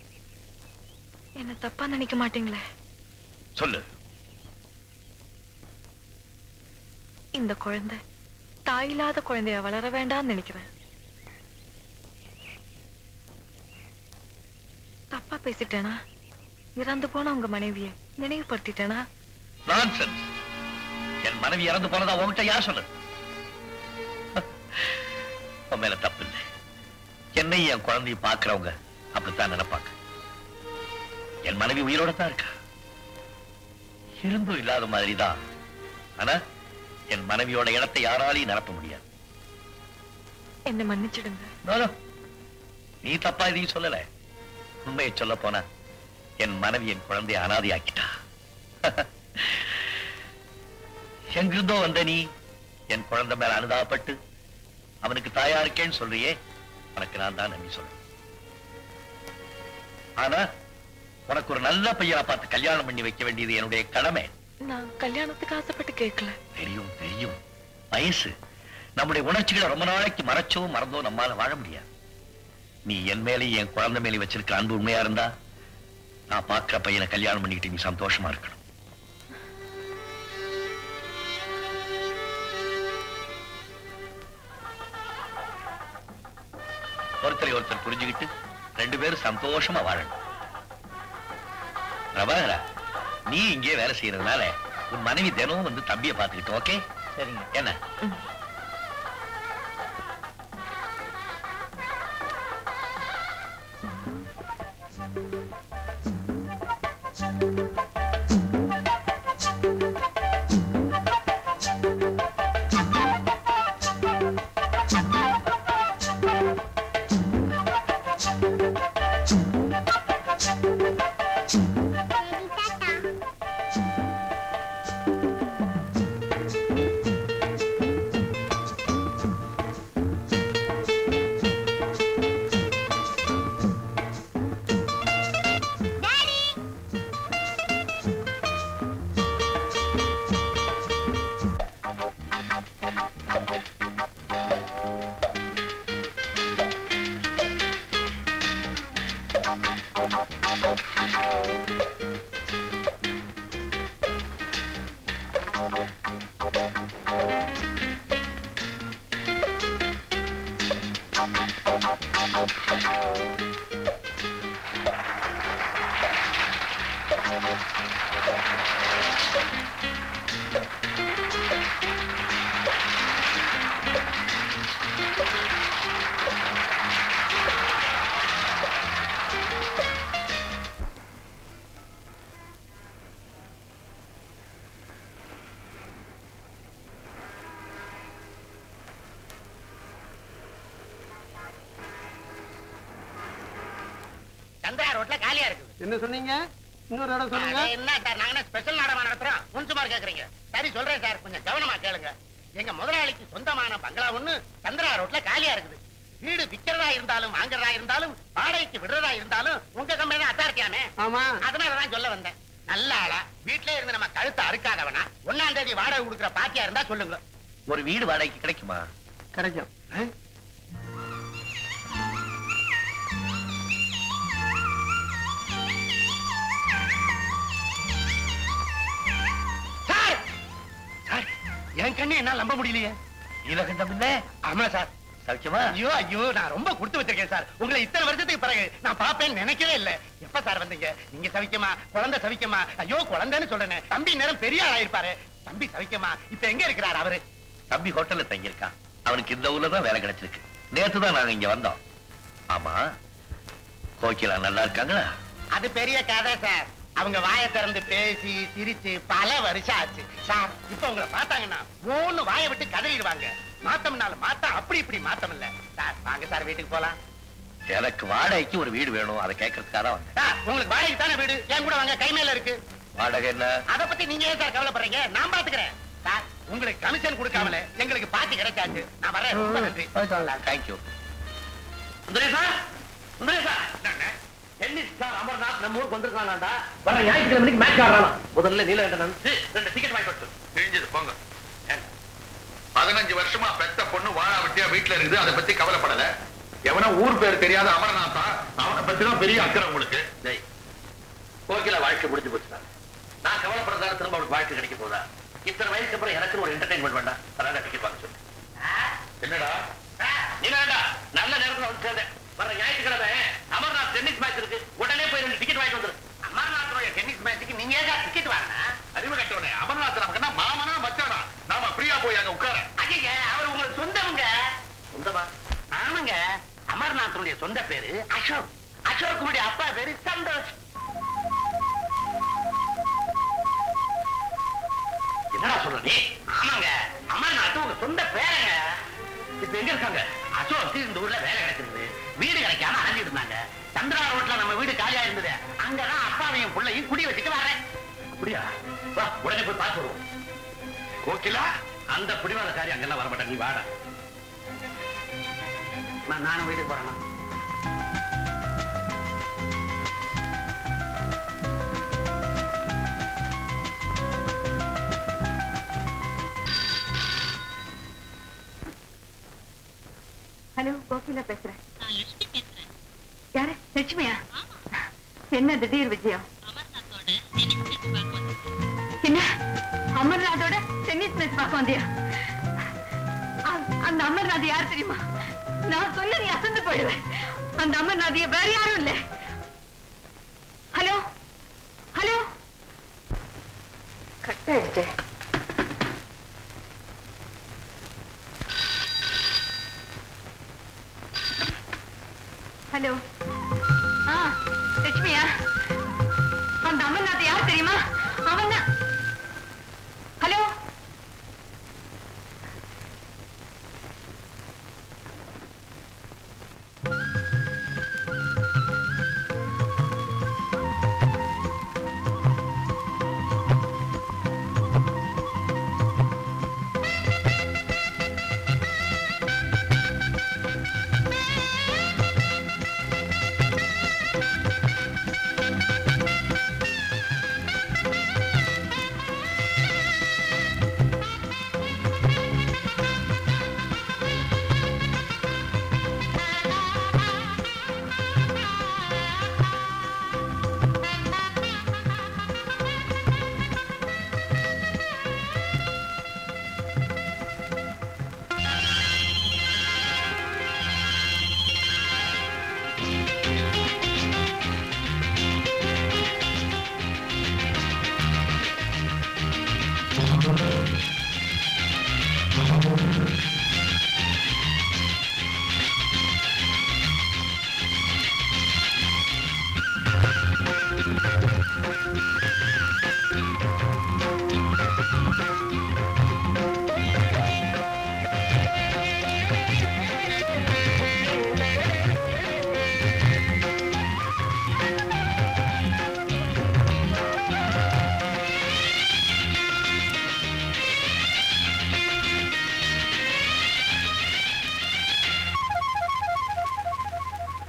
என்ன தப்பா நினைக்க மாட்டீங்களே?
சொல்லு.
இந்த குழந்தை தாயில்லாத குழந்தைய வளர வேண்டாம்னு நினைக்கிறேன். தப்பா பேசிட்டேனா? இறந்து போன உங்க மனைவியை நினைவுபடுத்திட்டேனா?
நான்சென்ஸ். என் மனைவி இறந்து போனதா உங்ககிட்ட யார் சொல்லு? உன் மேல தப்பு இல்லை. என்னை என் குழந்தைய பாக்குறவங்க அப்படித்தான் நினைப்பாங்க. என் மனைவி உயிரோட தான் இருக்கா, இருந்தும் இல்லாத மாதிரிதான். ஆனா என் மனைவியோட இடத்தை யாராலையும் நிரப்ப முடியாது.
என்ன மன்னிச்சிடுங்க.
நீ தப்பா இதையும் சொல்லல. உண்மையை சொல்ல போனா என் மனைவி என் குழந்தைய அனாதையாக்கிட்டா. எங்கிருந்தோ வந்த நீ என் குழந்தை மேல அனுதாபப்பட்டு அவனுக்கு தாயா இருக்கேன்னு சொல்றியே, உனக்கு நான் தான் நன்றி சொல்றேன். ஆனா உனக்கு ஒரு நல்ல பையனை பார்த்து கல்யாணம் பண்ணி வைக்க வேண்டியது என்னுடைய கடமை.
நான் கல்யாணத்துக்கு ஆசைப்பட்டு கேட்கல.
தெரியும் தெரியும், வயசு. நம்முடைய உணர்ச்சிகளை ரொம்ப நாளைக்கு மறைச்சோ மறந்தோ நம்மால வாழ முடியாது. நீ என் மேலே என் குழந்தை மேலே வச்சிருக்கிற அன்பு உண்மையா இருந்தா நான் பார்க்கிற பையனை கல்யாணம் பண்ணிக்கிட்டு நீ சந்தோஷமா இருக்கணும். ஒருத்தரை ஒருத்தர் புரிஞ்சுக்கிட்டு ரெண்டு பேரும் சந்தோஷமா வாழணும். பிரபாகரா, நீ இங்கே வேலை செய்யறதுனால உன் மனைவி தினமும் வந்து தம்பியை பார்த்துக்கிட்டு. ஓகே? சரிங்க. என்ன
ரோட்ல காலியா இருக்குது.
என்ன சொன்னீங்க? இன்னொரு இடம் சொல்லுங்க.
என்ன சார் நாங்க ஸ்பெஷல் நாடகம் நடத்துறோம், முன்சுமார் கேக்குறீங்க. சரி சொல்றேன் சார், கொஞ்சம் கவனமா கேளுங்க. எங்க முதலாளிக்கு சொந்தமான பங்களா ஒண்ணு சந்திரா ரோட்ல காலியா இருக்குது. வீடு விக்கிறதா இருந்தாலும் வாங்குறதா இருந்தாலும் வாடகைக்கு விடுறதா இருந்தாலும் உங்க கம்பெனி தான் அத்தாரிக்காமே.
ஆமா,
அதனாலதான் சொல்ல வந்தேன். நல்ல ஆளா வீட்டுல இருந்து நம்ம கழுத்தை அறுக்காதவனா 1ஆம் தேதி வாடகை கொடுக்குற பாத்தியா இருந்தா சொல்லுங்க.
ஒரு வீடு வாடகைக்கு கிடைக்குமா?
கிடைக்கும்.
என் கண்ணு என்னால நம்ப முடியலையே.
நீலகண்டம் இல்ல?
ஆமா சார்.
சௌக்கியமா?
ஐயோ ஐயோ, நான் ரொம்ப கொடுத்து வச்சிருக்கேன் சார். உங்களை இத்தனை வருஷத்துக்கு பிறகு நான் பாப்பேன்னு நினைக்கவே இல்ல. எப்ப சார் வந்தீங்க? நீங்க சவிக்கமா? குழந்தை சவிக்கமா? ஐயோ குழந்தைன்னு சொல்றேன். தம்பி நேரம் பெரிய ஆயிருப்பாரு. தம்பி சவிக்கமா? இப்ப எங்க இருக்கிறார் அவரு?
தம்பி ஹோட்டல்ல தங்கியிருக்கான். அவனுக்கு இந்த ஊர்ல தான் வேலை கிடைச்சிருக்கு. நேத்து தான் நாங்க இங்க வந்தோம். ஆமா, கோகிலா நல்லா இருக்காங்களா?
அது பெரிய கதை சார். அவங்க வாயை திறந்து பேசி சிரிச்சு பல வருஷம் ஆச்சு சார். இப்ப உங்களை பார்த்தாங்கன்னா ஒண்ணு வாயை விட்டு கதறிடுவாங்க. மாத்தம்னாலும் மாத்தம், அப்படி இப்படி மாத்தம் இல்ல சார். வாங்க சார் வீட்டுக்கு போலாம்.
எனக்கு வாடகைக்கு ஒரு வீடு வேணும், அதை கேட்கறதுக்காக தான் வந்தேன்.
உங்களுக்கு வாடகைக்கு தானே வீடு, என் கூட வாங்க, கை மேல இருக்கு.
வாடகை என்ன?
அத பத்தி நீங்க ஏன் சார் கவலைப்படுறீங்க? நான் பாத்துக்கிறேன் சார். உங்களுக்கு கமிஷன் கொடுக்காமல எங்களுக்கு பாத்தி கிடைச்சாச்சு. நான் வரேன். ரொம்ப நன்றி.
தேங்க்யூ.
சுந்தரேசா, சுந்தரேசா, டென்னிஸ் ஸ்டார் அமர்நாத் நம்ம ஊருக்கு வந்திருக்கானாடா. வர ஞாயிற்றுக்கிழமைக்கு மேட்ச் ஆடுறானா. முதல்ல நீலகண்டன் 2 டிக்கெட் வாங்கி கொடுத்து.
தெரிஞ்சது போங்க. 15 வருஷமா பெத்த பொண்ணு வாழா வெட்டியா வீட்டுல இருக்குது, அதை பத்தி கவலைப்படல. எவனா ஊர் பேர் தெரியாத அமரநாத்தா, அவனை பத்தி தான் பெரிய அக்கறை உங்களுக்கு.
கோகிலா வாழ்க்கை முடிஞ்சு போச்சுதான். நான் கவலைப்படுறதா திரும்ப அவனுக்கு வாழ்க்கை கிடைக்க போதா? இத்தனை வயசுக்கு அப்புறம் எனக்கு ஒரு என்டர்டைன்மெண்ட் வேண்டாம். அதான் டிக்கெட் வாங்க சொல்லு.
என்னடா
நீலகண்டா, நல்ல நேரத்துல வந்து சேர்ந்தேன். வர ஞாயிற்றுக்கிழமை அமர்நாத் டென்னிஸ் மேட்ச் இருக்கு. உடனே போய் 2 டிக்கெட் வாங்கி வந்துரு.
அமர்நாத் டென்னிஸ் மேட்சுக்கு நீங்க ஏன் டிக்கெட் வாங்க?
அறிவு கட்டவனே, அமர்நாத் நமக்கு என்ன மாமனா மச்சானா? நாம ஃப்ரீயா போய் அங்க உட்கார.
ஐயா, அவர் உங்களுக்கு சொந்தவங்க.
சொந்தமா?
ஆமாங்க, அமர்நாத்துடைய சொந்த பேரு அசோக். அசோக்குடைய அப்பா பேரு சந்தோஷ்.
என்னடா சொல்ற நீ?
ஆமாங்க, அமர்நாத் உங்க சொந்த பேருங்க.
இப்ப எங்க இருக்காங்க?
அசோக்கு இந்த ஊர்ல வேலை கிடைச்சிருந்தது, வீடு கிடைக்காம அலைஞ்சிட்டு இருந்தாங்க. சந்திரா ரோட்ல நம்ம வீடு காலியா இருந்தது. அங்கதான் அப்பாவையும் பிள்ளையும் குடி வச்சுட்டு வரேன்.
அப்படியா? வா, உடனே போய் பார்த்து வருவோம்.
கோகிலா,
அந்த பிடிவாத காரியம் அங்கெல்லாம் வரமாட்டேன். நீ வாடா.
நானும் வீட்டுக்கு போறேன்.
ஹலோ, கோகிலா பேசுறேன். யாரு? லட்சுமியா? என்ன திடீர் விஜயம்? என்ன அமர்நாதோட டென்னிஸ் மேட்ச் பார்க்க வந்தியா? அந்த அமர்நாத் யார் தெரியுமா? நான் சொல்ல நீ அசந்து போயிடுவேன். அந்த அமர்நாதிய வேற யாரும் இல்ல. ஹலோ ஹலோ, கட் ஆயிடுச்சு. ஹலோ, லட்சுமியா? அந்த அமர்நாத் யார் தெரியுமா? அவன் தான். ஹலோ,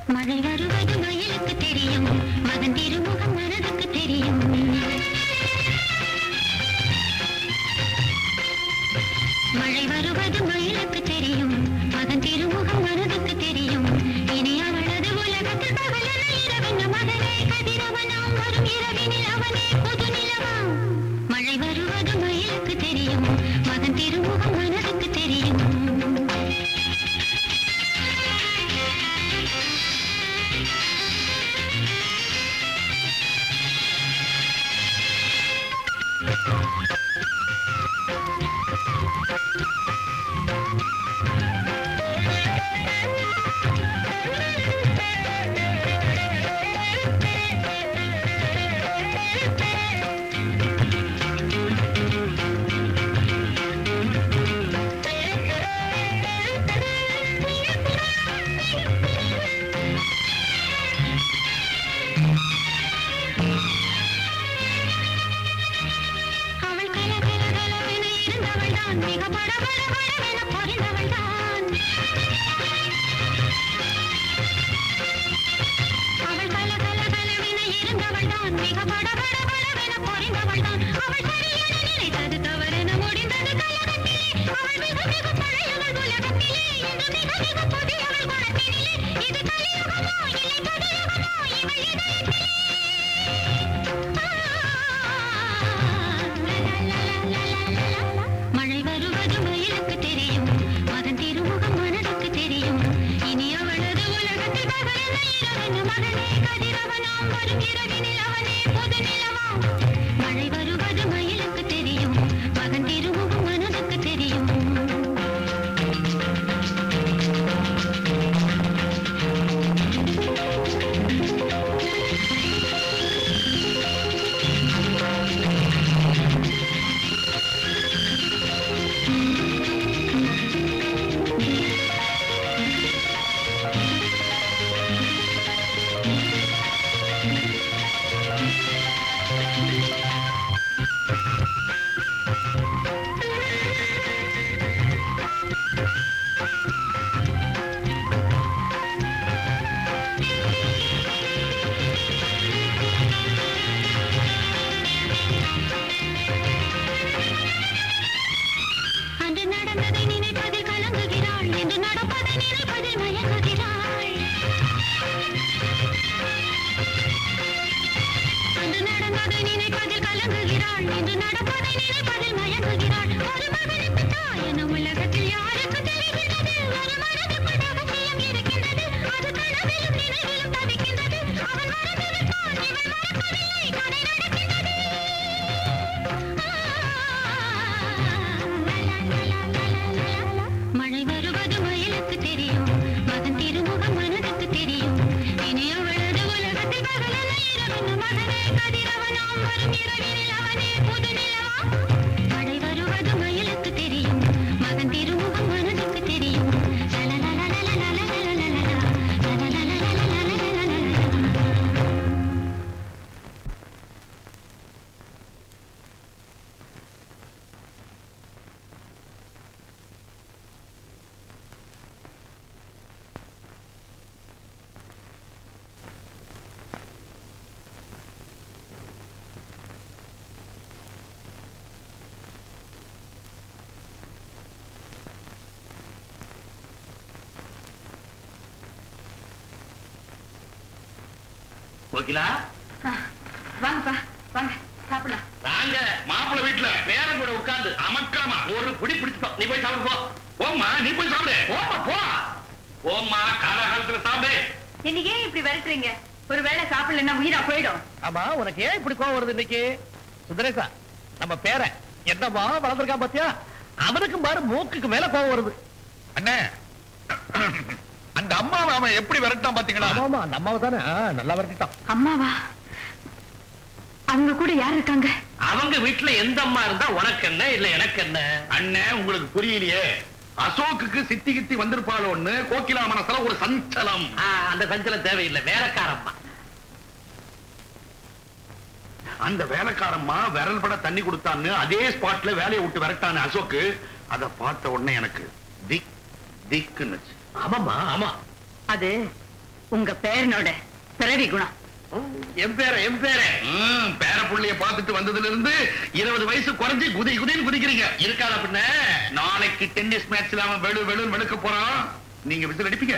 மழை வருவது மயிலுக்கு தெரியும், மகன் திருமுகம் மனதுக்கு தெரியும். மழை வருவது மயிலுக்கு தெரியும், மகன் திருமுகம் மனதுக்கு தெரியும். இனி அவளது உலகத்தில் பகலென இரவென மகனே கதிரவனாம் வரும் இரவினில் அவனே புது நிலவாம். மழை வருவது மயிலுக்கு தெரியும், மகன் திருமுகம் மனதுக்கு தெரியும்.
கோகிலா,
வாங்கப்பா வாங்க சாப்பிடலாம்.
நாங்க மாப்பிள்ளை வீட்டுல பேரன் கூட உட்கார்ந்து அமக்காம ஒரு புடி பிடிச்சிட்டோம். நீ போய் சாப்பிடு போ. போம்மா, நீ போய் சாப்பிடு. போமா போ. போம்மா, காலகாலத்துல சாப்பிடு.
இன்னைக்கு ஏன் இப்படி விரட்டுறீங்க? ஒரு வேளை சாப்பிடலன்னா உயிரா போயிடும்.
ஆமா, உனக்கு ஏன் இப்படி கோவம் வருது இன்னைக்கு? சுந்தரேசா, நம்ம பேரன் என்னமா வளர்ந்துருக்கான் பாத்தியா? அவனுக்கும் பாரு மூக்குக்கு மேல கோவம் வருது.
அண்ணே, அந்த அம்மாவை அவன் எப்படி விரட்டான் பாத்தீங்களா?
ஆமா, அந்த அம்மாவை தானே நல்லா விரட்டிட்டான்.
அம்மாவா? அவங்க கூட யார் இருக்காங்க?
அவங்க வீட்டுல எந்த அம்மா இருந்தா உனக்கு என்ன, இல்ல எனக்கு என்ன?
அண்ணே, உங்களுக்கு புரியலையே. அசோக்குக்கு சித்தி கித்தி வந்திருப்பாளோன்னு கோகிலா மனசுல ஒரு சஞ்சலம்.
அந்த சஞ்சலம் தேவையில்லை, வேலைக்காரம்மா.
அந்த வேலைக்காரம்மா விரல் பட தண்ணி கொடுத்தான்னு அதே ஸ்பாட்ல வேலையை விட்டு விரட்டான அசோக்கு. அதை பார்த்த உடனே எனக்கு திக் திக்குன்னு.
ஆமாமா, ஆமா.
அது உங்க பேரனோட பிறவி குணம்.
என் பேர பேர புள்ளைய பார்த்துட்டு வந்ததுல இருந்து 20 வயசு குறைஞ்சி குதின்னு குதிக்கிறீங்க. இருக்காத பின்ன நாளைக்கு டென்னிஸ் மேட்ச்ல அவன் வெளுன்னு வெளுக்க போறான். நீங்க விசில் அடிப்பீங்க,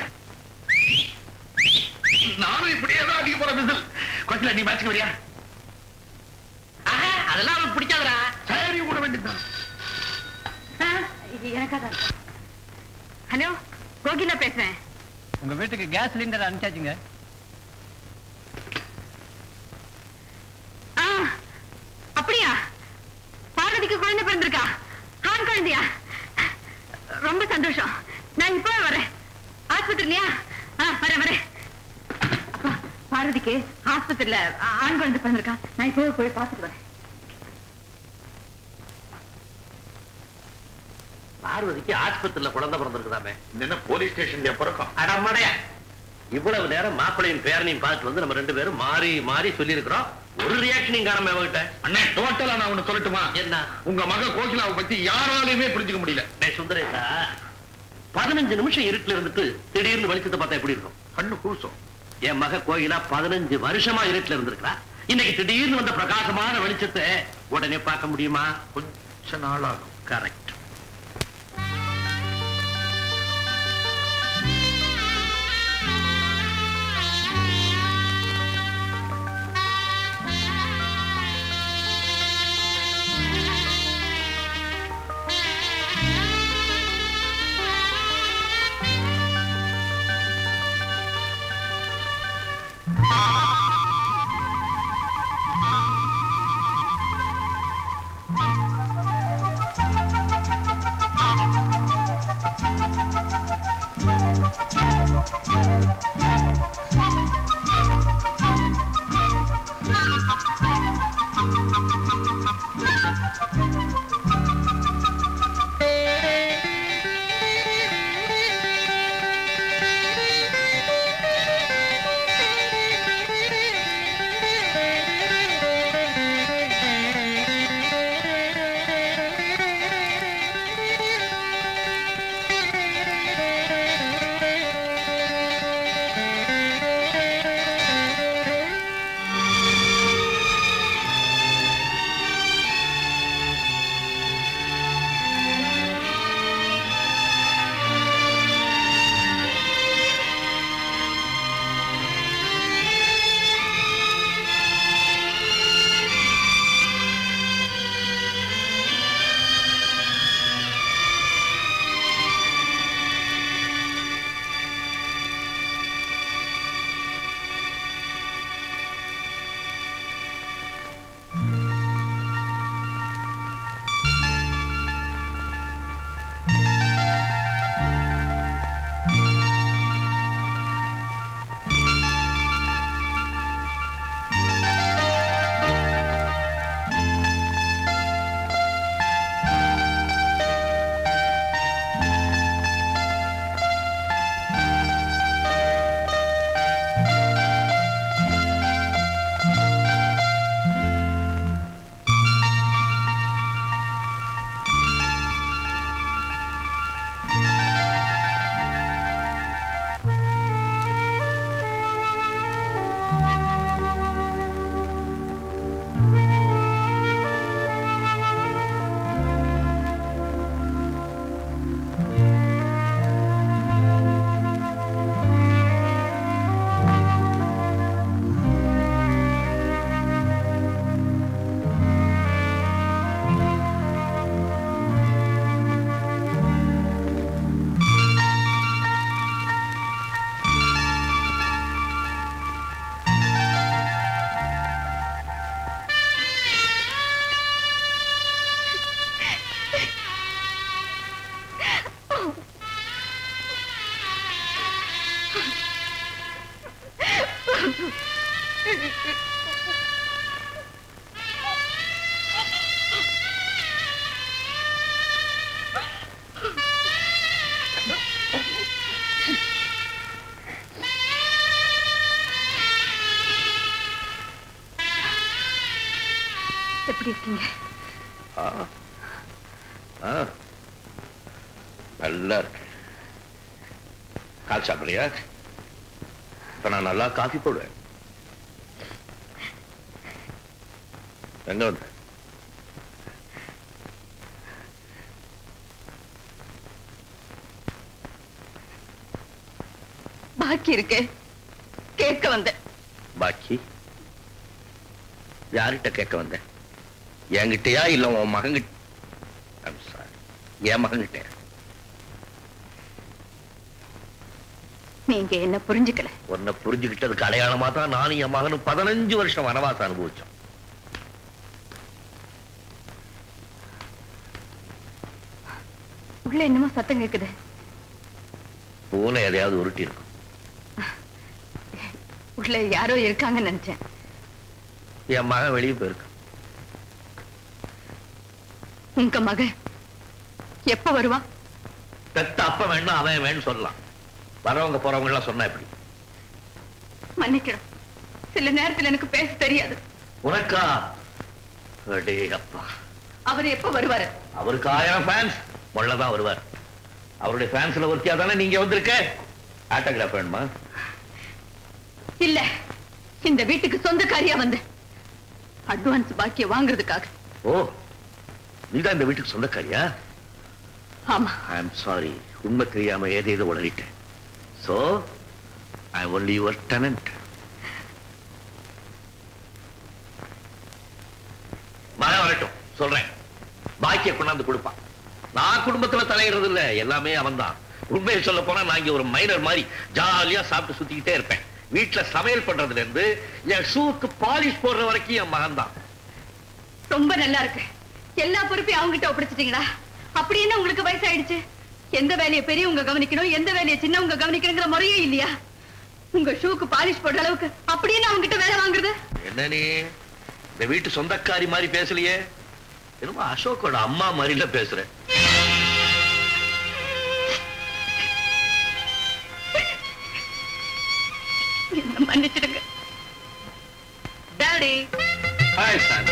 நானும் இப்படியே தான் அடிக்க போறேன் விசில். கொஞ்சம் நீ மேட்ச்க்கு வரியா?
அதெல்லாம் அவனுக்கு பிடிக்காதரா.
சரி கூட வேண்டியதுதான்.
எனக்காதான். ஹலோ, கோகிலா பேசுறேன்.
உங்க வீட்டுக்கு கேஸ் சிலிண்டர் அனுப்பிச்சாச்சுங்க.
அப்படியா? பார்வதிக்கு குழந்தை பிறந்திருக்கா? ஆண் குழந்தையா? ரொம்ப சந்தோஷம். நான் இப்ப வரேன். ஆஸ்பத்திரியா? வரேன். பார்வதிக்கு ஆஸ்பத்திரியில ஆண் குழந்தை பிறந்திருக்கா. நான் இப்போ போய் பார்த்துட்டு வரேன்.
பார்வதிக்கு ஆஸ்பத்திரியில குழந்தை பிறந்திருக்குதாமே.
என்ன போலீஸ் ஸ்டேஷன்ல பிறக்கும்?
அடமடைய, இவ்வளவு நேரம் மாப்பிளையும் பேரனையும் பார்த்து வந்து நம்ம 2 பேரும் மாறி சொல்லி இருக்கிறோம். ஒரு ரியாக்ஷனையும் காணாம அவகிட்ட.
அண்ணே டோட்டலா நான் ஒண்ணு சொல்லட்டுமா?
என்ன?
உங்க மக கோகிலாவை பத்தி யாராலையுமே புரிஞ்சுக்க முடியல.
சுந்தரேசா, 15 நிமிஷம் இருட்டுல இருந்துட்டு திடீர்னு வெளிச்சத்தை பார்த்தா எப்படி இருக்கும்?
கண்ணு கூசம்.
என் மக கோகிலா 15 வருஷமா இருட்டுல இருந்திருக்கா. இன்னைக்கு திடீர்னு வந்த பிரகாசமான வெளிச்சத்தை உடனே பார்க்க முடியுமா?
கொஞ்ச நாள் ஆகும்.
கரெக்ட்.
எப்படி இருக்கீங்க?
நல்லா இருக்கு. கால் சாப்பிடுறியா?
இப்ப நான் நல்லா காஃபி போடுவேன். எங்க வந்த?
பாக்கி இருக்கு, கேட்க வந்தேன்.
பாக்கி யார்கிட்ட கேட்க வந்த? என்கிட்டயா இல்ல உன் மகன்கிட்ட? என் மகன்கிட்ட.
நீங்க என்ன புரிஞ்சுக்கல.
உன்னை புரிஞ்சுக்கிட்டதுக்கு அடையாளமா தான் நானும் என் மகனும் 15 வருஷம் வனவாசம் அனுபவிச்சோம்.
உள்ள என்னமோ சத்தம் கேக்குது.
பூனை எதையாவது உருட்டி இருக்கும்.
உள்ள யாரோ இருக்காங்கன்னு நினைச்சேன்.
என் மகன் வெளியே போயிருக்கான்.
உங்க மகன் எப்ப வருவான்?
பெத்த அப்ப வேணும் அவன் வேணும் சொல்லலாம். வரவங்க போறவங்க எல்லாம் சொன்னா எப்படி?
மன்னிக்கணும், சில நேரத்தில் எனக்கு பேச தெரியாது.
உனக்கா? அடே அப்பா.
அவர் எப்ப வருவாரு?
அவருக்கு 1000 ஃபேன்ஸ் முள்ளதான் வருவார். அவருடைய ஃபேன்ஸ்ல ஒருத்தியா தானே நீங்க வந்திருக்க. ஆட்டோகிராஃப் வேணுமா?
இல்ல, இந்த வீட்டுக்கு சொந்தக்காரியா வந்து அட்வான்ஸ் பாக்கிய வாங்குறதுக்காக.
ஓ, நீதான் இந்த வீட்டுக்கு சொந்தக்காரியா?
ஆமா.
ஐ எம் சாரி, உண்மை தெரியாம ஏதேதோ உளறிட்டேன். So, I am only your tenant. மகன் வரட்டும், சொல்றேன். பாக்கிய கொண்டாந்து கொடுப்பான். நான் குடும்பத்துல தலையிடுறது இல்ல, எல்லாமே அவன் தான். உண்மையை சொல்ல போனா நான் இங்க ஒரு மைனர் மாதிரி ஜாலியா சாப்பிட்டு சுத்திக்கிட்டே இருப்பேன். வீட்டுல சமையல் பண்றதுல இருந்து என் ஷூக்கு பாலிஷ் போடுற வரைக்கும் என் மகன் தான்.
ரொம்ப நல்லா இருக்கு. எல்லா பொறுப்பையும் அவங்ககிட்ட ஒப்படைச்சிட்டீங்களா? அப்படி என்ன உங்களுக்கு வயசாயிடுச்சு? எந்த வேலையை பெரியவங்க கவனிக்கணும், எந்த வேலையை சின்னவங்க கவனிக்கணுங்கிற முறையே இல்லையா? உங்க ஷூக்கு பாலிஷ் போடுற அளவுக்கு அப்படி என்ன அவங்க கிட்ட வேலை வாங்குறது?
என்ன நீ இந்த வீட்டு சொந்தக்காரி மாதிரி பேசலையே? என்னமோ அசோக்கோட அம்மா மாதிரில பேசுற.
என்ன மன்னிச்சிடுங்க டாடி.
Hi Sun.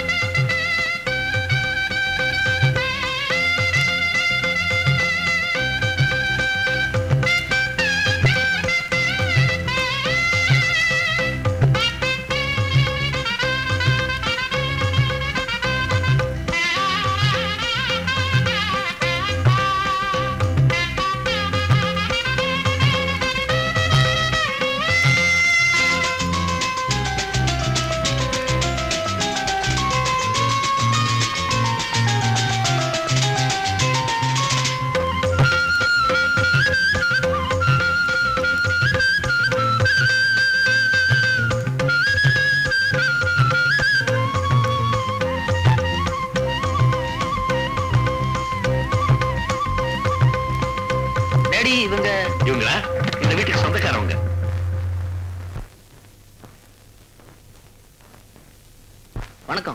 இவங்களா இந்த வீட்டுக்கு சொந்தக்காரவங்க.
வணக்கம்.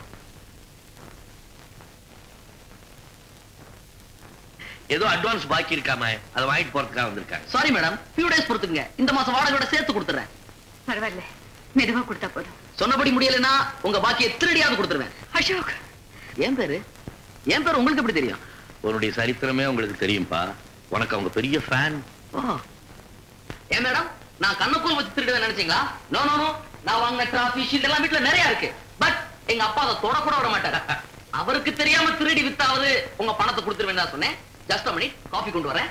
ஏதோ அட்வான்ஸ் பாக்கி இருக்காம அதை வாங்கிட்டு போறதுக்காக வந்திருக்காங்க.
சாரி மேடம், few days பொறுத்துங்க. இந்த மாசம் வாடகையோட சேர்த்து கொடுத்துறேன்.
பரவாயில்ல, மெதுவா கொடுத்தா போதும்.
சொன்னபடி முடியலன்னா உங்க பாக்கியை திருடியாவது கொடுத்துருவேன்.
அசோக்.
என் பேரு உங்களுக்கு எப்படி தெரியும்?
உன்னுடைய சரித்திரமே உங்களுக்கு தெரியும்பா. உனக்கு அவங்க பெரிய ஃபேன்.
ஏன் மேடம், நான் கண்ணுக்குள் வச்சு திருடுவேன் நினைச்சீங்களா? நோ நோ நோ, நான் வாங்கின டிராஃபி ஷீட் எல்லாம் வீட்டுல நிறைய இருக்கு. பட் எங்க அப்பா அதை தொட கூட விட மாட்டாரு. அவருக்கு தெரியாம திருடி வித்தாவது உங்க பணத்தை கொடுத்துருவேன் தான் சொன்னேன். ஜஸ்ட் a minute, காஃபி கொண்டு வரேன்.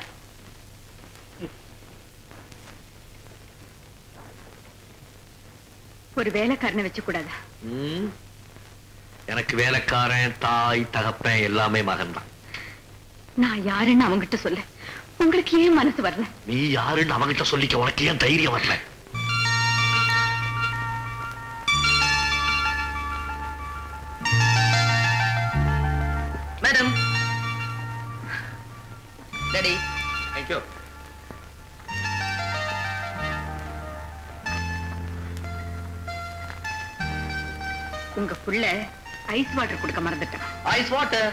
ஒரு வேலைக்காரனை வச்சு கூடாதா?
எனக்கு வேலைக்காரன், தாய், தகப்பன் எல்லாமே மகன் தான்.
நான் யாருன்னு அவங்கிட்ட சொல்ல உங்களுக்கு ஏன் மனசு வரல?
நீ யாருன்னு அவங்கிட்ட சொல்லிக்க உனக்கு ஏன் தைரியம் வரல?
மேடம். டாடி.
Thank you.
உங்க புள்ள ஐஸ் வாட்டர் கொடுக்க மறந்துட்டான்.
Ice water.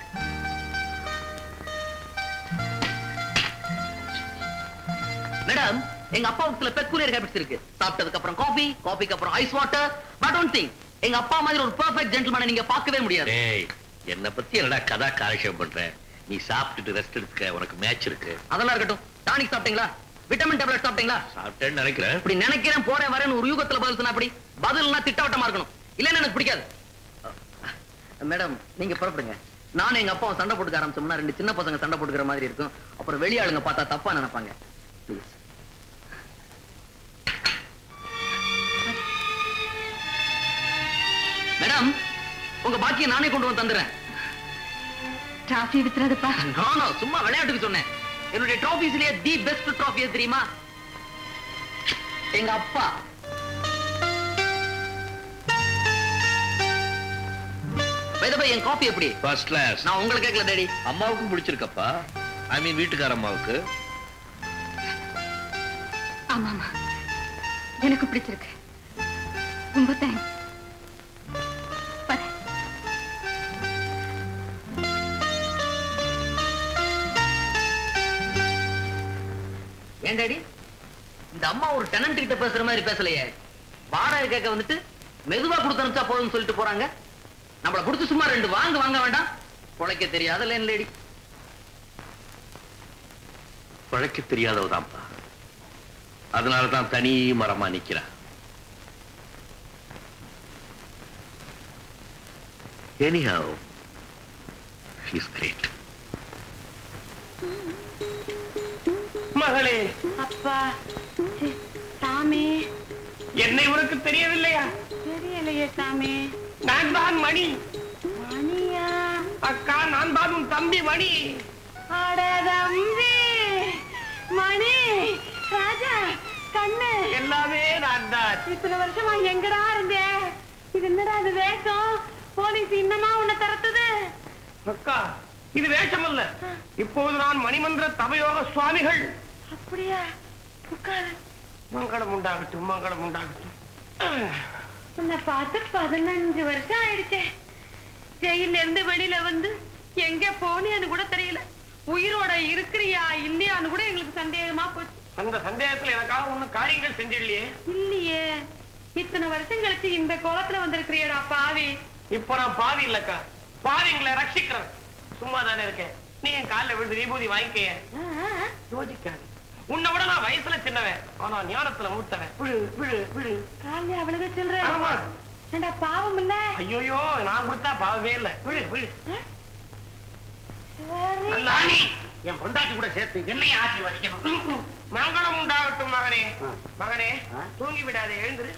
மேடம், எங்க அப்பாவுக்கு சில பெக்குலியர் ஹேபிட்ஸ் இருக்கு. சாப்பிட்டதுக்கு அப்புறம் காபி, காபிக்கு அப்புறம் ice water. But one thing, எங்க அப்பா மாதிரி ஒரு பெர்ஃபெக்ட் ஜென்டில்மேனை நீங்க பார்க்கவே முடியாது.
டேய், என்ன பத்தி என்னடா கதா காலட்சேபம் பண்ற? நீ சாப்பிட்டுட்டு ரெஸ்ட் எடுக்க, உனக்கு மேட்ச் இருக்கு.
அதெல்லாம் இருக்கட்டும். டானிக் சாப்பிட்டீங்களா? விட்டமின் டேப்லெட் சாப்பிட்டீங்களா?
சாப்பிட்டேன்னு நினைக்கிறேன்.
இப்படி நினைக்கிறேன் போறேன் வரேன்னு ஒரு யூகத்துல பதில் சொன்னா அப்படி பதில்னா திட்டவட்டமா இருக்கணும். இல்லன்னா எனக்கு பிடிக்காது. மேடம் நீங்க புறப்படுங்க. நானும் எங்க அப்பாவும் சண்டை போட்டுக்க ஆரம்பிச்சோம்னா 2 சின்ன பசங்க சண்டை போட்டுக்கிற மாதிரி இருக்கும். அப்புறம் வெளியாளுங்க பார்த்தா தப்பா நினைப்பாங்க. ப்ளீஸ். மேடம் உங்க பாக்கியை நானே கொண்டு வந்து தந்துடுறேன்.
டிராஃபி வித்துறதுப்பா.
நானோ சும்மா விளையாட்டுக்கு சொன்னேன். என்னுடைய டிராஃபிஸ்லயே தி பெஸ்ட் டிராஃபி எது தெரியுமா? எங்க அப்பா. என் காபி எப்படி?
First class.
நான் உங்களுக்கு கேட்கல டாடி.
அம்மாவுக்கும் பிடிச்சிருக்கப்பா. ஐ மீன் வீட்டுக்கார அம்மாவுக்கு.
ஆமாமா எனக்கு பிடிச்சிருக்கு. ரொம்ப தேங்க்ஸ்.
ஏன் டாடி இந்த அம்மா ஒரு டெனன்ட் கிட்ட பேசுற மாதிரி பேசலையே. வாடகை கேட்க வந்துட்டு மெதுவா கொடுத்து அனுப்பிச்சா போதும்னு சொல்லிட்டு போறாங்க. நம்மள புடிச்சு சும்மா 2 வாங்க வேண்டாம். பொழைக்க தெரியாத லேன் லேடி.
பொழைக்க தெரியாதவதான்ப்பா. அதனாலதான் தனி மரமா நிக்கிறா. Anyhow, she's great.
மகளே.
அப்பா சாமி.
என்னை உனக்கு தெரியவில்லையா?
தெரியலையே சாமி.
நான் தான் மணி.
மணியா?
அக்கா நான் தான் உன் தம்பி மணி.
அட தம்பி மணி ராஜா கண்ணு
எல்லாமே நான் தான்.
இத்தனை வருஷமா எங்கடா இருந்தே? இது என்னடா இது வேஷம்? போலீஸ் இன்னமா உன்னை தரத்துது?
அக்கா இது வேஷம் அல்ல. இப்போது நான் மணிமந்திர தபயோக சுவாமிகள்.
அப்படியா? உட்காரு.
மங்களம் உண்டாகட்டும் மங்களம் உண்டாகட்டும்.
உன்னை பார்த்து 15 வருஷம் ஆயிடுச்சே. ஜெயில இருந்து வெளியில வந்து எங்க போனேன்னு கூட தெரியல. உயிரோட இருக்கிறியா இல்லையான்னு கூட எங்களுக்கு சந்தேகமா போச்சு.
அந்த சந்தேகத்துல எனக்காக ஒண்ணு காரியங்கள் செஞ்சிடலையே.
இல்லையே. இத்தனை வருஷம் கழிச்சு இந்த கோலத்துல வந்திருக்கிறியடா பாவி.
இப்ப நான் பாவி இல்லக்கா, பாவிங்களை ரட்சிக்கிறேன். சும்மா தானே இருக்கேன். நீ என் காலில் விழுந்து விபூதி வாங்கிக்க. யோசிக்காது. உன்னை விட நான் வயசுல சின்னவன், ஆனா ஞானத்துல மூத்தவன். விழு விழு விழு.
காலையா அவ்வளவு சொல்ற பாவம் இல்ல?
ஐயோயோ நான் கொடுத்தா பாவமே இல்ல. விழு விழு. என் பொண்டாட்டி கூட சேர்த்து என்னைய ஆசீர்வதிக்கணும். மங்களம் உண்டாகட்டும் மகனே. மகனே தூங்கி விடாதே, எழுந்துரு.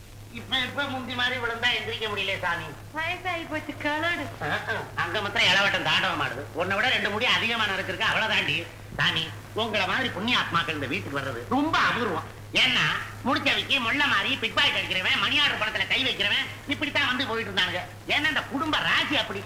இப்ப முந்தி மாதிரி விழுந்தா எந்திரிக்க முடியல சாமி.
வயசாகி போச்சு கலடு.
அங்க மாத்திரம் இளவட்டம் தாண்டவம் ஆடுது. உன்னை விட 2 முடி அதிகமா நடந்திருக்கு. அவ்வளவுதாண்டி சாமி. உங்களை மாதிரி புண்ணிய ஆத்மாக்கள் இந்த வீட்டுக்கு வர்றது ரொம்ப அபூர்வம். ஏன்னா முடிச்சவைக்கு முள்ள மாறி பிட்பாய் கடிக்கிறவன், மணியாளர் படத்துல கை வைக்கிறவன் இப்படித்தான் வந்து போயிட்டு இருந்தாங்க. ஏன்னா இந்த குடும்ப ராசி அப்படி.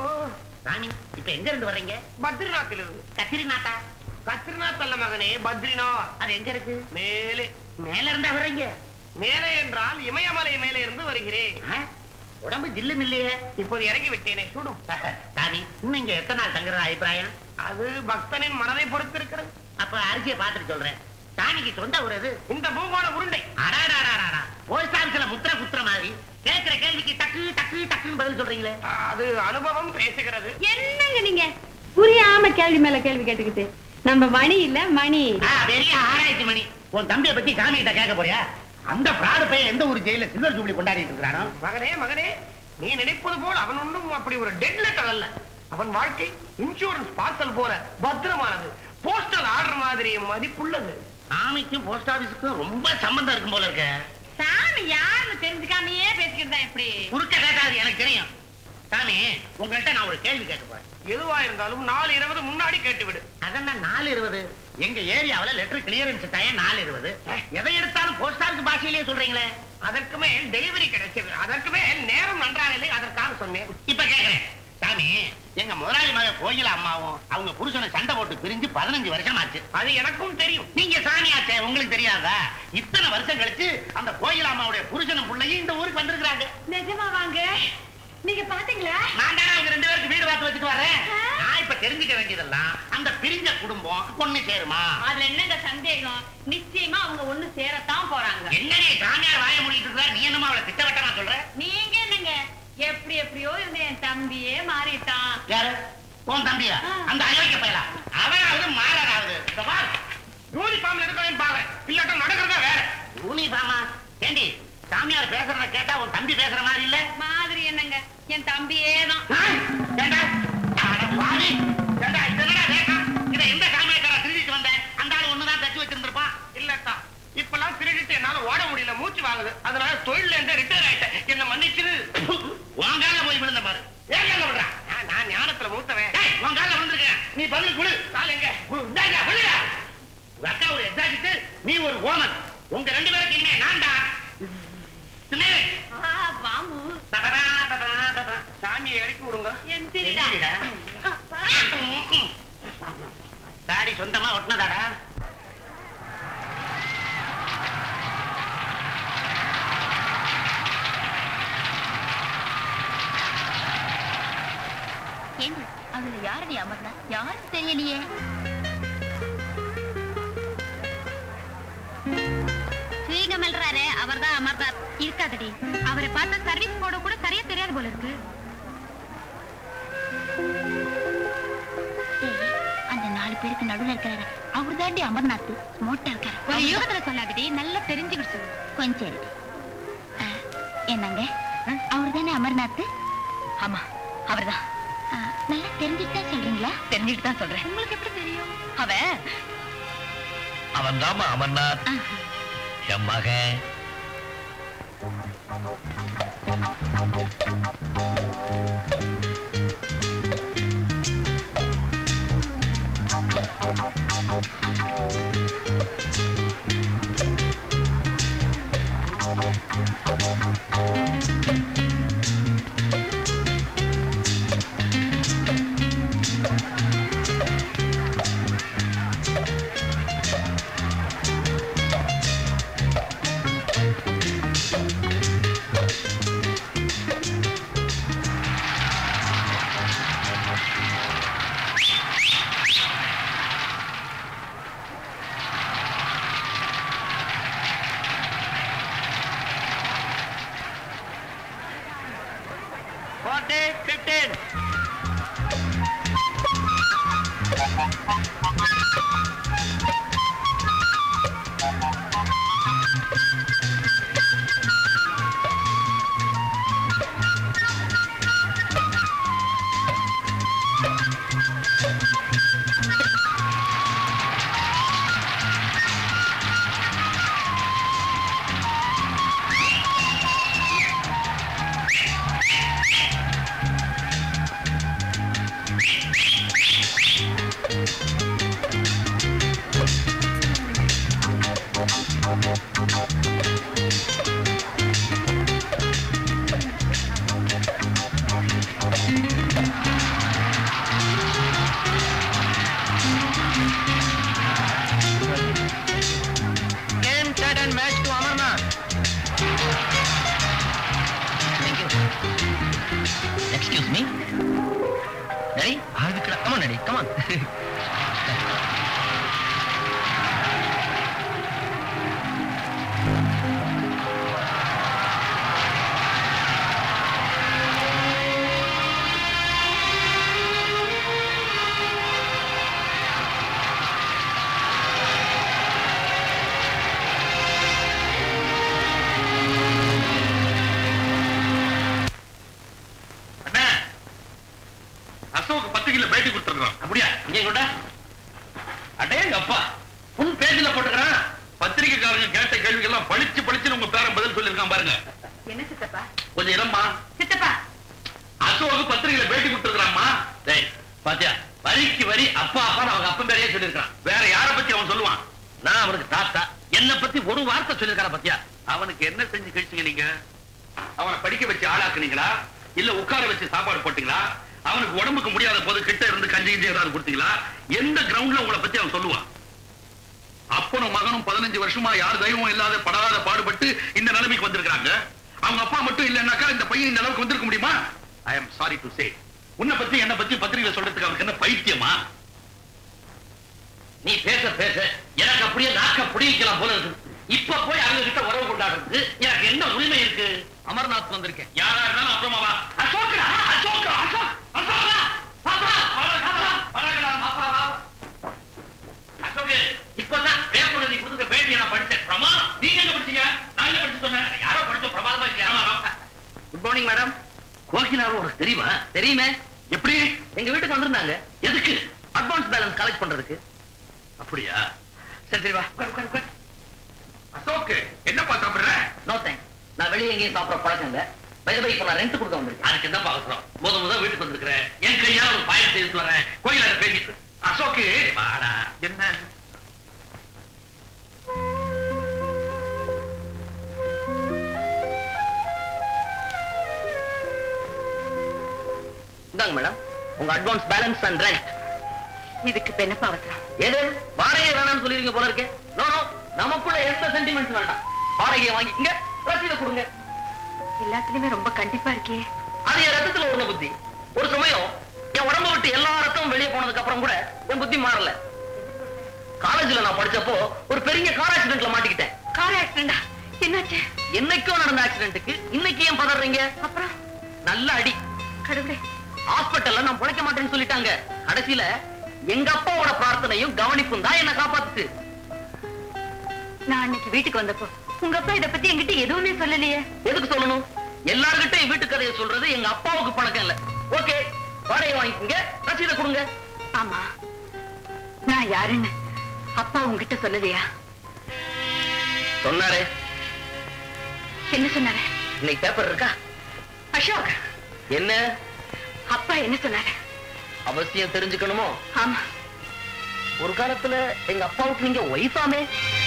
சாமி இப்ப எங்க இருந்து வர்றீங்க? பத்ரிநாத்தில் இருந்து. கத்திரிநாத்தா? கத்திரிநாத் அல்ல மகனே, பத்ரிநாத். அது எங்க இருக்கு? மேலே. மேல இருந்தா வர்றீங்க? மேலே என்றால் இமயமலை மேலே இருந்து வருகிறேன். உடம்பு ஜில்லுன்னு இல்லையே. இப்போது இறங்கி விட்டேனே, சுடும். சாமி இன்னும் இங்க எத்தனை நாள் தங்குறது அபிப்பிராயம்? அது பக்தனின் மனதை பொறுத்து இருக்கிறது. அப்ப அரிசியை பார்த்துட்டு சொல்றேன். சாமிக்கு சொந்த ஊர் அது இந்த பூகோள உருண்டை. அடாடாடாடா போஸ்ட் ஆபீஸ்ல முத்திர குத்துற மாதிரி கேட்கிற கேள்விக்கு டக்கு டக்கு டக்குன்னு பதில் சொல்றீங்களே. அது அனுபவம் பேசுகிறது.
என்னங்க நீங்க புரியாம கேள்வி மேல கேள்வி கேட்டுக்கிட்டு? நம்ம மணி இல்ல மணி.
பெரிய ஆராய்ச்சி மணி. உன் தம்பியை பத்தி சாமி கிட்ட கேட்க போறியா? அந்த பிராடு பையன் எந்த ஒரு ஜெயில சில்வர் ஜூப்ளி கொண்டாடிட்டு இருக்கிறானோ? மகனே மகனே நீ நினைப்பது போல் அவன் ஒன்றும் அப்படி ஒரு டெட் லெட்டர் அல்ல. அவன் வாழ்க்கை இன்சூரன்ஸ் பார்சல் போல பத்திரமானது. போஸ்டல் ஆர்டர் மாதிரி மதிப்புள்ளது. சாமிக்கும் போஸ்ட் ஆபீஸுக்கும் ரொம்ப சம்பந்தம் இருக்கும் போல இருக்க.
சாமி யாருன்னு தெரிஞ்சுக்காமையே பேசிக்கிட்டு இப்படி
குறுக்க கேட்டாது எனக்கு தெரியும். சாமி உங்கள்கிட்ட நான் ஒரு கேள்வி கேட்க போறேன். எதுவா இருந்தாலும் 4:20 முன்னாடி கேட்டுவிடு. அதென்ன 4:20? எங்க ஏரியாவில லெட்டர் கிளியரன்ஸ் டைம் 4:20. எதை எடுத்தாலும் போஸ்ட் ஆபீஸ் பாஷையிலேயே சொல்றீங்களே. அதற்கு மேல் டெலிவரி கிடைச்சது. அதற்கு மேல் நேரம் நன்றாக இல்லை, அதற்காக சொன்னேன். இப்ப கேட்கிறேன் சாமி, எங்க முதலாளி மக கோயில அம்மாவும் அவங்க புருஷனை சண்டை போட்டு பிரிஞ்சு 15 வருஷம் ஆச்சு. அது எனக்கும் தெரியும். நீங்க சாமி ஆச்சே, உங்களுக்கு தெரியாதா? இத்தனை வருஷம் கழிச்சு அந்த கோயில் அம்மாவுடைய புருஷனும் பிள்ளையும் இந்த ஊருக்கு வந்திருக்கிறாங்க.
நிஜமா வாங்க. நீங்க பாத்தீங்களா?
நான் தானே அவங்க 2 பேருக்கு வீடு பார்த்து வச்சுட்டு வரேன். நான் இப்ப தெரிஞ்சுக்க வேண்டியதெல்லாம் அந்த பிரிஞ்ச குடும்பம் ஒண்ணு சேருமா?
அதுல என்னங்க சந்தேகம்? நிச்சயமா அவங்க ஒண்ணு சேரத்தான் போறாங்க.
என்னடி சாமியார் வாய மூடிட்டு இருக்க? நீ என்னமா அவளை திட்டவட்டமா சொல்ற?
நீங்க என்னங்க எப்படியோ இருந்த என் தம்பியே மாறிட்டான்.
யாரு? உன் தம்பியா? அந்த அயோக்கிய பயலா? அவனாவது மாறாவது. யூனிஃபார்ம்ல இருக்கேன்னு பாரு, இல்லாட்டும் நடக்கிறதா வேற. யூனிஃபார்மா? ஏண்டி சாமியார் பேசுறத கேட்டா உன் தம்பி பேசுற மாதிரி இல்ல?
மாதிரி என்னங்க, என் தம்பியே தான்.
ஏண்டா அட பாவி, ஏண்டா இதென்னடா வேகம்? இத எந்த சாமியாரா திருடிட்டு வந்தேன்? அந்த ஆளு ஒண்ணுதான் தச்சு வச்சிருந்திருப்பான். இல்லட்டா, இப்பெல்லாம் திருடிட்டு என்னால ஓட முடியல, மூச்சு வாங்குது. அதனால தொழில இருந்து ரிட்டையர் ஆயிட்டேன். என்ன மன்னிச்சிரு. வாங்கால போய் விழுந்த பாரு. ஏன் விடுறா? நான் ஞானத்துல மூத்தவன். உன் கால விழுந்திருக்கேன், நீ பதில் கொடு. கால எங்க? விழுடா. உங்க அக்கா ஒரு எக்ஸாக்ட், நீ ஒரு ஓமன். உங்க ரெண்டு பேருக்கு இனிமே நான்டா. சாமியை இறக்கி விடுங்க. தாடி சொந்தமா ஒட்டினதாடா?
அதுல யாரடி அமர்ந்தா? யாரும் தெரியலையே. ஸ்ரீகமல்றாரு, அவர்தான் அமர்ந்தார். இருக்காதடி, அவரை பார்த்தா சர்வீஸ் போட கூட சரியா தெரியாது போல இருக்கு. அந்த 4 பேருக்கு நடுவில் இருக்கிறாரு, அவர் தாண்டி அமர்நாத். ஸ்மோட்டா இருக்காரு. ஒரு யோகத்துல சொல்லாதடி, நல்லா தெரிஞ்சுக்கிட்டு சொல்லு. கொஞ்சம் என்னங்க, அவர் தானே அமர்நாத்? ஆமா, அவர்தான். நல்லா தெரிஞ்சுட்டு தான் சொல்றீங்களா? தெரிஞ்சுட்டு தான் சொல்றேன். உங்களுக்கு எப்படி தெரியும்?
அவன் தாமா அமர்நாத், என் மகன்.
Excuse me? Daddy? Come on, Daddy, come on.
அப்படியா? இங்க கூட அடேங்க அப்பா, உன் பேஜ்ல போட்டுக்கிறான். பத்திரிகைக்காரங்க கேட்ட கேள்விக்கெல்லாம் பளிச்சு பளிச்சு உங்க பேரன் பதில் சொல்லிருக்கான் பாருங்க.
என்ன சித்தப்பா?
கொஞ்சம் இடமா
சித்தப்பா,
அசோக் பத்திரிகையில பேட்டி கொடுத்துருக்காமா. டேய் பாத்தியா, வரிக்கு வரி அப்பா அப்பா அவங்க அப்பன் பேரையே சொல்லிருக்கான். வேற யார பத்தி அவன் சொல்லுவான்? நான் அவனுக்கு தாத்தா. என்ன பத்தி ஒரு வார்த்தை சொல்லிருக்கான பாத்தியா? அவனுக்கு என்ன செஞ்சு கழிச்சீங்க நீங்க? அவனை படிக்க வச்சு ஆளாக்குனீங்களா, இல்ல உட்கார வச்சு சாப்பாடு போட்டீங்களா? அவனுக்கு உடம்புக்கு முடியாத போது கிட்ட இருந்து கஞ்சி கிஞ்சி ஏதாவது கொடுத்தீங்களா? எந்த கிரவுண்ட்ல உங்களை பத்தி அவன் சொல்லுவான்? அப்பனும் மகனும் 15 வருஷமா யார் தெய்வமும் இல்லாத படாத பாடுபட்டு இந்த நிலைமைக்கு வந்திருக்காங்க. அவங்க அப்பா மட்டும் இல்லைன்னாக்கா இந்த பையன் இந்த அளவுக்கு வந்திருக்க முடியுமா? I am sorry to say, உன்னை பத்தி என்ன பத்தி பத்திரிகையில சொல்றதுக்கு அவனுக்கு என்ன பைத்தியமா? நீ பேச பேச எனக்கு அப்படியே நாக்க புடிக்கலாம் போல இருக்கு. இப்ப போய் அவங்க கிட்ட உறவு கொண்டாடுறது எனக்கு என்ன உரிமை இருக்கு? அமர்நாத் வந்திருக்கேன். யாரா இருந்தாலும் அப்புறமாவா? அசோக்ரா, அசோக், அசோக், அசோக்ரா, பாப்பா, பாப்பா, பாப்பா, பாப்பா, பாப்பா. அசோக் இப்பதான்
குட் மார்னிங் மேடம். கோகிலாவும் உனக்கு தெரியுமா? தெரியுமே. எப்படி? எங்க வீட்டுக்கு வந்திருந்தாங்க. எதுக்கு? அட்வான்ஸ் பேலன்ஸ் கலெக்ட் பண்றதுக்கு. அப்படியா? சரி சரி வா.
அசோக், என்னப்பா சாப்பிடுற?
No thanks. நான் வெளியே எங்கேயும் சாப்பிட பழக்கம் இல்லை. பை இப்ப நான் ரெண்ட் கொடுக்க வந்திருக்கேன்.
அதுக்கு என்ன அவசரம்? முத வீட்டுக்கு வந்திருக்கிறேன். என் கையால ஒரு பாயம் செய்து வரேன். கோயிலாட பேசிட்டு. அசோக்கு வாடா. என்ன
இந்தாங்க மேடம், உங்க அட்வான்ஸ் பேலன்ஸ் அண்ட் ரெண்ட்.
இதுக்கு இப்ப என்னப்பா அவசரம்?
ஏது வாடகை வேணாம்னு சொல்லிருங்க போல இருக்கு. நோ நோ, நமக்குள்ள எந்த சென்டிமெண்ட்ஸ் வேண்டாம். வாடகையை வாங்கிக்கங்க, ரசீதை கொடுங்க.
எல்லாத்துலயுமே ரொம்ப கண்டிப்பா இருக்கே.
அது என் ரத்தத்துல ஒரு புத்தி. ஒரு சமயம் என் உடம்பு விட்டு எல்லா ரத்தமும் வெளியே போனதுக்கு அப்புறம் கூட என் புத்தி மாறல. காலேஜ்ல நான் படிச்சப்போ ஒரு பெரிய கார் ஆக்சிடென்ட்ல மாட்டிக்கிட்டேன்.
கார் ஆக்சிடென்டா? என்னாச்சு?
என்னைக்கோ நடந்த ஆக்சிடென்ட்டுக்கு இன்னைக்கு ஏன் பதறீங்க?
அப்புறம்
நல்ல அடி.
கடவுளே,
ஹாஸ்பிட்டல்ல நான் பிழைக்க மாட்டேன்னு சொல்லிட்டாங்க. கடைசியில எங்க அப்பாவோட பிரார்த்தனையும் கவனிப்பும் தான் என்ன காப்பாத்துச்சு.
நான் அன்னைக்கு வீட்டுக்கு வந்தப்போ உங்க அப்பா இத பத்தி என்கிட்ட எதுவுமே சொல்லலையே.
எதுக்கு சொல்லணும்? எல்லார்கிட்டையும் வீட்டு கதையை சொல்றது எங்க அப்பாவுக்கு பழக்கம் இல்ல. ஓகே, வாடகை வாங்கிக்கங்க, ரசீதை கொடுங்க.
ஆமா, நான் யாருன்னு அப்பா உங்ககிட்ட சொல்லலையா?
சொன்னாரே.
என்ன சொன்னாரு?
இன்னைக்கு பேப்பர் இருக்கா?
அசோக்,
என்ன
அப்பா என்ன சொன்னாரு?
அவசியம் தெரிஞ்சுக்கணுமோ?
ஆமா.
ஒரு காலத்துல எங்க அப்பாவுக்கு நீங்க ஒய்ஃபாமே.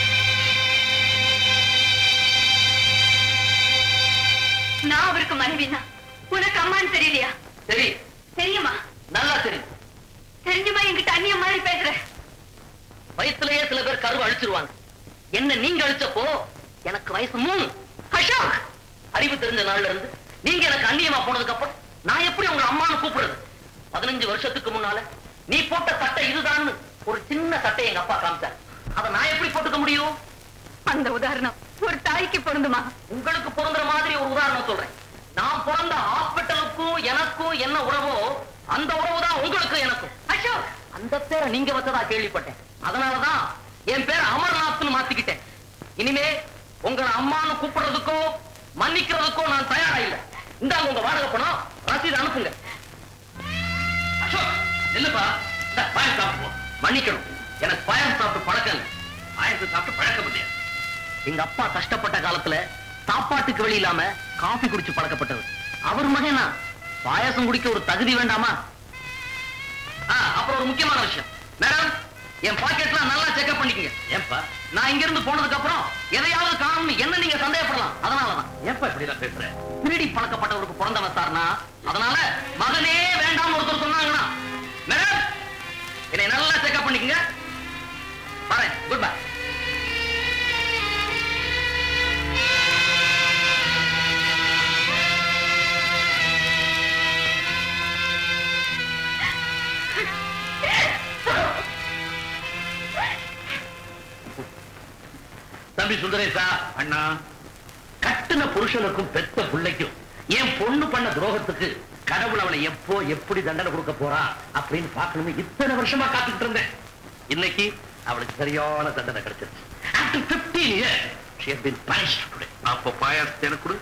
நான் அவருக்கு மனைவினா உனக்கு அம்மான்னு தெரியலையா?
சரி,
தெரியுமா?
நல்லா தெரியும்.
தெரிஞ்சுமா என்கிட்ட அந்நிய மாதிரி பேசுற?
வயசுலயே சில பேர் கருவை அழிச்சிருவாங்க. என்ன நீங்க அழிச்சப்போ எனக்கு வயசு 3.
அசோக்,
அறிவு தெரிஞ்ச நாள்ல இருந்து நீங்க எனக்கு அந்நியமா போனதுக்கு அப்புறம் நான் எப்படி உங்க அம்மான்னு கூப்பிடுறது? 15 வருஷத்துக்கு முன்னால நீ போட்ட சட்டை இதுதான் ஒரு சின்ன சட்டை எங்க அப்பா காமிச்சார். அதை நான் எப்படி போட்டுக்க முடியும்?
அந்த உதாரணம் ஒரு தாய்க்கு பொருந்துமா?
உங்களுக்கு பொருந்துற மாதிரி ஒரு உதாரணம் சொல்றேன். நான் பிறந்த ஹாஸ்பிட்டலுக்கும் எனக்கும் என்ன உறவோ அந்த உறவு தான் உங்களுக்கும் எனக்கும்.
அசோக்,
அந்த பேரை நீங்க வச்சதா கேள்விப்பட்டேன். அதனாலதான் என் பேரை அமர்நாத்னு மாத்திக்கிட்டேன். இனிமே உங்களை அம்மான்னு கூப்பிடுறதுக்கோ மன்னிக்கிறதுக்கோ நான் தயாரா இல்லை. இந்தாங்க உங்க வாடகை பணம், ரசீது அனுப்புங்க. அசோக் இல்லப்பா, பாயம் சாப்பிடுவோம். மன்னிக்கணும், எனக்கு பாயம் சாப்பிட்டு பழக்கம் இல்லை. பாயத்தை சாப்பிட்டு பழக்க முடியாது. எங்க அப்பா கஷ்டப்பட்ட காலத்துல சாப்பாட்டுக்கு வழி இல்லாம காபி குடிச்சு பழக்கப்பட்டவர். அவர் மகனா பாயாசம் குடிக்க ஒரு தகுதி வேண்டாமா? அப்புறம் ஒரு முக்கியமான விஷயம் மேடம், என் பாக்கெட்லாம் நல்லா செக்அப் பண்ணிக்கங்க. ஏன்பா? நான் இங்க இருந்து போனதுக்கு அப்புறம் எதையாவது காணும்னு என்ன நீங்க சந்தேகப்படலாம். அதனாலதான். ஏன்பா இப்படி எல்லாம் பேசுறேன்? திருடி பழக்கப்பட்டவருக்கு பிறந்தவன் சார்னா, அதனால மகனே வேண்டாம் ஒருத்தர் சொன்னாங்கன்னா மேடம் என்னை நல்லா செக்அப் பண்ணிக்கங்க. வரேன். Good bye. தம்பி சுந்தரேசா, அண்ணா, கட்டுன புருஷனுக்கும் பெத்த பிள்ளைக்கும் என் பொண்ணு பண்ண துரோகத்துக்கு கடவுள் அவளை எப்போ எப்படி தண்டனை கொடுக்க போறா அப்படின்னு பார்க்கணுமே இத்தனை வருஷமா காத்துக்கிட்டு இருந்தேன். இன்னைக்கு அவளுக்கு சரியான தண்டனை கிடைச்சிருச்சு. After 15 years, she has been punished today. அப்போ பாயாசத்தை எனக்கு கொடு.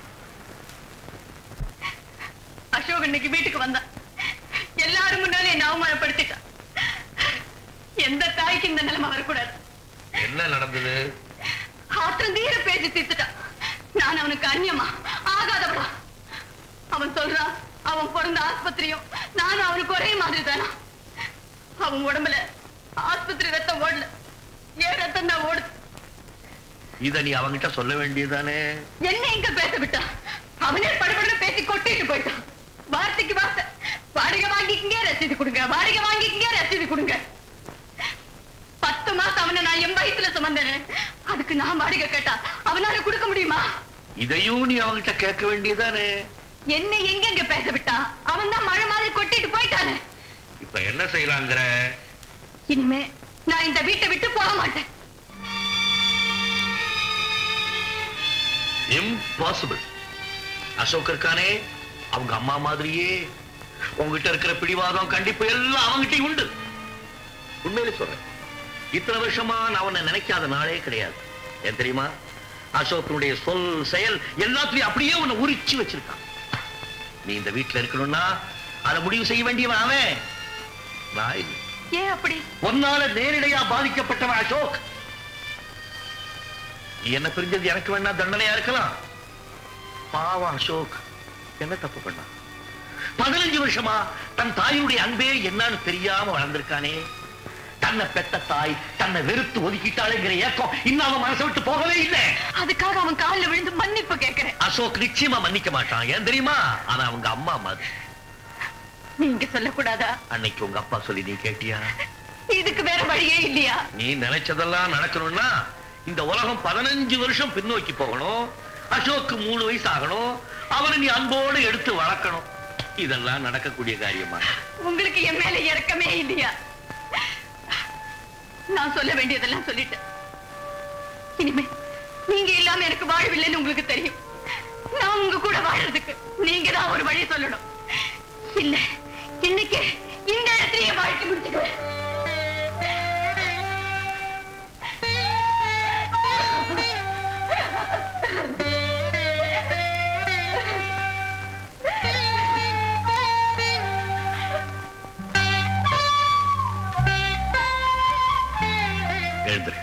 அசோக் இன்னைக்கு வீட்டுக்கு வந்தான். எல்லாரும் முன்னாலே என்ன அவமானப்படுத்திட்டான். எந்த தாய்க்கு இந்த நிலைமை வரக்கூடாது.
என்ன நடந்தது?
ஆத்திரம் தீர பேசி தீர்த்துட்டான். நான் அவனுக்கு அந்நியமா ஆகாதவளா? அவன் சொல்றான் அவன் பிறந்த ஆஸ்பத்திரியும் நானும் அவனுக்கு ஒரே மாதிரி தானா? அவன் உடம்புல ஆஸ்பத்திரி ரத்தம் ஓடல, ஏன் ரத்தம் தான் ஓடுது.
இத நீ அவங்கிட்ட சொல்ல வேண்டியதானே?
என்ன எங்க பேச விட்டான்? அவனே படபடன்னு பேசி கொட்டிட்டு போயிட்டான். வார்த்தைக்கு வார்த்தை, வாடகை வாங்கிக்கங்க ரசீது கொடுங்க, வாடகை வாங்கிக்கங்க ரசீது கொடுங்க. 10 மாசம் அவனை நான் என் வயசுல சுமந்தேன். அதுக்கு நான் வாடகை கேட்டா அவனால கொடுக்க முடியுமா?
இதையும் நீ அவங்கிட்ட கேட்க வேண்டியதானே?
என்ன எங்க பேச விட்டான்? அவன் தான் மழை மாதிரி கொட்டிட்டு போயிட்டானே.
இப்ப என்ன செய்யலாங்கிற?
இனிமே நான் இந்த வீட்டை விட்டு போக மாட்டேன்.
இம்பாசிபிள். அசோக் இருக்கானே, அவங்க அம்மா மாதிரியே உங்ககிட்ட இருக்கிற பிடிவாதம் கண்டிப்பு எல்லாம் அவங்கிட்ட உண்டு. உண்மையிலே சொல்றேன், இத்தனை வருஷமா நான் உன்னை நினைக்காத நாளே கிடையாது. ஏன் தெரியுமா?
அசோகனுடைய சொல் செயல் எல்லாத்துலயும் அப்படியே உன்னை உரிச்சு வச்சிருக்கான். நீ இந்த வீட்டுல இருக்கணும்னா அதை முடிவு செய்ய வேண்டியவன் அவன்.
ஏன் அப்படி?
ஒன்னால நேரடியா பாதிக்கப்பட்டவன் அசோக். நீ என்ன பிரிஞ்சது எனக்கு வேணா தண்டனையா இருக்கலாம். பாவம் அசோக் என்ன தப்பு பண்ணா? 15 வருஷமா தன் தாயுடைய அன்பே என்னன்னு தெரியாம வளர்ந்திருக்கானே. தன்னை பெத்த தாய் தன்னை வெறுத்து ஒதுக்கிட்டாளேங்கிற ஏக்கம் இன்னும் அவன் மனசை விட்டு போகவே இல்லை.
அதுக்காக அவன் காலில் விழுந்து மன்னிப்பு கேட்கிறேன்.
அசோக் நிச்சயமா மன்னிக்க மாட்டான். ஏன் தெரியுமா? ஆனா அவங்க அம்மா மாதிரி.
நீங்க சொல்லக்கூடாதா?
அன்னைக்கு உங்க அப்பா சொல்லி நீ கேட்டியா?
இதுக்கு வேற வழியே இல்லையா?
நீ நினைச்சதெல்லாம் நடக்கணும்னா இந்த உலகம் 15 வருஷம் பின்னோக்கி போகணும். அசோக்கு 3 வயசு ஆகணும். அவனை நீ அன்போடு எடுத்து வளர்க்கணும். இதெல்லாம் நடக்கக்கூடிய காரியமா?
உங்களுக்கு என் மேல இறக்கமே இல்லையா? நான் சொல்ல வேண்டியதெல்லாம் சொல்லிட்டேன். இனிமே நீங்க இல்லாம எனக்கு வாழ்வில்லைன்னு உங்களுக்கு தெரியும். நான் உங்க கூட வாழறதுக்கு நீங்க தான் ஒரு வழி சொல்லணும். இல்ல இன்னைக்கு இந்த இடத்துலயே வாழ்க்கை முடிச்சுக்குவேன்.
எழுந்துரு.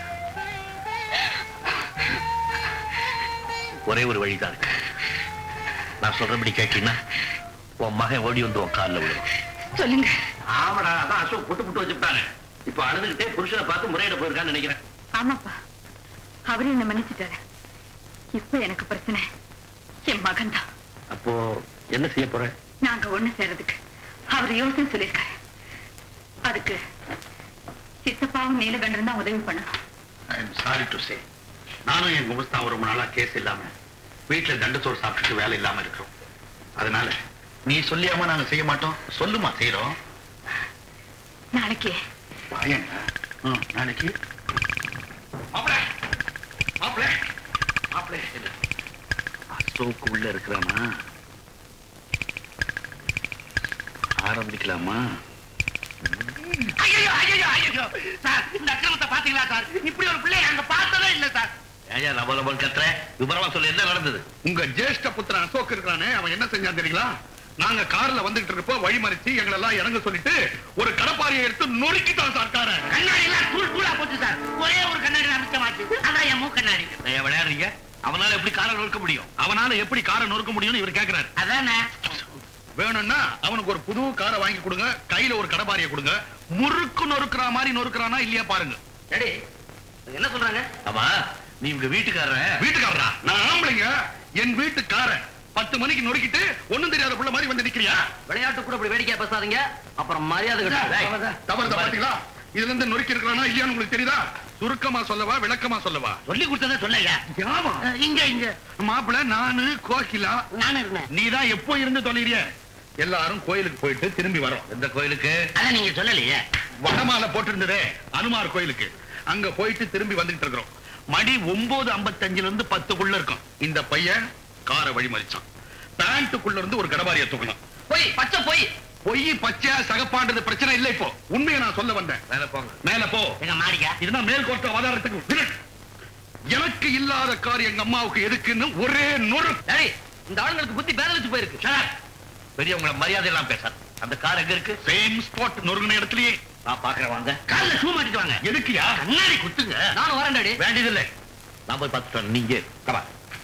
ஒரே ஒரு வழிதான் இருக்கு. நான் சொல்றபடி கேட்டீங்கன்னா உன் மகன் ஓடி வந்து உன் காலில் விடுவான்.
சொல்லுங்க.
ஆமாடா, அதான் அசோக் புட்டு வச்சுட்டாங்க. இப்ப அழுதுகிட்டே புருஷனை பார்த்து முறையிட போயிருக்கான்னு நினைக்கிறேன்.
ஆமாப்பா, அவரு என்ன மன்னிச்சுட்டாரு. இப்ப எனக்கு பிரச்சனை என் மகன் தான்.
அப்போ என்ன செய்ய போற?
நாங்க ஒண்ணு சேர்றதுக்கு அவர் யோசனை சொல்லியிருக்காரு. அதுக்கு சித்தப்பாவும் நீலகண்டன் தான் உதவி பண்ணணும்.
I am sorry to say, நானும் என் குமஸ்தான் ரொம்ப நாளா கேஸ் இல்லாம வீட்டுல தண்டச்சோறு சாப்பிட்டுட்டு வேலை இல்லாம இருக்கிறோம். அதனால நீ சொல்லியாம நாங்க செய்ய மாட்டோம். சொல்லுமா செய்யறோம்.
நாளைக்கு
நாளைக்கு அசோக்கு உள்ள இருக்கிறானா? ஆரம்பிக்கலாமா?
சார், இந்த அக்கிரமத்தை பாத்தீங்களா சார்? இப்படி ஒரு பிள்ளை அங்க பார்த்ததே இல்ல சார்.
விவரமா சொல்லி என்ன நடந்தது?
உங்க ஜேஷ்ட புத்திரன் அசோக் இருக்கிறானே, அவன் என்ன செஞ்சான் தெரியுங்களா? நாங்க கார்ல வந்துட்டு இருக்கப்போ வழி மறிச்சு எங்களெல்லாம் இறங்க சொல்லிட்டு ஒரு கடப்பாரியை எடுத்து நொறுக்கிட்டான் சார். கார
கண்ணாடி எல்லாம் தூள் தூளா போச்சு சார். ஒரே ஒரு கண்ணாடி அமிச்சமாச்சு. அதான் என் மூக்கண்ணாடி.
விளையாடுறீங்க? அவனால எப்படி காரை நொறுக்க முடியும்? அவனால எப்படி காரை நொறுக்க முடியும்னு இவர் கேட்கிறாரு.
அதானே
வேணும்னா அவனுக்கு ஒரு புது காரை வாங்கி கொடுங்க, கையில ஒரு கடப்பாரியை கொடுங்க. முறுக்கு நொறுக்குற மாதிரி நொறுக்குறானா இல்லையா பாருங்க.
என்ன சொல்றாங்க? ஆமா, நீ உங்க வீட்டுக்காரரா?
நான் ஆம்பளைங்க. என் வீட்டுக்காரன் 10 மணிக்கு நொறுக்கிட்டு ஒண்ணும் தெரியாத புள்ள மாதிரி வந்து நிக்கிறியா?
விளையாட்டு கூட அப்படி வேடிக்கையா பேசாதீங்க, அப்புறம் மரியாதை
தவறு பாத்தீங்களா? இதுல இருந்து நொறுக்கி இருக்கிறானா இல்லையான்னு உங்களுக்கு தெரியுதா? சுருக்கமா சொல்லவா விளக்கமா சொல்லவா?
சொல்லி கொடுத்தத சொல்லையா? இங்க
மாப்பிள்ள நானு கோகிலா
நானு இருந்தேன்.
நீதான் எப்போ இருந்து தொலைறிய? எல்லாரும் கோயிலுக்கு போயிட்டு திரும்பி வரோம்.
எந்த கோயிலுக்கு?
அதான் நீங்க சொல்லலையே.
வடமாலை போட்டிருந்ததே அனுமார் கோயிலுக்கு. அங்க போயிட்டு திரும்பி வந்துட்டு இருக்கிறோம். மணி 9:55 இருந்து 10க்குள்ள இருக்கும். இந்த பையன் காரை வழி மறிச்சான். பேண்ட்டுக்குள்ள இருந்து ஒரு கடபாரியை தூக்கணும்.
போய் பச்சை போய்
பொய் பச்சையா சகப்பாண்டது பிரச்சனை இல்லை. இப்போ உண்மையை நான் சொல்ல வந்தேன்.
மேல போங்க.
மேல போ.
எங்க மாடியா?
இதுதான் மேல் கோர்ட் ஆதாரத்துக்கு. எனக்கு இல்லாத கார் எங்க அம்மாவுக்கு எதுக்குன்னு ஒரே நொறு.
இந்த ஆளுங்களுக்கு புத்தி பேர வச்சு போயிருக்கு.
பெரியவங்களை மரியாதை எல்லாம் பேசாது. அந்த கார் எங்க இருக்கு?
சேம் ஸ்பாட் நொறுங்கின இடத்துலயே.
நான் பாக்குறேன், வாங்க.
கால்ல ஷூ மாட்டிட்டு வாங்க.
எதுக்குயா?
கண்ணாடி குத்துங்க.
நானும் வரேன் டாடி.
வேண்டியதில்லை, நான் போய் பார்த்துட்டு நீங்க கமா.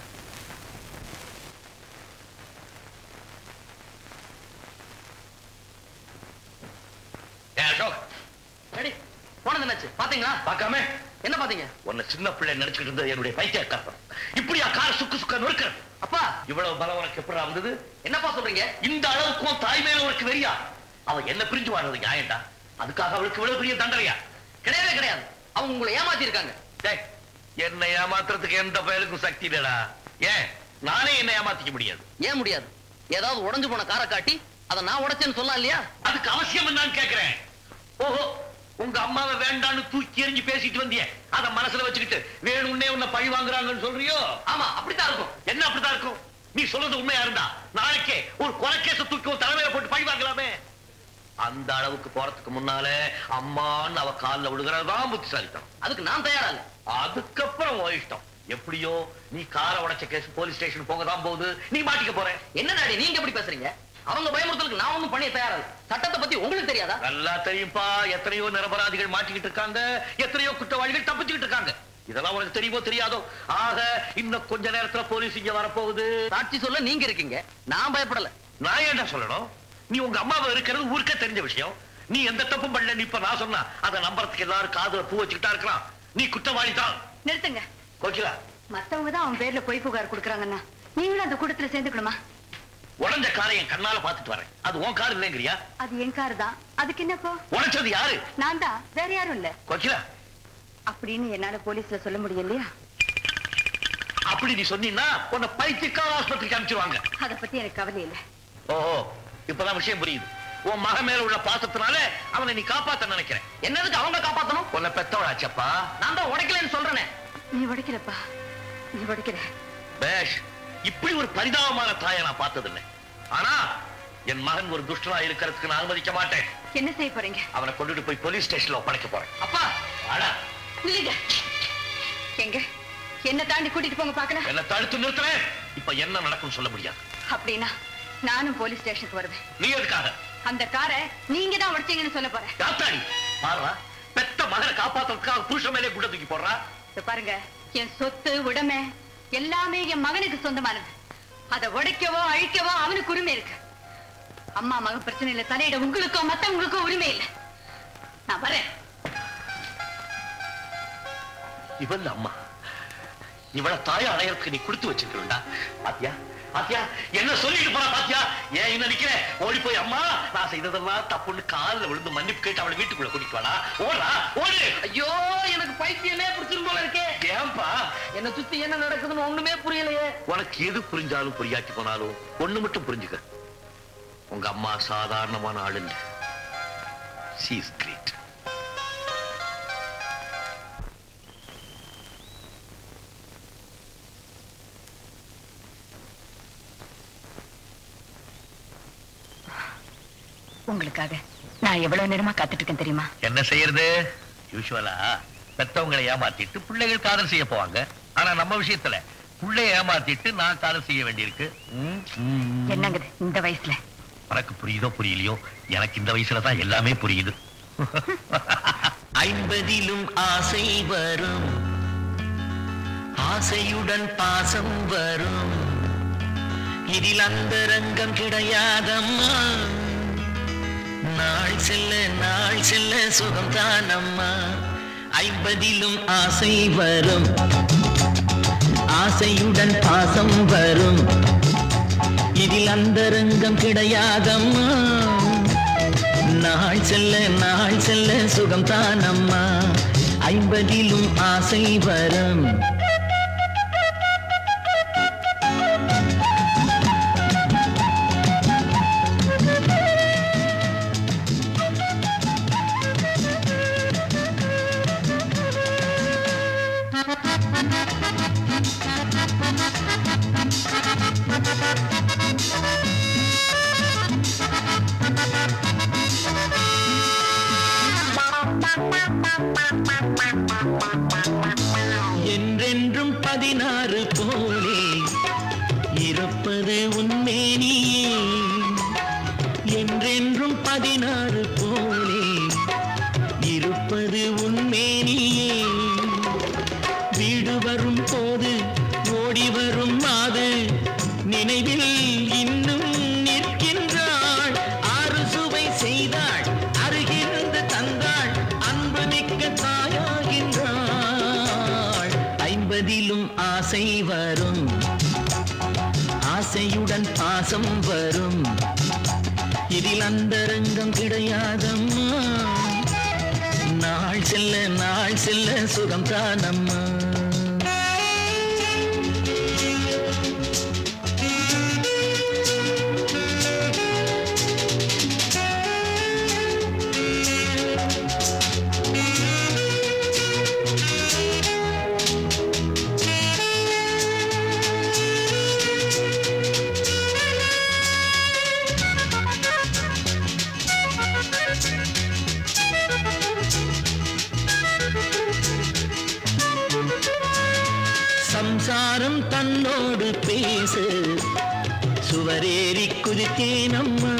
போனது என்னாச்சு பாத்தீங்களா?
பார்க்காம
என்ன பாத்தீங்க?
உன்னை சின்ன பிள்ளை நினைச்சுக்கிட்டு இருந்தது என்னுடைய பைத்தியக்காரன். இப்படியா கார் சுக்கு நொறுக்கிற?
அப்பா,
இவ்வளவு பலம் உனக்கு எப்படி வந்தது?
என்னப்பா சொல்றீங்க?
இந்த அளவுக்கும் தாய் மேல உனக்கு வெறியா? அவ என்ன பிரிஞ்சு வாழ்றது நியாயம்டா? அதுக்காக அவளுக்கு இவ்வளவு பெரிய தண்டனையா?
கிடையவே கிடையாது. அவங்க உங்களை ஏமாத்தி இருக்காங்க.
என்னை ஏமாத்துறதுக்கு எந்த பயலுக்கும் சக்தி இல்லடா. ஏன் நானே என்ன ஏமாத்திக்க முடியாது?
ஏன் முடியாது? ஏதாவது உடைஞ்சு போன காரை காட்டி அதை நான் உடைச்சேன்னு சொல்லலாம் இல்லையா?
அதுக்கு அவசியம் என்னன்னு கேக்குறேன். ஓஹோ, உங்க அம்மாவை வேண்டான்னு தூக்கி எறிஞ்சு பேசிட்டு வந்தியே, அத மனசுல வச்சுக்கிட்டு வேணும்னே உன்னை பழி வாங்குறாங்கன்னு சொல்றியோ?
ஆமா, அப்படித்தான் இருக்கும்.
என்ன அப்படித்தான் இருக்கும்? நீ சொல்றது உண்மையா இருந்தா நாளைக்கே ஒரு கொலைக்கேச தூக்கி ஒரு தலைமையில போட்டு பழி வாங்கலாமே. அந்த அளவுக்கு போறதுக்கு முன்னாலே அம்மான்னு அவ காலில் விழுகிறதான் புத்திசாலித்தனம்.
அதுக்கு நான் தயாரா இல்ல.
அதுக்கப்புறம் இஷ்டம். எப்படியோ நீ காரை உடைச்ச கேஸ் போலீஸ் ஸ்டேஷன் போக தான் போகுது, நீ மாட்டிக்க போற.
என்ன டாடி நீங்க எப்படி பேசுறீங்க? அவங்க பயமுறுத்தலுக்கு நான் ஒண்ணும் பண்ணி தயாரா. சட்டத்தை பத்தி உங்களுக்கு தெரியாதா?
நல்லா தெரியும்பா. எத்தனையோ நிரபராதிகள் மாட்டிக்கிட்டு இருக்காங்க, எத்தனையோ குற்றவாளிகள் தப்பிச்சுக்கிட்டு இருக்காங்க. இதெல்லாம் உனக்கு தெரியுமோ தெரியாதோ? ஆக இன்னும் கொஞ்ச நேரத்துல போலீஸ் இங்க வரப்போகுது.
சாட்சி சொல்ல நீங்க இருக்கீங்க, நான் பயப்படல.
நான் ஏன்டா சொல்லணும்? நீ உங்க அம்மாவை இருக்கிறது ஊருக்கே தெரிஞ்ச விஷயம். நீ எந்த தப்பும் பண்ணல. நீ இப்ப நான் சொன்னா அதை நம்புறதுக்கு எல்லாரும் காதுல பூ வச்சுக்கிட்டா இருக்கலாம். நீ குற்றவாளி தான்.
நிறுத்துங்க.
கோகிலா,
மத்தவங்க தான் அவன் பேர்ல பொய் புகார் கொடுக்கறாங்கன்னா நீங்களும் அந்த கூட்டத்துல சேர்ந்துக்கணுமா?
உடஞ்ச காரை என் கண்ணால பாத்துட்டு வரேன். அது உன் கார் இல்லைங்கிறியா?
அது என் கார் தான். அதுக்கு என்னப்போ?
உடைச்சது யாரு?
நான் தான், வேற யாரும் இல்ல.
கோகிலா,
அப்படின்னு என்னால போலீஸ்ல சொல்ல முடியும் இல்லையா?
அப்படி நீ சொன்னீன்னா உன்னை பைத்தியக்கார ஆஸ்பத்திரிக்கு அனுப்பிச்சிருவாங்க.
அத பத்தி எனக்கு கவலை இல்ல.
ஓஹோ, இப்பதான் விஷயம் புரியுது. உன் மகன் மேல உள்ள பாசத்தினால அவனை நீ காப்பாத்த நினைக்கிறேன்.
என்னதுக்கு அவங்க காப்பாத்தணும்?
உன்னை பெத்தவளாச்சப்பா.
நான் தான் உடைக்கலன்னு சொல்றேனே.
நீ உடைக்கலப்பா, நீ உடைக்கல.
பேஷ், இப்படி ஒரு பரிதாபமான தாயை நான் பார்த்ததில்லை. ஆனா என் மகன் ஒரு துஷ்டனா இருக்கிறதுக்கு நான் அனுமதிக்க மாட்டேன்.
என்ன செய்ய போறீங்க?
அவனை கொண்டுட்டு போய் போலீஸ் ஸ்டேஷன்ல ஒப்படைக்க போறேன்.
அப்பா
ஆனா
இல்லைங்க, எங்க என்ன தாண்டி கூட்டிட்டு போங்க பாக்கலாம்.
என்ன தடுத்து நிறுத்துறேன். இப்ப என்ன நடக்கும் சொல்ல முடியாது.
அப்படின்னா நானும் போலீஸ் ஸ்டேஷனுக்கு வருவேன்.
நீ எதுக்காக?
அந்த காரை நீங்க தான் உடைச்சீங்கன்னு சொல்ல போறேன்.
யாத்தாடி பாருடா, பெத்த மகனை காப்பாத்துறதுக்காக புருஷன் மேலே குண்டை தூக்கி போடுறா.
பாருங்க, என் சொத்து உடைமை எல்லாமே என் மகனுக்கு சொந்தமானது. அதை உடைக்கவோ அழிக்கவோ அவனுக்கு உரிமை இருக்கு. அம்மா மகன் பிரச்சனையில தலையிட உங்களுக்கோ மத்தவங்களுக்கோ உரிமை இல்லை. நான் வரேன்.
இவன் அம்மா, இவள தாய அடையறதுக்கு நீ கொடுத்து வச்சிருக்கா. பாத்தியா பாத்தியா என்ன சொல்லிட்டு போறா? பாத்தியா ஏன் இன்னும் நிக்கிற? ஓடி போய் அம்மா நான் செய்ததெல்லாம் தப்புன்னு காலில் விழுந்து மன்னிப்பு கேட்டு அவளை வீட்டுக்குள்ள கூட்டிட்டு வாடா. ஓடுறா ஓடு.
ஐயோ, எனக்கு பைத்தியமே பிடிச்சிரும் போல இருக்கே.
ஏன்பா?
என்ன சுத்தி என்ன நடக்குதுன்னு ஒண்ணுமே புரியலையே.
உனக்கு எது புரிஞ்சாலும் புரியாட்டி போனாலும் ஒண்ணு மட்டும் புரிஞ்சுக்க, உங்க அம்மா சாதாரணமான ஆளு இல்ல. She is great.
உங்களுக்காக நான் எவ்வளவு நேரமா காத்துட்டு இருக்கேன் தெரியுமா?
என்ன செய்யறது? யூசுவலா பெத்தவங்களை ஏமாத்திட்டு பிள்ளைகள் காதல் செய்ய போவாங்க. ஆனா நம்ம விஷயத்துல பிள்ளைய ஏமாத்திட்டு நான் காதல் செய்ய வேண்டியிருக்கு.
என்னங்க இந்த வயசுல?
உனக்கு புரியுதோ புரியலையோ, எனக்கு இந்த வயசுல தான் எல்லாமே புரியுது.
50லும் ஆசை வரும், ஆசையுடன் பாசம் வரும், இதில் அந்த ரங்கம் கிடையாதம்மா. நாள் செல்ல சுகம் தானம்மா. 50லும் ஆசை வரும், ஆசையுடன் பாசம் வரும், இதில் அந்த ரங்கம் கிடையாதம்மா. நாள் செல்ல சுகம் தானம்மா. 50லும் ஆசை வரும். என்றென்றும் 16 போலே இருப்பது உன்மேனியே, என்றென்றும் 16 போலே இருப்பது உன்மேனியே. வீடு வரும் போது ஓடி வரும் மாது நினைவில் இன்னும் நிற்கின்றாள். ஆறு சுவை செய்தாள், அருகிருந்து தந்தாள், அன்பு மிக்க தாயாகின்றாள். 50லும் ஆசை வரும், ஆசையுடன் பாசம் வரும், இதில் அந்த ரங்கம் கிடையாதம்மா. நாள் செல்ல சுகம் தானம்மா. தன்னோடு பேச சுவரேறி குதித்தேனம்மா.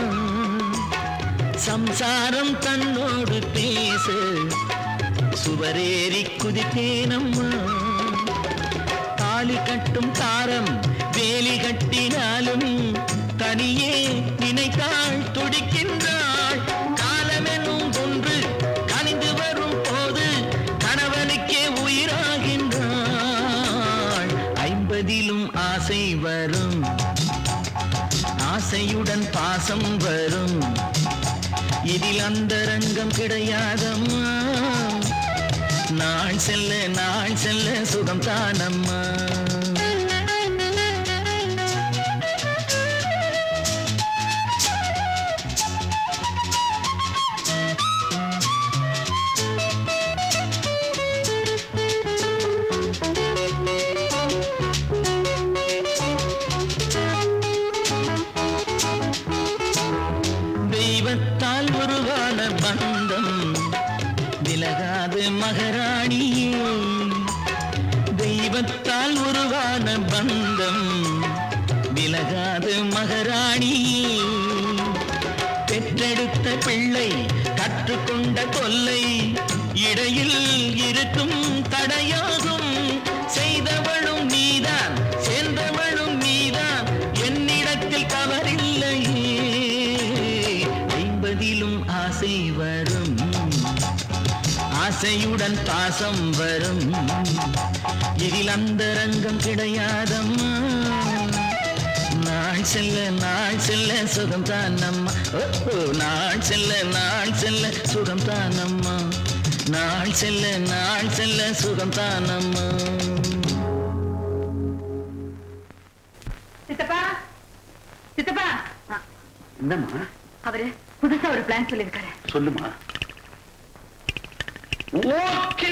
சம்சாரம் தன்னோடு பேச சுவரேறி குதித்தேனம்மா. தாலி கட்டும் தாரம் வேலி கட்டினாலும் தனியே நினைத்தாள் துடிக்கின்றாள். காலமெனும் ஒன்று கனிந்து வரும் போது கணவனுக்கே உயிராகின்றாள். 50லும் ஆசை வரும், ஆசையுடன் பாசம் வரும். இதில் அந்தரங்கம் கிடையாதம்மா. நாள் செல்ல சுகம் தானம்மா. தெய்வத்தால் உருவான பந்தம் விலகாது மகாராணியே. தெய்வத்தால் உருவான பந்தம் விலகாது மகாராணியே. பெற்றெடுத்த பிள்ளை கற்றுக்கொண்ட தொல்லை இடையில் இருக்கும் தடையாகும். செய்தவளும் நீதான், சேர்ந்தவளும் நீதான், என்னிடத்தில் தவறில்லையே. 50லும் ஆசை வரும், ஆசையுடன் பாசம் வரும். இதில் அந்தரங்கம் கிடையாதம்மா. நாள் செல்ல சுகம் தானம்மா. நாள் செல்ல சுகம் தானம்மா. நாள் செல்ல சுகம் தானம்மா.
சித்தப்பா, சித்தப்பா.
என்னம்மா?
அவரு புதுசா ஒரு பிளான் சொல்லிருக்காரு.
சொல்லுமா. ஓகே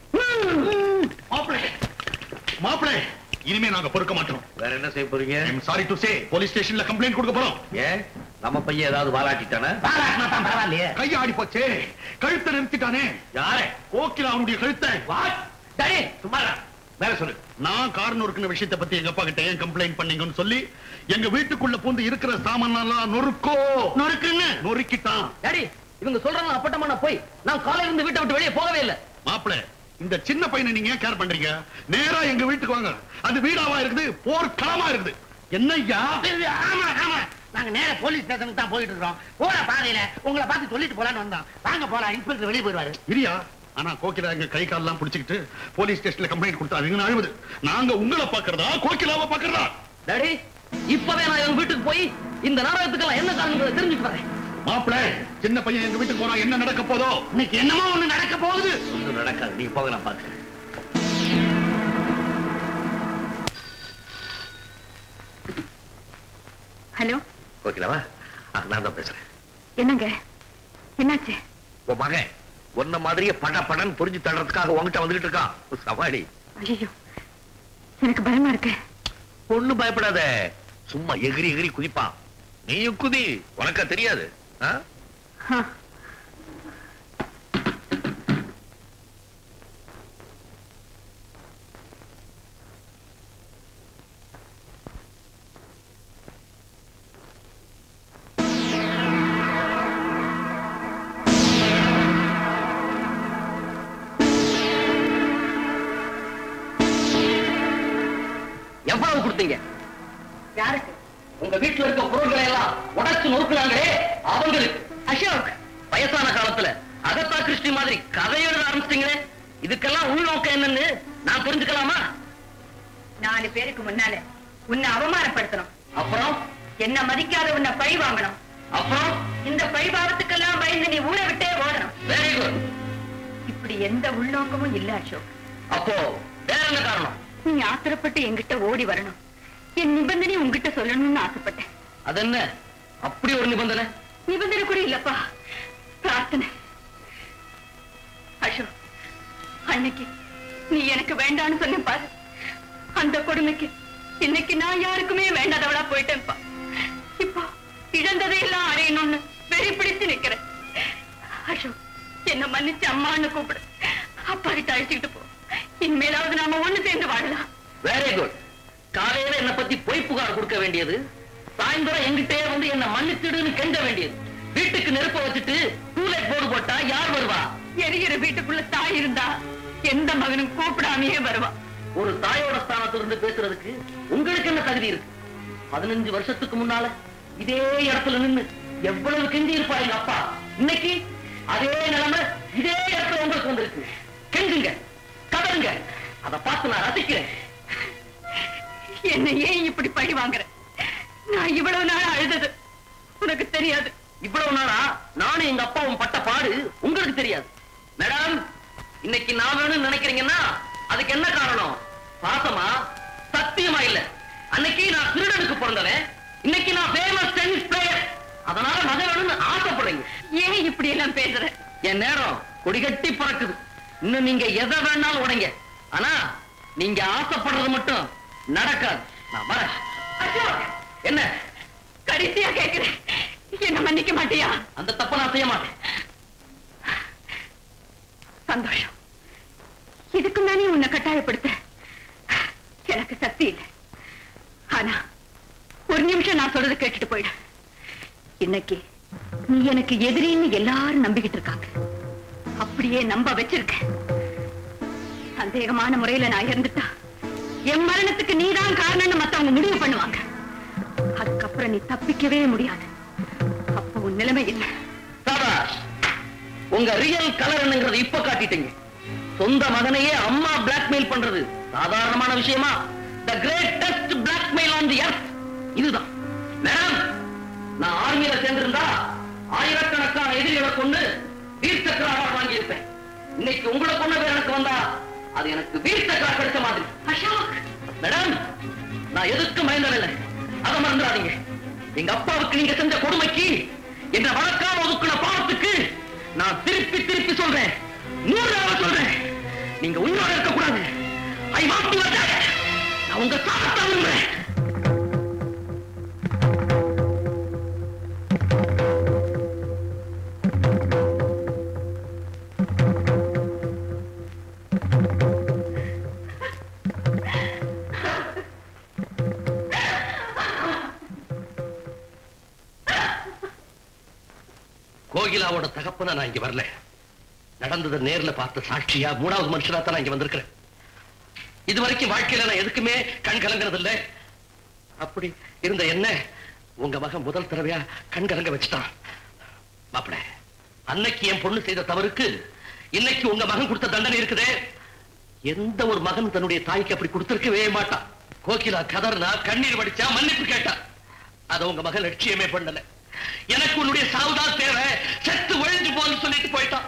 மாப்பிளை, இனிமே நாங்க பொறுக்க மாட்டோம்.
வேற என்ன செய்ய போறீங்க?
சாரி டு சே, போலீஸ் ஸ்டேஷன்ல கம்ப்ளைண்ட் கொடுக்க போறோம்.
ஏன் நம்ம பையன் ஏதாவது வாலாட்டிட்டானே?
பரவாயில்லையே.
கைய ஆடி போச்சே, கழுத்தை நிறுத்திட்டானே.
யாரே?
கோக்கில அவனுடைய கழுத்தை.
சும்மா வேற சொல்லு.
நான் காரணம் இருக்கிற விஷயத்தை பத்தி எங்க அப்பா கிட்ட ஏன் கம்ப்ளைண்ட் பண்ணீங்கன்னு சொல்லி எங்க வீட்டுக்குள்ள பூந்து இருக்கிற சாமானெல்லாம் நொறுக்கிட்டான்.
டாடி, இவங்க சொல்றாங்க அப்பட்டமா நான் போய் நான் காலையில இருந்து வீட்டை விட்டு வெளியே போகவே இல்லை.
மாப்பிள, இந்த சின்ன பையனை நீங்க ஏன் கேர் பண்றீங்க? நேரா எங்க வீட்டுக்கு வாங்க. அது வீடாவா இருக்குது, போர்க்களமா இருக்குது. என்னய்யா?
ஆமா ஆமா, நாங்க நேர போலீஸ் ஸ்டேஷனுக்கு தான் போயிட்டு இருக்கோம். போற பாதையில உங்களை பார்த்து சொல்லிட்டு போலான்னு வந்தோம். வாங்க போலாம், இன்ஸ்பெக்டர் வெளியே போயிடுவாரு.
இரியா, ஆனா கோகிலா எங்க கை காலெல்லாம் பிடிச்சிக்கிட்டு போலீஸ் ஸ்டேஷன்ல கம்ப்ளைண்ட் கொடுத்தாருங்க. அழுவுது. நாங்க உங்களை பாக்குறதா கோகிலாவை பாக்குறதா?
டாடி, இப்பவே நான் எங்க வீட்டுக்கு போய் இந்த நாடகத்துக்கெல்லாம் என்ன காரணம் தெரிஞ்சுட்டு வரேன்.
மாப்பிள, சின்ன பையன் எங்க வீட்டுக்கு போனா என்ன நடக்க போதோ?
இன்னைக்கு என்னமோ ஒண்ணு நடக்க போகுது.
ஒன்றும் நடக்காது, நீ போக, நான் பாக்குறேன்.
ஹலோ
ஓகேவா? நான் தான் பேசுறேன்.
என்னங்க, என்னாச்சு?
உன் மகன் ஒன்ன மாதிரியே படன்னு புரிஞ்சு தள்ளுறதுக்காக உங்ககிட்ட வந்துகிட்டு இருக்கான். சவாடி.
ஐயோ, எனக்கு பயமா இருக்கு.
ஒண்ணும் பயப்படாத, சும்மா எகிரி எகிரி குதிப்பான். நீயும் குதி, உனக்கா தெரியாது.
எவ்வளவு கொடுத்தீங்க?
யாருக்கு?
உங்க வீட்டுல இருக்க பொருட்களை எல்லாம் உடைச்சு நொறுக்குனாங்களே அவங்களுக்கு.
அசோக்,
வயசான காலத்துல அகத்தா கிருஷ்ணி மாதிரி கதை எழுத ஆரம்பிச்சிட்டீங்களே, இதுக்கெல்லாம் உள்நோக்கம் என்னன்னு நான் தெரிஞ்சுக்கலாமா?
4 பேருக்கு முன்னால உன்னை அவமானப்படுத்தணும்,
அப்புறம்
என்ன மதிக்காத உன்னை பழி வாங்கணும்,
அப்புறம்
இந்த பழிபாவத்துக்கெல்லாம் பயந்து நீ ஊரை விட்டே ஓடணும்.
Very good.
இப்படி எந்த உள்நோக்கமும் இல்ல அசோக்.
அப்போ வேற என்ன காரணம்?
நீ ஆத்திரப்பட்டு என்கிட்ட ஓடி வரணும், என் நிபந்தனை உங்ககிட்ட சொல்லணும்னு ஆசைப்பட்டேன்.
அது என்ன அப்படி ஒரு நிபந்தனை?
நிபந்தனை கூட இல்லப்பா, பிரார்த்தனை. அசோக், அன்னைக்கு நீ எனக்கு வேண்டான்னு சொன்ன பாரு, அந்த கொடுமைக்கு இன்னைக்கு நான் யாருக்குமே வேண்டாதவளா போயிட்டேன்ப்பா. இப்போ இழந்ததையெல்லாம் அடையணும்னு வெறி பிடிச்சு நிக்கிறேன். அசோக், என்ன மன்னிச்சு அம்மான்னு கூப்பிடு, அப்பா கிட்ட அழைச்சிக்கிட்டு போ. இனிமேலாவது நாம ஒண்ணு சேர்ந்து வாழலாம்.
Very good. காலையில என்ன பத்தி பொய் புகார் கொடுக்க வேண்டியது, சாயந்தரம் எங்கிட்டே வந்து என்ன மன்னிச்சிடுன்னு கெஞ்ச வேண்டியது. வீட்டுக்கு நெருப்ப வச்சுட்டு டூலெட் போர்டு போட்டா யார் வருவா?
எரிகிற வீட்டுக்குள்ள தாய் இருந்தா எந்த மகனும் கூப்பிடாமையே வருவா.
ஒரு தாயோட ஸ்தானத்திலிருந்து பேசுறதுக்கு உங்களுக்கு என்ன தகுதி இருக்கு? 15 வருஷத்துக்கு முன்னால இதே இடத்துல நின்னு எவ்வளவு கெஞ்சி இருப்பா எங்க அப்பா. இன்னைக்கு அதே நிலைமை இதே இடத்துல உங்களுக்கு வந்திருக்கு. கெஞ்சுங்க, கதருங்க, அதை பார்த்து நான் ரசிக்கிறேன்.
என்ன ஏன் இப்படி பழி வாங்குற? நான் இவ்வளவு நாள் அழுதது உனக்கு தெரியாது.
இவ்வளவு நாளா நானும் எங்க அப்பாவும் பட்ட பாடு உங்களுக்கு தெரியாது. மேடம், இன்னைக்கு நான் வேணும்னு நினைக்கிறீங்கன்னா அதுக்கு என்ன காரணம்? பாசமா? சத்தியமா இல்ல. அன்னைக்கு நான் திருடனுக்கு பிறந்தவன், இன்னைக்கு நான் ஃபேமஸ் டென்னிஸ் பிளேயர். அதனால மகன் வேணும்னு ஆசைப்படுறீங்க.
ஏன் இப்படி எல்லாம் பேசுற?
என் நேரம் கொடிகட்டி பறக்குது. இன்னும் நீங்க எதை வேணாலும் உடைங்க, ஆனா நீங்க ஆசைப்படுறது மட்டும் நடக்காது. நான் வரேன். என்ன
கடைசியா கேட்கிறேன், என்ன மன்னிக்க மாட்டியா?
அந்த தப்ப நான் செய்ய மாட்டேன்.
சந்தோஷம். இதுக்கு தானே உன்னை கட்டாயப்படுத்த எனக்கு சக்தி இல்லை. ஆனா ஒரு நிமிஷம் நான் சொல்றது கேட்டுட்டு போயிடு. இன்னைக்கு நீ எனக்கு எதிரின்னு எல்லாரும் நம்பிக்கிட்டு இருக்காங்க. அப்படியே நம்ப வச்சிருக்க. சந்தேகமான முறையில நான் இருந்துட்டா என் மரணத்துக்கு நீதான் காரணம்னு மத்தவங்க முடிவு பண்ணுவாங்க. அதுக்கப்புறம் நீ தப்பிக்கவே முடியாது. அப்ப உன் நிலைமை என்ன?
சபாஷ், உங்க ரியல் கலர் என்னங்கிறது இப்ப காட்டிட்டீங்க. சொந்த மகனையே அம்மா பிளாக்மெயில் பண்றது சாதாரணமான விஷயமா? The greatest blackmail on the earth. இதுதான். மேடம், நான் ஆர்மியில சேர்ந்திருந்தா ஆயிரக்கணக்கான எதிரிகளை கொண்டு வீர் சக்கர அவார்டு வாங்கி இருப்பேன். இன்னைக்கு உங்களை கொண்டது எனக்கு வந்தா அது எனக்கு வீர் சக்கர கிடைச்ச மாதிரி. அசோக், மேடம், நான் எதுக்கும் பயந்ததில்லை, அதை மறந்துடாதீங்க. எங்க அப்பாவுக்கு நீங்க செஞ்ச கொடுமைக்கு, என்ன வழக்காம ஒதுக்குன பாவத்துக்கு நான் திருப்பி திருப்பி சொல்றேன், 100 சொல்றேன், நீங்க உன்னோட இருக்கக்கூடாது. I want to attack. நான் உங்க சாகத்தான் விரும்புறேன். கோகிலாவோட தகப்பன நான் இங்க வரல. நடந்ததை நேர்ல பார்த்த சாட்சியா 3வது மனுஷனா தான் நான் இங்க வந்திருக்கிறேன். இதுவரைக்கும் வாழ்க்கையில நான் எதுக்குமே கண் கலங்கிறது இல்லை. அப்படி இருந்த என்ன உங்க மகன் முதல் தடவையா கண் கலங்க வச்சுட்டான். மாப்பிள, அன்னைக்கு என் பொண்ணு செய்த தவறுக்கு இன்னைக்கு உங்க மகன் கொடுத்த தண்டனை இருக்குதே, எந்த ஒரு மகன் தன்னுடைய தாய்க்கு அப்படி கொடுத்திருக்கவே மாட்டான். கோகிலா கதர்னா, கண்ணீர் வடிச்சா, மன்னிப்பு கேட்டா, அதை உங்க மகன் லட்சியமே பண்ணல. எனக்கு உன்னுடைய சாவுதான் தேவை, செத்து ஒழிஞ்சு போன்னு சொல்லிட்டு போயிட்டான்.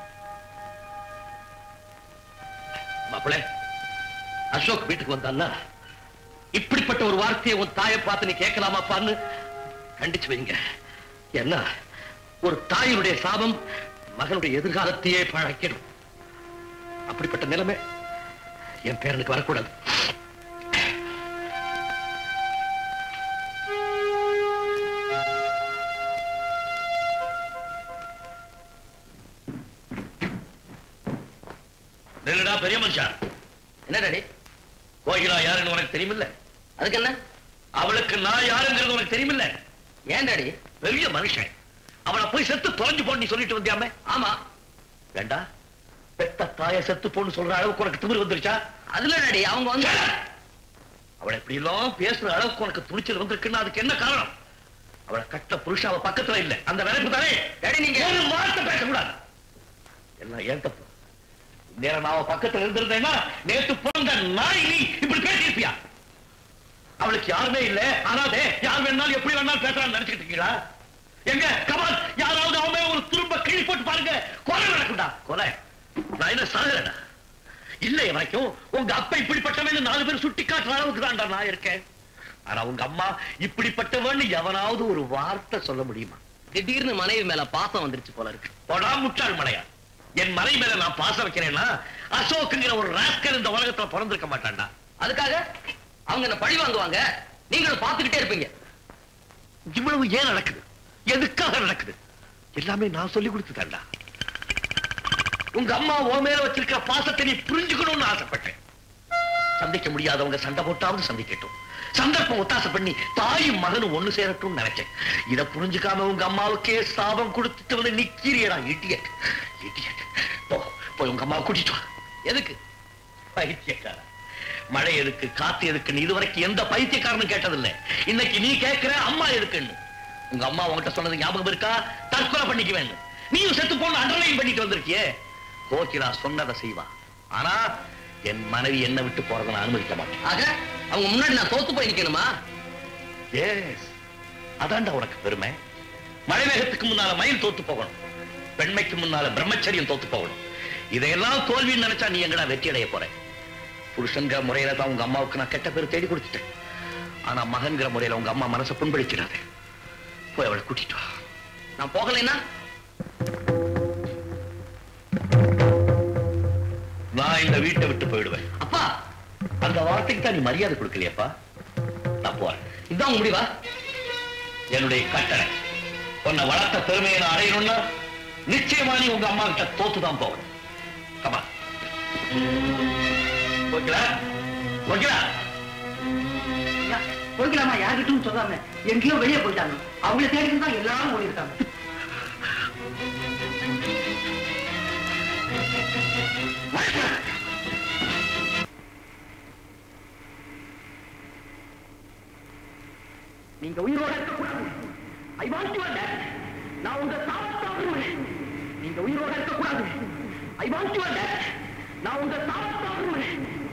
மாப்பிள, அசோக் வீட்டுக்கு வந்தான்னா இப்படிப்பட்ட ஒரு வார்த்தையை உன் தாயை பார்த்து நீ கேட்கலாமாப்பான்னு கண்டிச்சு வைங்க. என்ன, ஒரு தாயினுடைய சாபம் மகனுடைய எதிர்காலத்தையே பழக்கிடும். அப்படிப்பட்ட நிலைமை என் பேரனுக்கு வரக்கூடாது. பெரிய மனுஷன், என்ன டாடி? கோகிலா யாருன்னு உனக்கு தெரியுமில்ல? அதுக்கு என்ன? அவளுக்கு நான் யாருங்கிறது உனக்கு தெரியுமில்ல? ஏன் டாடி? பெரிய மனுஷன், அவளை போய் செத்து தொலைஞ்சு போன்னு சொல்லிட்டு வந்தியாமே. ஆமா. வேண்டா, பெத்த தாய செத்து போன்னு சொல்ற அளவுக்கு உனக்கு திமிரு வந்துருச்சா? அதுல டாடி அவங்க வந்து அவளை எப்படி எல்லாம் பேசுற அளவுக்கு உனக்கு துணிச்சல் வந்திருக்குன்னா அதுக்கு என்ன காரணம்? அவளை கட்ட புருஷன் அவ பக்கத்துல இல்ல, அந்த நினைப்பு தானே. டாடி நீங்க ஒரு வார்த்தை பேசக்கூடாது. எல்லாம் ஏன் தப்பு. நேரம் நான் பக்கத்துல இருந்திருந்தேன்னா நேற்று பிறந்த நாய் நீ இப்படி பேசியிருப்பியா? அவளுக்கு யாருமே இல்ல, அனாதே, யார் வேணாலும் எப்படி வேணாலும் பேசலாம்னு நினைச்சிட்டு இருக்கீங்களா? எங்க கமால், யாராவது அவன் ஒரு திரும்ப கிழி போட்டு பாருங்க. கொலை நடக்கும்டா, கொலை. நான் என்ன சாகுறேனா? இல்லை வரைக்கும் உங்க அப்பா இப்படிப்பட்டவன் 4 பேர் சுட்டி காட்டுற அளவுக்கு தான்டா நான் இருக்கேன். ஆனா உங்க அம்மா இப்படிப்பட்டவன்னு எவனாவது ஒரு வார்த்தை சொல்ல முடியுமா? திடீர்னு மனைவி மேல பாசம் வந்துருச்சு போல இருக்கு. போடா முட்டாள் மலையா, என் மலை மேல நான் பாசம் வைக்கிறேன்னா அசோக்குங்கிற ஒரு ராஸ்கல் இந்த உலகத்துல பிறந்திருக்க மாட்டான்டா. அதுக்காக அவங்க என்ன பழி வாங்குவாங்க, நீங்களும் பார்த்துக்கிட்டே இருப்பீங்க. இவ்வளவு ஏன் நடக்குது? எதுக்காக நடக்குது? எல்லாமே நான் சொல்லி கொடுத்துட்டேன்டா. உங்க அம்மா உன் மேல வச்சிருக்கிற பாசத்தை நீ புரிஞ்சுக்கணும்னு ஆசைப்பட்டேன்.
சந்திக்க முடியாதவங்க சண்டை போட்டாவது சந்திக்கட்டும். சந்தர்ப்பம் ஒத்தாசை பண்ணி தாயும் மகனும் ஒண்ணு சேரட்டும் நினைச்சேன். இத புரிஞ்சுக்காம உங்க அம்மாவுக்கே சாபம் கொடுத்துட்டு வந்து நிக்கிறீடா இடியட். இடியட். போய் உங்க அம்மாவை கூட்டிட்டு வா. எதுக்கு? பைத்தியக்கார. மழை எதுக்கு, காத்து எதுக்குன்னு இதுவரைக்கும் எந்த பைத்தியக்காரனும் கேட்டதில்லை. இன்னைக்கு நீ கேட்கிற அம்மா எதுக்குன்னு. உங்க அம்மா உங்ககிட்ட சொன்னது ஞாபகம் இருக்கா? தற்கொலை பண்ணிக்க வேண்டும். நீயும் செத்து போன அண்டர்லைன் பண்ணிட்டு வந்திருக்கியே. கோகிலா சொன்னதை செய்வா. ஆனா என் மனைவி என்ன விட்டு போறதை நான் அனுமதிக்க மாட்டேன்.
ஆக அவங்க முன்னாடி நான் தோத்து போய் நிக்கணுமா?
எஸ், அதான்டா உனக்கு பெருமை. மழை மேகத்துக்கு முன்னால மயில் தோத்து போகணும், பெண்மைக்கு முன்னால பிரம்மச்சரியம் தோத்து போகணும். இதையெல்லாம் தோல்வின்னு நினைச்சா நீ எங்கடா வெற்றி அடைய போற? புருஷன்கிற முறையில தான் உங்க அம்மாவுக்கு நான் கெட்ட பேர் தேடி கொடுத்துட்டேன். ஆனா மகன்கிற முறையில உங்க அம்மா மனசை புண்படுத்திடாது. போய் அவளை கூட்டிட்டு வா.
நான் போகலைன்னா
நான் இந்த வீட்டை விட்டு போயிடுவேன்.
அப்பா,
அந்த வார்த்தைக்கு தான் நீ மரியாதை கொடுக்கலையப்பா. நான் போறேன்.
இதுதான் உங்க முடிவா? என்னுடைய
கட்டளை. உன்னை வளர்த்த பெருமையை நான் அடையணும்னா நிச்சயமா நீ உங்க அம்மா கிட்ட தோத்துதான் போகணும். கமா.
போய்க்கலாமா? யார்கிட்டும் சொல்லாம எங்கேயோ வெளியே போயிட்டாங்க. அவங்களை தேடிட்டு தான் எல்லாரும் ஓடி இருக்காங்க.
நீங்க உயிரோட இருக்கக்கூடாது. I want your death. நான் உங்க சாவத்தாடுவேன். நீங்க உயிரோட இருக்கக்கூடாது. I want your death. நான் உங்க சாவத்தாடுவேன்.